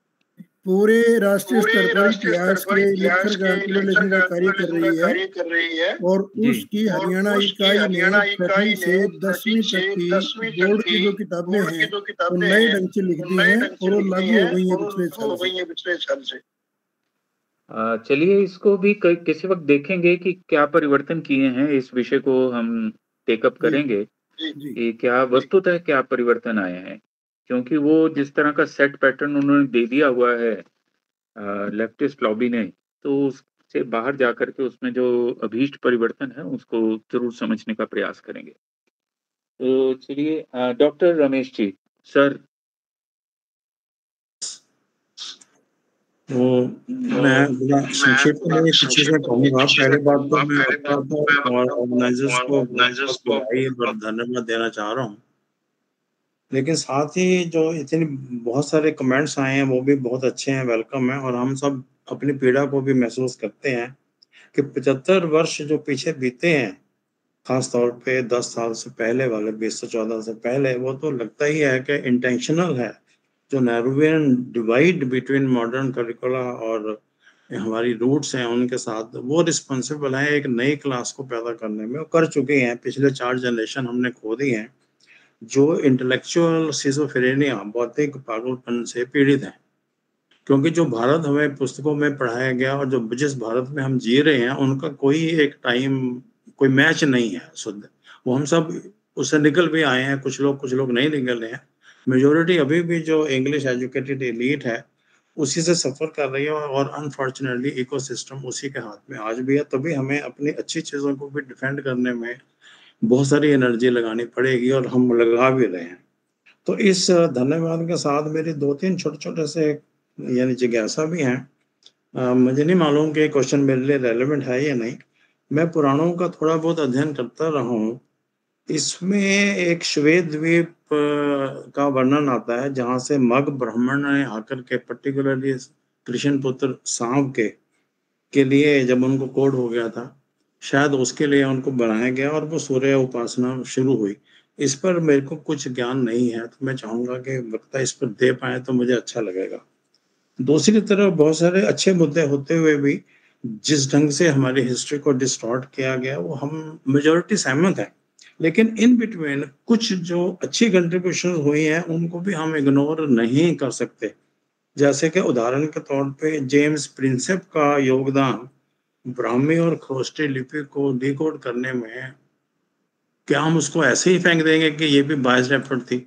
S4: पूरे राष्ट्रीय स्तर पर इतिहास के लेखन का लेखन का कार्य कर रही है, और उसकी हरियाणा इकाई ने प्रथम से दसवीं तक की बोर्ड की जो किताबें हैं वो नए ढंग से लिख दी हैं और वो लागू हो गई हैं पिछले साल से।
S1: चलिए इसको भी किसी वक्त देखेंगे कि क्या परिवर्तन किए हैं, इस विषय को हम टेकअप करेंगे कि क्या वस्तुतः क्या परिवर्तन आए हैं, क्योंकि वो जिस तरह का सेट पैटर्न उन्होंने दे दिया हुआ है लेफ्टिस्ट लॉबी ने, तो उससे बाहर जाकर के उसमें जो अभीष्ट परिवर्तन है उसको जरूर समझने का प्रयास करेंगे। तो चलिए डॉक्टर रमेश जी सर।
S10: तो मैं संक्षेप में कुछ चीजें कहूँगा। पहले बात तो मैं ऑर्गेनाइजर्स को ऑर्गेनाइजर्स को धन्यवाद देना चाह रहा हूँ, लेकिन साथ ही जो इतने बहुत सारे कमेंट्स आए हैं वो भी बहुत अच्छे हैं, वेलकम है, और हम सब अपनी पीड़ा को भी महसूस करते हैं कि पचहत्तर वर्ष जो पीछे बीते हैं खास तौर पे दस साल से पहले वाले, बीस से चौदह से पहले, वो तो लगता ही है कि इंटेंशनल है। जो Nehruvian divide between modern curricula और हमारी रूट्स हैं उनके साथ, वो रिस्पॉन्सिबल है एक नई क्लास को पैदा करने में। वो कर चुके हैं, पिछले चार जनरेशन हमने खो दी हैं, जो इंटेलेक्चुअल सिजोफ्रेनिया, बौद्धिक पागलपन से पीड़ित हैं। क्योंकि जो भारत हमें पुस्तकों में पढ़ाया गया और जो जिस भारत में हम जी रहे हैं, उनका कोई एक टाइम, कोई मैच नहीं है शुद्ध। वो हम सब उससे निकल भी आए हैं, कुछ लोग कुछ लोग नहीं निकल रहे हैं। मेजोरिटी अभी भी जो इंग्लिश एजुकेटेड एलीट है उसी से सफ़र कर रही है, और अनफॉर्चुनेटली इकोसिस्टम उसी के हाथ में आज भी है। तभी हमें अपनी अच्छी चीज़ों को भी डिफेंड करने में बहुत सारी एनर्जी लगानी पड़ेगी, और हम लगा भी रहे हैं। तो इस धन्यवाद के साथ मेरी दो तीन छोटे छोटे से यानी जिज्ञासा भी हैं। अ, मुझे नहीं मालूम कि क्वेश्चन मेरे लिए रेलेवेंट है या नहीं। मैं पुराणों का थोड़ा बहुत अध्ययन करता रहा हूँ। इसमें एक श्वेत द्वीप अ, का वर्णन आता है, जहाँ से मग ब्राह्मण ने आकर के पर्टिकुलरली कृष्ण पुत्र सांब के के लिए जब उनको कोड हो गया था, शायद उसके लिए उनको बनाया गया और वो सूर्य उपासना शुरू हुई। इस पर मेरे को कुछ ज्ञान नहीं है, तो मैं चाहूँगा कि वक्ता इस पर दे पाए तो मुझे अच्छा लगेगा। दूसरी तरफ बहुत सारे अच्छे मुद्दे होते हुए भी जिस ढंग से हमारी हिस्ट्री को डिस्टॉर्ट किया गया, वो हम मेजॉरिटी सहमत हैं। लेकिन इन बिटवीन कुछ जो अच्छी कंट्रीब्यूशन हुई हैं उनको भी हम इग्नोर नहीं कर सकते। जैसे कि उदाहरण के तौर पे जेम्स प्रिंसेप का योगदान ब्राह्मी और खरोष्टी लिपि को डिकोड करने में, क्या हम उसको ऐसे ही फेंक देंगे कि ये भी बायस्ड एफर्ट थी?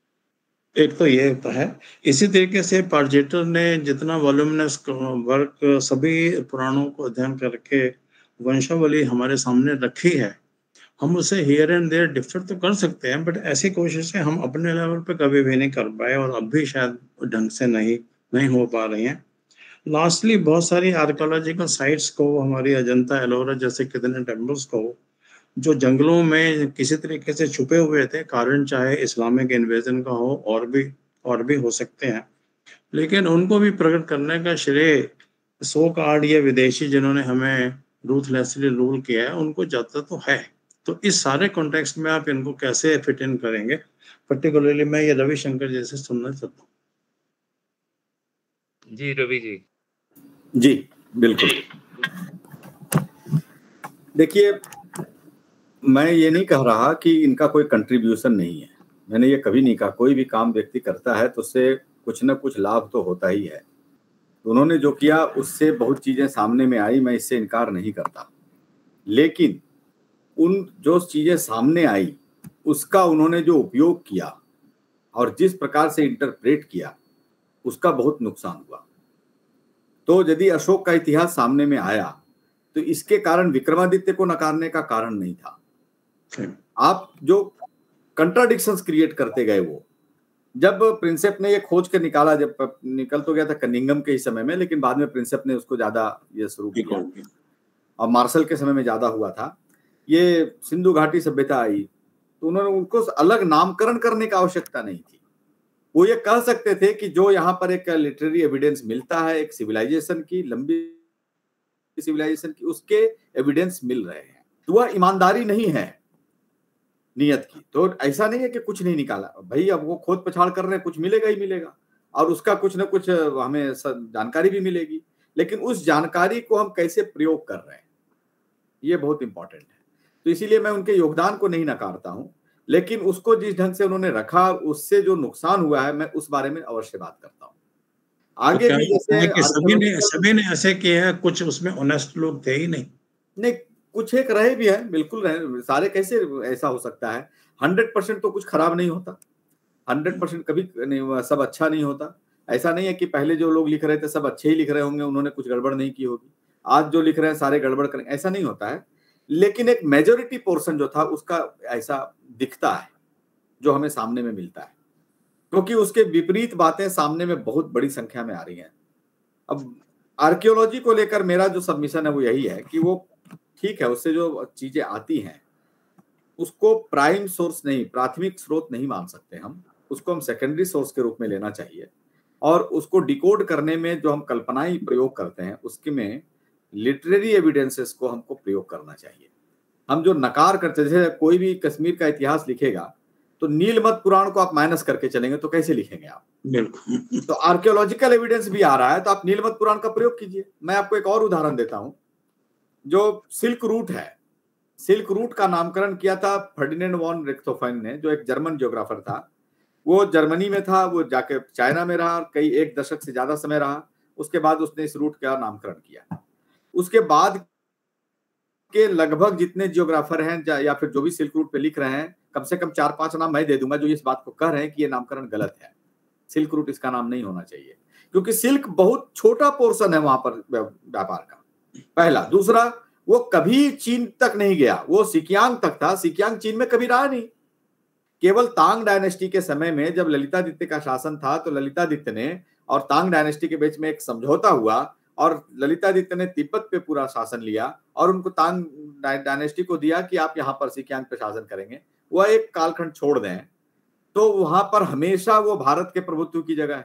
S10: एक तो ये होता है। इसी तरीके से पार्जेटर ने जितना वॉल्यूमिनस वर्क सभी पुराणों को अध्ययन करके वंशावली हमारे सामने रखी है, हम उसे हियर एंड देयर डिफर तो कर सकते हैं, बट ऐसी कोशिशें हम अपने लेवल पे कभी भी नहीं कर पाए, और अब भी शायद ढंग से नहीं नहीं हो पा रही हैं। लास्टली बहुत सारी आर्कोलॉजिकल साइट्स को, हमारी अजंता एलोरा जैसे कितने टेम्पल्स को, जो जंगलों में किसी तरीके से छुपे हुए थे, कारण चाहे इस्लामिक इन्वेजन का हो और भी और भी हो सकते हैं, लेकिन उनको भी प्रकट करने का श्रेय सो कार्ड ये विदेशी जिन्होंने हमें रूथलेसली रूल किया है उनको जाता तो है। तो इस सारे कॉन्टेक्स्ट में आप इनको कैसे फिट इन करेंगे? पर्टिकुलरली मैं ये रविशंकर जी से सुनना चाहता हूँ।
S1: जी रवि जी।
S2: जी बिल्कुल। देखिए, मैं ये नहीं कह रहा कि इनका कोई कंट्रीब्यूशन नहीं है। मैंने ये कभी नहीं कहा। कोई भी काम व्यक्ति करता है तो उससे कुछ ना कुछ लाभ तो होता ही है। उन्होंने जो किया उससे बहुत चीजें सामने में आई, मैं इससे इनकार नहीं करता। लेकिन उन जो चीजें सामने आई उसका उन्होंने जो उपयोग किया और जिस प्रकार से इंटरप्रेट किया उसका बहुत नुकसान हुआ। तो यदि अशोक का इतिहास सामने में आया तो इसके कारण विक्रमादित्य को नकारने का कारण नहीं था। आप जो कंट्राडिक्शंस क्रिएट करते गए, वो जब प्रिंसेप ने ये खोज के निकाला, जब निकल तो गया था कनिंगम के ही समय में, लेकिन बाद में प्रिंसेप ने उसको ज्यादा ये शुरू किया और मार्शल के समय में ज्यादा हुआ था। ये सिंधु घाटी सभ्यता आई तो उन्होंने उनको अलग नामकरण करने की आवश्यकता नहीं थी। वो ये कह सकते थे कि जो यहाँ पर एक लिटरेरी एविडेंस मिलता है एक सिविलाइजेशन की, लंबी सिविलाइजेशन की, उसके एविडेंस मिल रहे हैं, तो वह ईमानदारी नहीं है नियत की। तो ऐसा नहीं है कि कुछ नहीं निकाला भाई, अब वो खोज पछाड़ कर रहे हैं, कुछ मिलेगा ही मिलेगा और उसका कुछ ना कुछ हमें जानकारी भी मिलेगी, लेकिन उस जानकारी को हम कैसे प्रयोग कर रहे हैं ये बहुत इंपॉर्टेंट है। तो इसीलिए मैं उनके योगदान को नहीं नकारता हूं, लेकिन उसको जिस ढंग से उन्होंने रखा उससे जो नुकसान हुआ है मैं उस बारे में अवश्य बात करता हूं। आगे
S10: तो
S2: भी जैसे
S10: कि सभी ने सभी ने ऐसे किया है, कुछ उसमें ऑनेस्ट लोग थे ही नहीं।
S2: नहीं, कुछ एक रहे भी हैं, बिल्कुल रहे, सारे कैसे ऐसा हो सकता है? हंड्रेड परसेंट तो कुछ खराब नहीं होता, हंड्रेड परसेंट कभी नहीं, सब अच्छा नहीं होता। ऐसा नहीं है कि पहले जो लोग लिख रहे थे सब अच्छे ही लिख रहे होंगे, उन्होंने कुछ गड़बड़ नहीं की होगी। आज जो लिख रहे हैं सारे गड़बड़ करें, ऐसा नहीं होता है। लेकिन एक मेजोरिटी पोर्शन जो था उसका ऐसा दिखता है जो हमें सामने में मिलता है, क्योंकि उसके विपरीत बातें सामने में बहुत बड़ी संख्या में आ रही हैं। अब आर्कियोलॉजी को लेकर मेरा जो सबमिशन है वो यही है कि वो ठीक है, उससे जो चीजें आती हैं उसको प्राइम सोर्स नहीं, प्राथमिक स्रोत नहीं मान सकते हम, उसको हम सेकेंडरी सोर्स के रूप में लेना चाहिए। और उसको डिकोड करने में जो हम कल्पनाएं प्रयोग करते हैं उसके में लिटरेरी एविडेंसेस को हमको प्रयोग करना चाहिए। हम जो नकार करते, जैसे कोई भी कश्मीर का इतिहास लिखेगा तो नीलमत पुराण को आप माइनस करके चलेंगे तो कैसे लिखेंगे आप?
S10: बिल्कुल।
S2: तो आर्कियोलॉजिकल एविडेंस भी आ रहा है तो आप नीलमत पुराण का प्रयोग कीजिए। मैं आपको एक और उदाहरण देता हूं, जो सिल्क रूट है, सिल्क रूट का नामकरण किया था फर्डिनेंड वॉन रिक्थोफेन ने, जो एक जर्मन जियोग्राफर था। वो जर्मनी में था, वो जाके चाइना में रहा, कई एक दशक से ज्यादा समय रहा। उसके बाद उसने इस रूट का नामकरण किया। उसके बाद के लगभग जितने जियोग्राफर हैं या फिर जो भी सिल्क रूट पे लिख रहे हैं, कम से कम चार पांच नाम मैं दे दूंगा जो इस बात को कह रहे हैं कि ये नामकरण गलत है, सिल्क रूट इसका नाम नहीं होना चाहिए, क्योंकि सिल्क बहुत छोटा पोर्शन है वहां पर व्यापार का, पहला। दूसरा, वो कभी चीन तक नहीं गया, वो सिकियांग तक था, सिकियांग चीन में कभी रहा नहीं। केवल तांग डायनेस्टी के समय में जब ललितादित्य का शासन था तो ललितादित्य ने और तांग डायनेस्टी के बीच में एक समझौता हुआ और ललितादित्य ने तिब्बत पे पूरा शासन लिया और उनको तांग डायनेस्टी को दिया कि आप यहाँ पर सिकियांग पे शासन करेंगे। वह एक कालखंड छोड़ दें तो वहां पर हमेशा वो भारत के प्रभुत्व की जगह है।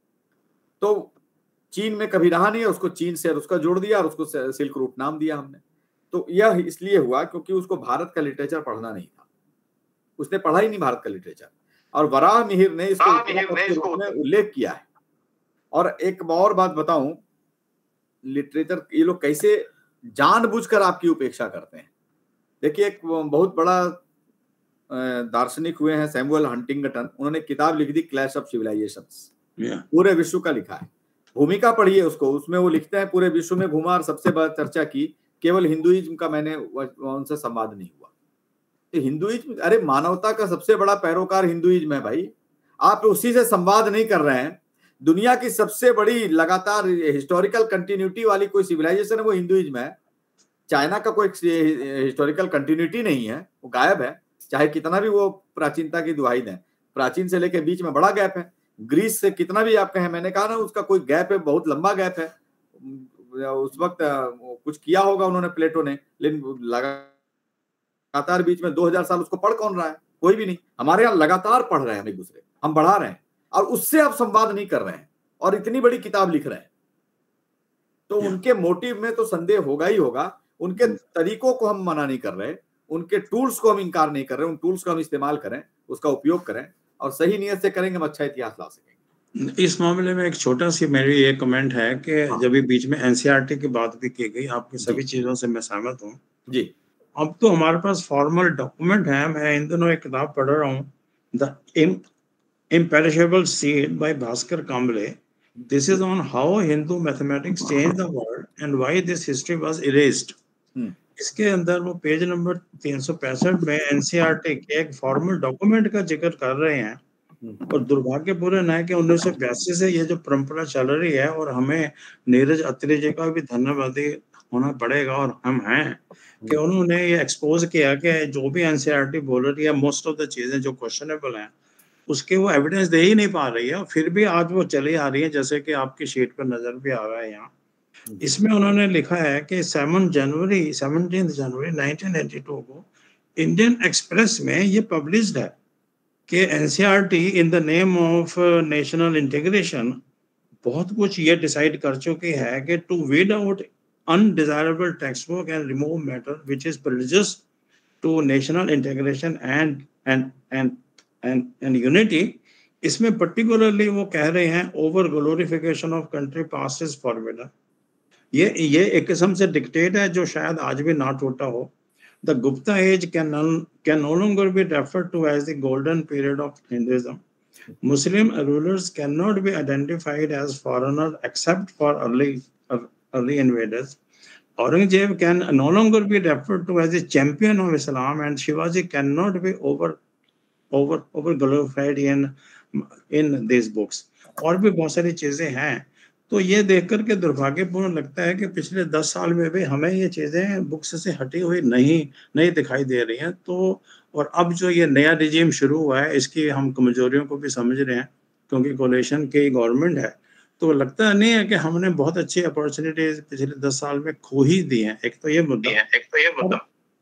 S2: तो चीन में कभी रहा नहीं है, उसको चीन से उसका जोड़ दिया और उसको सिल्क रूट नाम दिया हमने। तो यह इसलिए हुआ क्योंकि उसको भारत का लिटरेचर पढ़ना नहीं था, उसने पढ़ा ही नहीं भारत का लिटरेचर। और वराह मिहिर ने इसको में उल्लेख किया है। और एक और बात बताऊं, लिटरेचर ये लोग कैसे जानबूझकर आपकी उपेक्षा करते हैं। देखिए, एक बहुत बड़ा दार्शनिक हुए हैं सैमुअल हंटिंगटन, उन्होंने किताब लिख दी क्लैश ऑफ सिविलाइजेशंस, पूरे विश्व का लिखा है। भूमिका पढ़िए उसको, उसमें वो लिखते हैं पूरे विश्व में घुमा और सबसे बड़ा चर्चा की, केवल हिंदुइज्म का मैंने उनसे संवाद नहीं हुआ। तो हिंदुइज्म, अरे मानवता का सबसे बड़ा पैरोकार हिंदुइज्म है भाई, आप उसी से संवाद नहीं कर रहे हैं। दुनिया की सबसे बड़ी लगातार हिस्टोरिकल कंटिन्यूटी वाली कोई सिविलाइजेशन है वो हिंदुइज्म है। चाइना का कोई हिस्टोरिकल कंटिन्यूटी नहीं है, वो गायब है, चाहे कितना भी वो प्राचीनता की दुहाई दें। प्राचीन से लेकर बीच में बड़ा गैप है। ग्रीस से कितना भी आप कहें, मैंने कहा ना उसका कोई गैप है, बहुत लंबा गैप है। उस वक्त कुछ किया होगा उन्होंने, प्लेटो ने, लेकिन लगातार बीच में दो हजार साल उसको पढ़ कौन रहा है? कोई भी नहीं। हमारे यहाँ लगातार पढ़ रहे हैं हम एक दूसरे, हम बढ़ा रहे हैं और उससे आप संवाद नहीं कर रहे हैं और इतनी बड़ी किताब लिख रहे हैं। तो उनके मोटिव में तो संदेह होगा ही होगा। उनके तरीकों को हम मना नहीं कर रहे, उनके टूल्स को हम इनकार नहीं कर रहे। उन टूल्स को हम इस्तेमाल करें, उसका उपयोग करें और सही नियत से करेंगे, हम अच्छा इतिहास ला सकेंगे।
S10: इस मामले में एक छोटा सी मेरी ये कमेंट है कि हाँ। जब भी बीच में एनसीईआरटी की बात भी की गई, आपकी सभी चीजों से मैं सहमत हूँ
S2: जी।
S10: अब तो हमारे पास फॉर्मल डॉक्यूमेंट है। मैं इन दिनों एक किताब पढ़ रहा हूँ, the imperishable seed by Bhaskar Kamble. This is on how Hindu mathematics change the world and why this history was erased. इसके अंदर वो पेज नंबर तीन सौ पैंसठ में एनसीईआरटी के एक फॉर्मल डॉक्यूमेंट का जिक्र कर रहे हैं। और दुर्भाग्यपूर्ण है कि उन्नीस सौ बयासी से ये जो परंपरा चल रही है, और हमें नीरज अत्री जी का भी धन्यवादी होना पड़ेगा, और हम हैं कि उन्होंने ये एक्सपोज किया कि जो भी एनसीईआरटी बोल रही है, मोस्ट ऑफ द चीजें जो क्वेश्चनेबल हैं उसके वो एविडेंस दे ही नहीं पा रही है, फिर भी आज वो चली आ रही है, जैसे कि आपकी शीट पर नजर भी आ रहा है यहाँ। इसमें उन्होंने लिखा है कि seven January seventeen January nineteen eighty two को इंडियन एक्सप्रेस में ये पब्लिश्ड है कि NCERT in the name of national integration बहुत कुछ ये डिसाइड कर चुकी है कि to weed out undesirable text book and remove matter which is prejudice to national integration and and and and and unity. इसमें पर्टिकुलरली वो कह रहे हैं over glorification of country past is forbidden. ये ये एक किस्म से डिक्टेट है जो शायद आज भी ना टूटा हो। The Gupta age can can no longer be referred to as the golden period of Hinduism. Muslim rulers cannot be identified as foreigners except for early early invaders. Aurangzeb can no longer be referred to as a champion of Islam, and Shivaji cannot be over over over glorified in in these books. और भी बहुत सारी चीजें हैं। तो ये देखकर के दुर्भाग्यपूर्ण लगता है कि पिछले दस साल में भी हमें ये चीजें बुक्स से हटी हुई नहीं नहीं दिखाई दे रही हैं। तो और अब जो ये नया रिजीम शुरू हुआ है, इसकी हम कमजोरियों को भी समझ रहे हैं, क्योंकि कोalition की गवर्नमेंट है। तो लगता नहीं है कि हमने बहुत अच्छी अपॉर्चुनिटीज पिछले दस साल में खो ही दी हैं। एक तो ये मुद्दा है, एक तो ये मुद्दा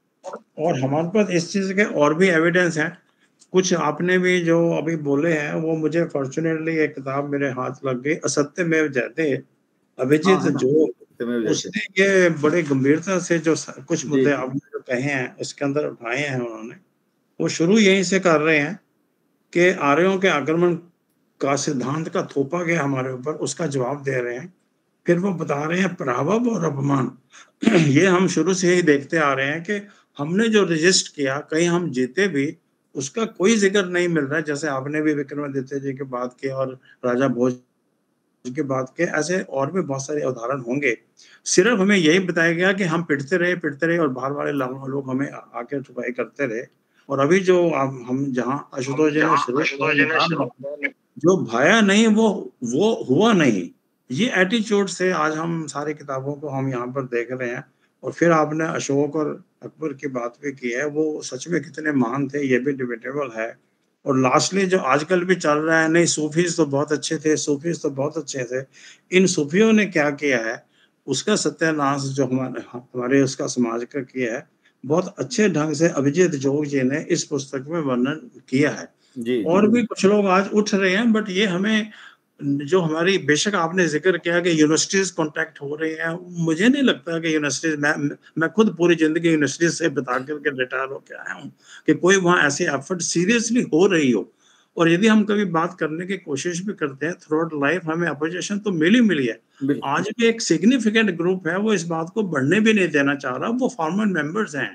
S10: और हमारे पास इस चीज के और भी एविडेंस हैं। कुछ आपने भी जो अभी बोले हैं वो मुझे फॉर्चुनेटली एक किताब मेरे हाथ लग गई, असत्य में जयते अभिजीत, जो उसने ये बड़े गंभीरता से जो कुछ मुद्दे आपने जो कहे हैं उसके अंदर उठाए हैं उन्होंने, वो शुरू यहीं से कर रहे हैं कि आर्यों के आक्रमण का सिद्धांत का थोपा गया हमारे ऊपर, उसका जवाब दे रहे हैं। फिर वो बता रहे हैं पराभव और अपमान। ये हम शुरू से ही देखते आ रहे हैं कि हमने जो रजिस्ट किया, कहीं हम जीते भी, उसका कोई जिक्र नहीं मिल रहा है। जैसे आपने भी विक्रमादित्य जी की बात की और राजा भोज की बात की, ऐसे और भी बहुत सारे उदाहरण होंगे। सिर्फ हमें यही बताया गया कि हम पिटते रहे पिटते रहे और बाहर वाले लोग हमें आके ठुकाई करते रहे। और अभी जो हम जहाँ आशुतोष जी ने शुरू जो भाया नहीं वो वो हुआ नहीं, ये एटीट्यूड से आज हम सारी किताबों को हम यहाँ पर देख रहे हैं। और फिर आपने अशोक और अकबर की बात भी की है, वो सच में कितने महान थे ये भी डिबेटेबल है। और लास्टली जो आजकल भी चल रहा है, नहीं सूफीज तो बहुत अच्छे थे, सूफीज तो बहुत अच्छे थे, इन सूफियों ने क्या किया है उसका सत्यानाश जो हमारे हमारे उसका समाज का किया है, बहुत अच्छे ढंग से अभिजीत जोग जी ने इस पुस्तक में वर्णन किया है।
S2: जी,
S10: और
S2: जी।
S10: भी कुछ लोग आज उठ रहे हैं, बट ये हमें जो हमारी, बेशक आपने जिक्र किया कि यूनिवर्सिटीज कॉन्टैक्ट हो रही हैं, मुझे नहीं लगता कि यूनिवर्सिटीज, मैं मैं खुद पूरी जिंदगी यूनिवर्सिटीज से बता करके रिटायर होकर आया हूँ कि कोई वहाँ ऐसी एफर्ट सीरियसली हो रही हो। और यदि हम कभी बात करने की कोशिश भी करते हैं थ्रू आउट लाइफ, हमें अपोजिशन तो मिली मिली है। आज भी एक सिग्निफिकेंट ग्रुप है, वो इस बात को बढ़ने भी नहीं देना चाह रहा, वो फॉर्मर मेंबर्स हैं।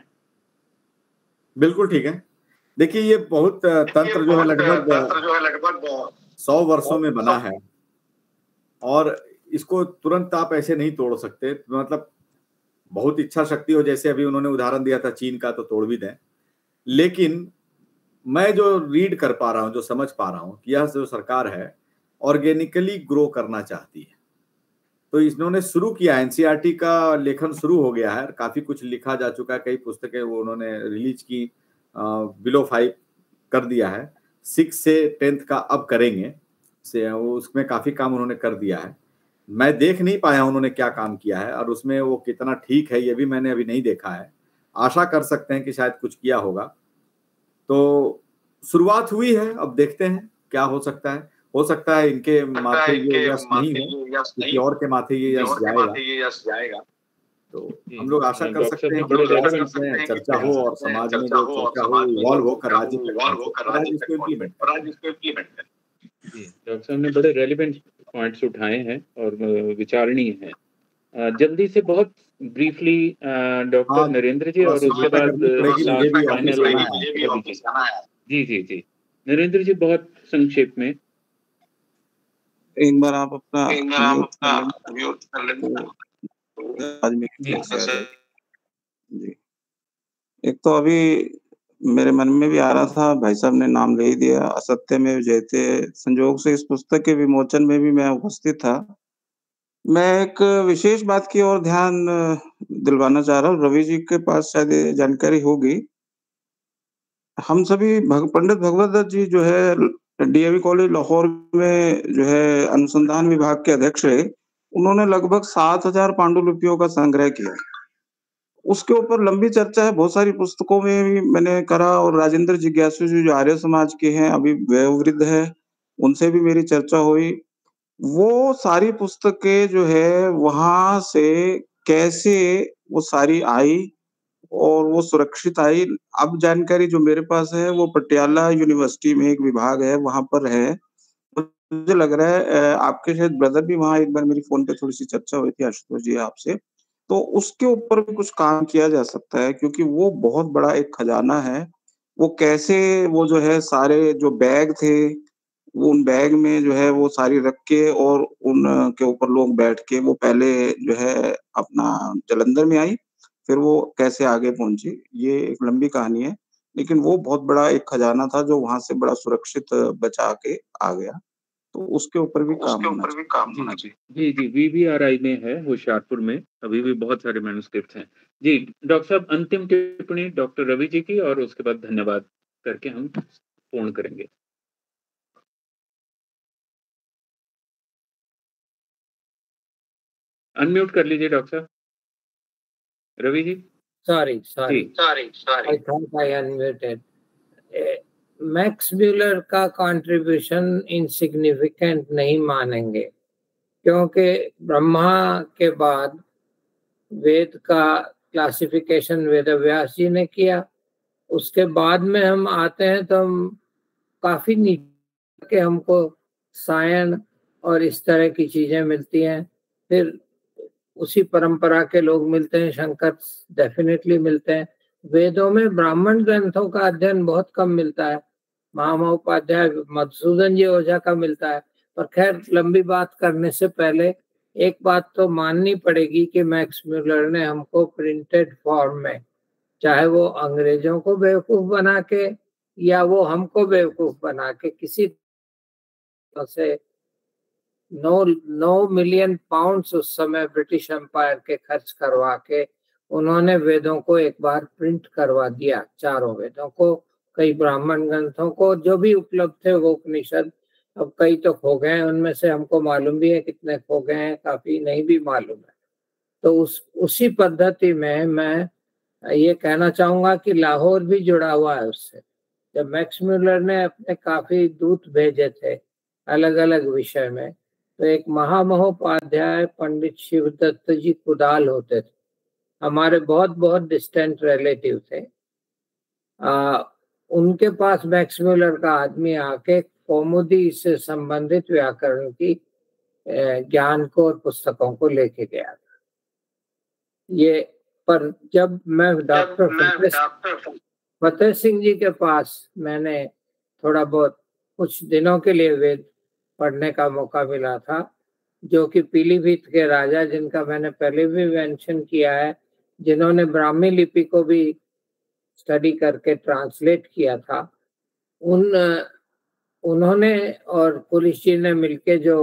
S2: बिल्कुल ठीक है। देखिए ये बहुत तंत्र जो है लगभग
S6: तंत्र जो है लगभग
S2: सौ वर्षों में बना है और इसको तुरंत आप ऐसे नहीं तोड़ सकते। मतलब बहुत इच्छा शक्ति हो, जैसे अभी उन्होंने उदाहरण दिया था चीन का, तो तोड़ भी दें। लेकिन मैं जो रीड कर पा रहा हूँ, जो समझ पा रहा हूँ कि यह जो सरकार है ऑर्गेनिकली ग्रो करना चाहती है। तो इन्होंने शुरू किया, एनसीईआरटी का लेखन शुरू हो गया है, काफी कुछ लिखा जा चुका है, कई पुस्तकें वो उन्होंने रिलीज की, बिलो फाइव कर दिया है, सिक्स से टेंथ का अब करेंगे से, वो उसमें काफी काम उन्होंने कर दिया है। मैं देख नहीं पाया उन्होंने क्या काम किया है और उसमें वो कितना ठीक है ये भी मैंने अभी नहीं देखा है। आशा कर सकते हैं कि शायद कुछ किया होगा। तो शुरुआत हुई है, अब देखते हैं क्या हो सकता है। हो सकता है इनके माथे ये यश नहीं हो, किसी और के माथे ये यश जाएगा। तो हम लोग आशा कर सकते हैं कि चर्चा हो और समाज में जो चर्चा हो इवॉल्व होकर राज्य को इम्प्लीमेंट करें।
S1: डॉक्टर साहब ने बड़े रेलिवेंट पॉइंट्स उठाए हैं और विचारणीय हैं। जल्दी से बहुत ब्रीफली डॉक्टर नरेंद्र जी और उसके बाद जी जी जी नरेंद्र जी बहुत संक्षेप में
S11: एक बार आप अपना
S6: एक बार आप अपना म्यूट कर लें।
S11: जी, एक तो अभी मेरे मन में भी आ रहा था, भाई साहब ने नाम ले ही दिया, असत्य में जयते। संयोग से इस पुस्तक के विमोचन में भी मैं उपस्थित था। मैं एक विशेष बात की ओर ध्यान दिलवाना चाह रहा हूँ, रवि जी के पास शायद ये जानकारी होगी। हम सभी भग, पंडित भगवत दत्त जी जो है डीएवी कॉलेज लाहौर में जो है अनुसंधान विभाग के अध्यक्ष है, उन्होंने लगभग सात हजार पांडुलिपियों का संग्रह किया। उसके ऊपर लंबी चर्चा है, बहुत सारी पुस्तकों में भी मैंने करा। और राजेंद्र जिज्ञासु जी जो आर्य समाज के हैं, अभी वयोवृद्ध है, उनसे भी मेरी चर्चा हुई। वो सारी पुस्तकें जो है वहां से कैसे वो सारी आई और वो सुरक्षित आई। अब जानकारी जो मेरे पास है वो पटियाला यूनिवर्सिटी में एक विभाग है, वहां पर है। मुझे लग रहा है आपके शायद ब्रदर भी वहां, एक बार मेरी फोन पे थोड़ी सी चर्चा हुई थी आशुतोष जी आपसे, तो उसके ऊपर भी कुछ काम किया जा सकता है, क्योंकि वो बहुत बड़ा एक खजाना है। वो कैसे वो जो है सारे जो बैग थे, वो उन बैग में जो है वो सारी रख के और उन के ऊपर लोग बैठ के, वो पहले जो है अपना जालंधर में आई, फिर वो कैसे आगे पहुंची, ये एक लंबी कहानी है। लेकिन वो बहुत बड़ा एक खजाना था जो वहां से बड़ा सुरक्षित बचा के आ गया। तो उसके ऊपर भी काम
S6: उसके ऊपर भी काम होना चाहिए।
S1: जी जी वीवीआरआई में है होशियारपुर में, अभी भी बहुत सारे मैन्युस्क्रिप्ट्स हैं। जी डॉक्टर साहब अंतिम टिप्पणी डॉक्टर रवि जी की और उसके बाद धन्यवाद करके हम पूर्ण करेंगे। अनम्यूट कर लीजिए डॉक्टर साहब। Ravi ji
S5: sorry sorry
S6: sorry sorry
S5: I thought I unmuted. Max Muller का कंट्रीब्यूशन इनसिग्निफिकेंट नहीं मानेंगे, क्योंकि ब्रह्मा के बाद वेद का क्लासिफिकेशन वेदव्यास जी ने किया। उसके बाद में हम आते हैं तो हम काफी नीचे के हमको सायन और इस तरह की चीजें मिलती हैं। फिर उसी परंपरा के लोग मिलते हैं, शंकर डेफिनेटली मिलते हैं। वेदों में ब्राह्मण ग्रंथों का अध्ययन बहुत कम मिलता है, महामहोपाध्याय मधुसूदन जी ओझा का मिलता है। पर खैर लंबी बात करने से पहले एक बात तो माननी पड़ेगी कि मैक्स म्यूलर ने हमको प्रिंटेड फॉर्म में, चाहे वो अंग्रेजों को बेवकूफ बना के या वो हमको बेवकूफ बना के, किसी से नौ नौ मिलियन पाउंड्स उस समय ब्रिटिश एम्पायर के खर्च करवा के उन्होंने वेदों को एक बार प्रिंट करवा दिया, चारों वेदों को, कई ब्राह्मण ग्रंथों को जो भी उपलब्ध थे वो उपनिषद। अब कई तो खो गए हैं, उनमें से हमको मालूम भी है कितने खो गए हैं, काफी नहीं भी मालूम है। तो उस उसी पद्धति में मैं ये कहना चाहूंगा कि लाहौर भी जुड़ा हुआ है उससे। जब मैक्स म्यूलर ने अपने काफी दूत भेजे थे अलग अलग विषय में, तो एक महामहोपाध्याय पंडित शिवदत्त जी कुदाल होते थे, हमारे बहुत बहुत डिस्टेंट रिलेटिव थे। आ, उनके पास मैक्स म्यूलर का आदमी आके कौमुदी से संबंधित व्याकरण की ज्ञान को और पुस्तकों को लेके गया था। ये पर जब मैं डॉक्टर फतेह सिंह जी के पास मैंने थोड़ा बहुत कुछ दिनों के लिए वेद पढ़ने का मौका मिला था, जो कि पीलीभीत के राजा, जिनका मैंने पहले भी मेंशन किया है, जिन्होंने ब्राह्मी लिपि को भी स्टडी करके ट्रांसलेट किया था, उन उन्होंने और पुलिस जी ने मिलके जो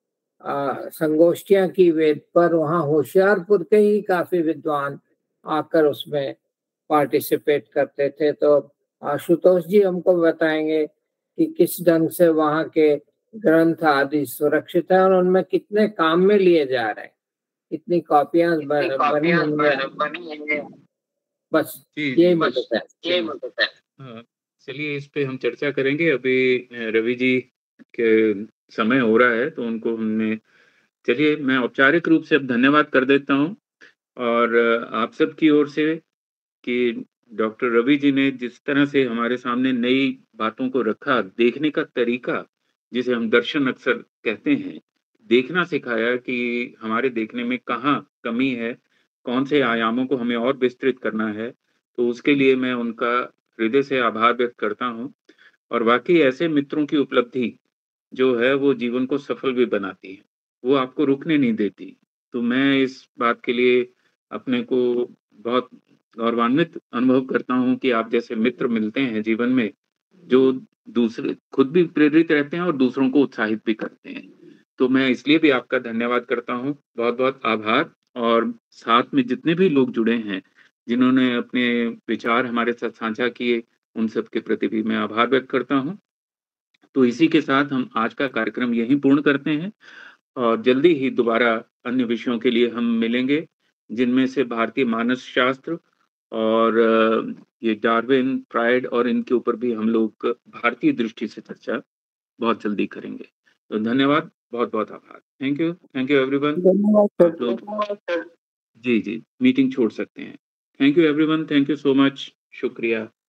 S5: संगोष्ठियां की वेद पर, वहाँ होशियारपुर के ही काफी विद्वान आकर उसमें पार्टिसिपेट करते थे। तो आशुतोष जी हमको बताएंगे कि किस ढंग से वहाँ के ग्रंथ आदि सुरक्षित है और उनमें कितने काम में लिए जा रहे हैं, कितनी कॉपियां बनी हुई हैं। बस यही मदद है।
S1: चलिए इस पे हम चर्चा करेंगे। अभी रवि जी के समय हो रहा है तो उनको हमने, चलिए मैं औपचारिक रूप से अब धन्यवाद कर देता हूँ और आप सब की ओर से कि डॉक्टर रवि जी ने जिस तरह से हमारे सामने नई बातों को रखा, देखने का तरीका जिसे हम दर्शन अक्सर कहते हैं, देखना सिखाया कि हमारे देखने में कहाँ कमी है, कौन से आयामों को हमें और विस्तृत करना है। तो उसके लिए मैं उनका हृदय से आभार व्यक्त करता हूँ। और वाकई ऐसे मित्रों की उपलब्धि जो है वो जीवन को सफल भी बनाती है, वो आपको रुकने नहीं देती। तो मैं इस बात के लिए अपने को बहुत गौरवान्वित अनुभव करता हूँ कि आप जैसे मित्र मिलते हैं जीवन में, जो दूसरे खुद भी प्रेरित रहते हैं और दूसरों को उत्साहित भी करते हैं। तो मैं इसलिए भी आपका धन्यवाद करता हूँ, बहुत बहुत आभार। और साथ में जितने भी लोग जुड़े हैं, जिन्होंने अपने विचार हमारे साथ साझा किए, उन सब के प्रति भी मैं आभार व्यक्त करता हूँ। तो इसी के साथ हम आज का कार्यक्रम यहीं पूर्ण करते हैं और जल्दी ही दोबारा अन्य विषयों के लिए हम मिलेंगे, जिनमें से भारतीय मानस शास्त्र और ये डार्विन, फ्रायड और इनके ऊपर भी हम लोग भारतीय दृष्टि से चर्चा बहुत जल्दी करेंगे। तो धन्यवाद, बहुत बहुत आभार। Thank you, thank you everyone. आप लोग जी जी मीटिंग छोड़ सकते हैं। Thank you everyone, thank you so much, शुक्रिया।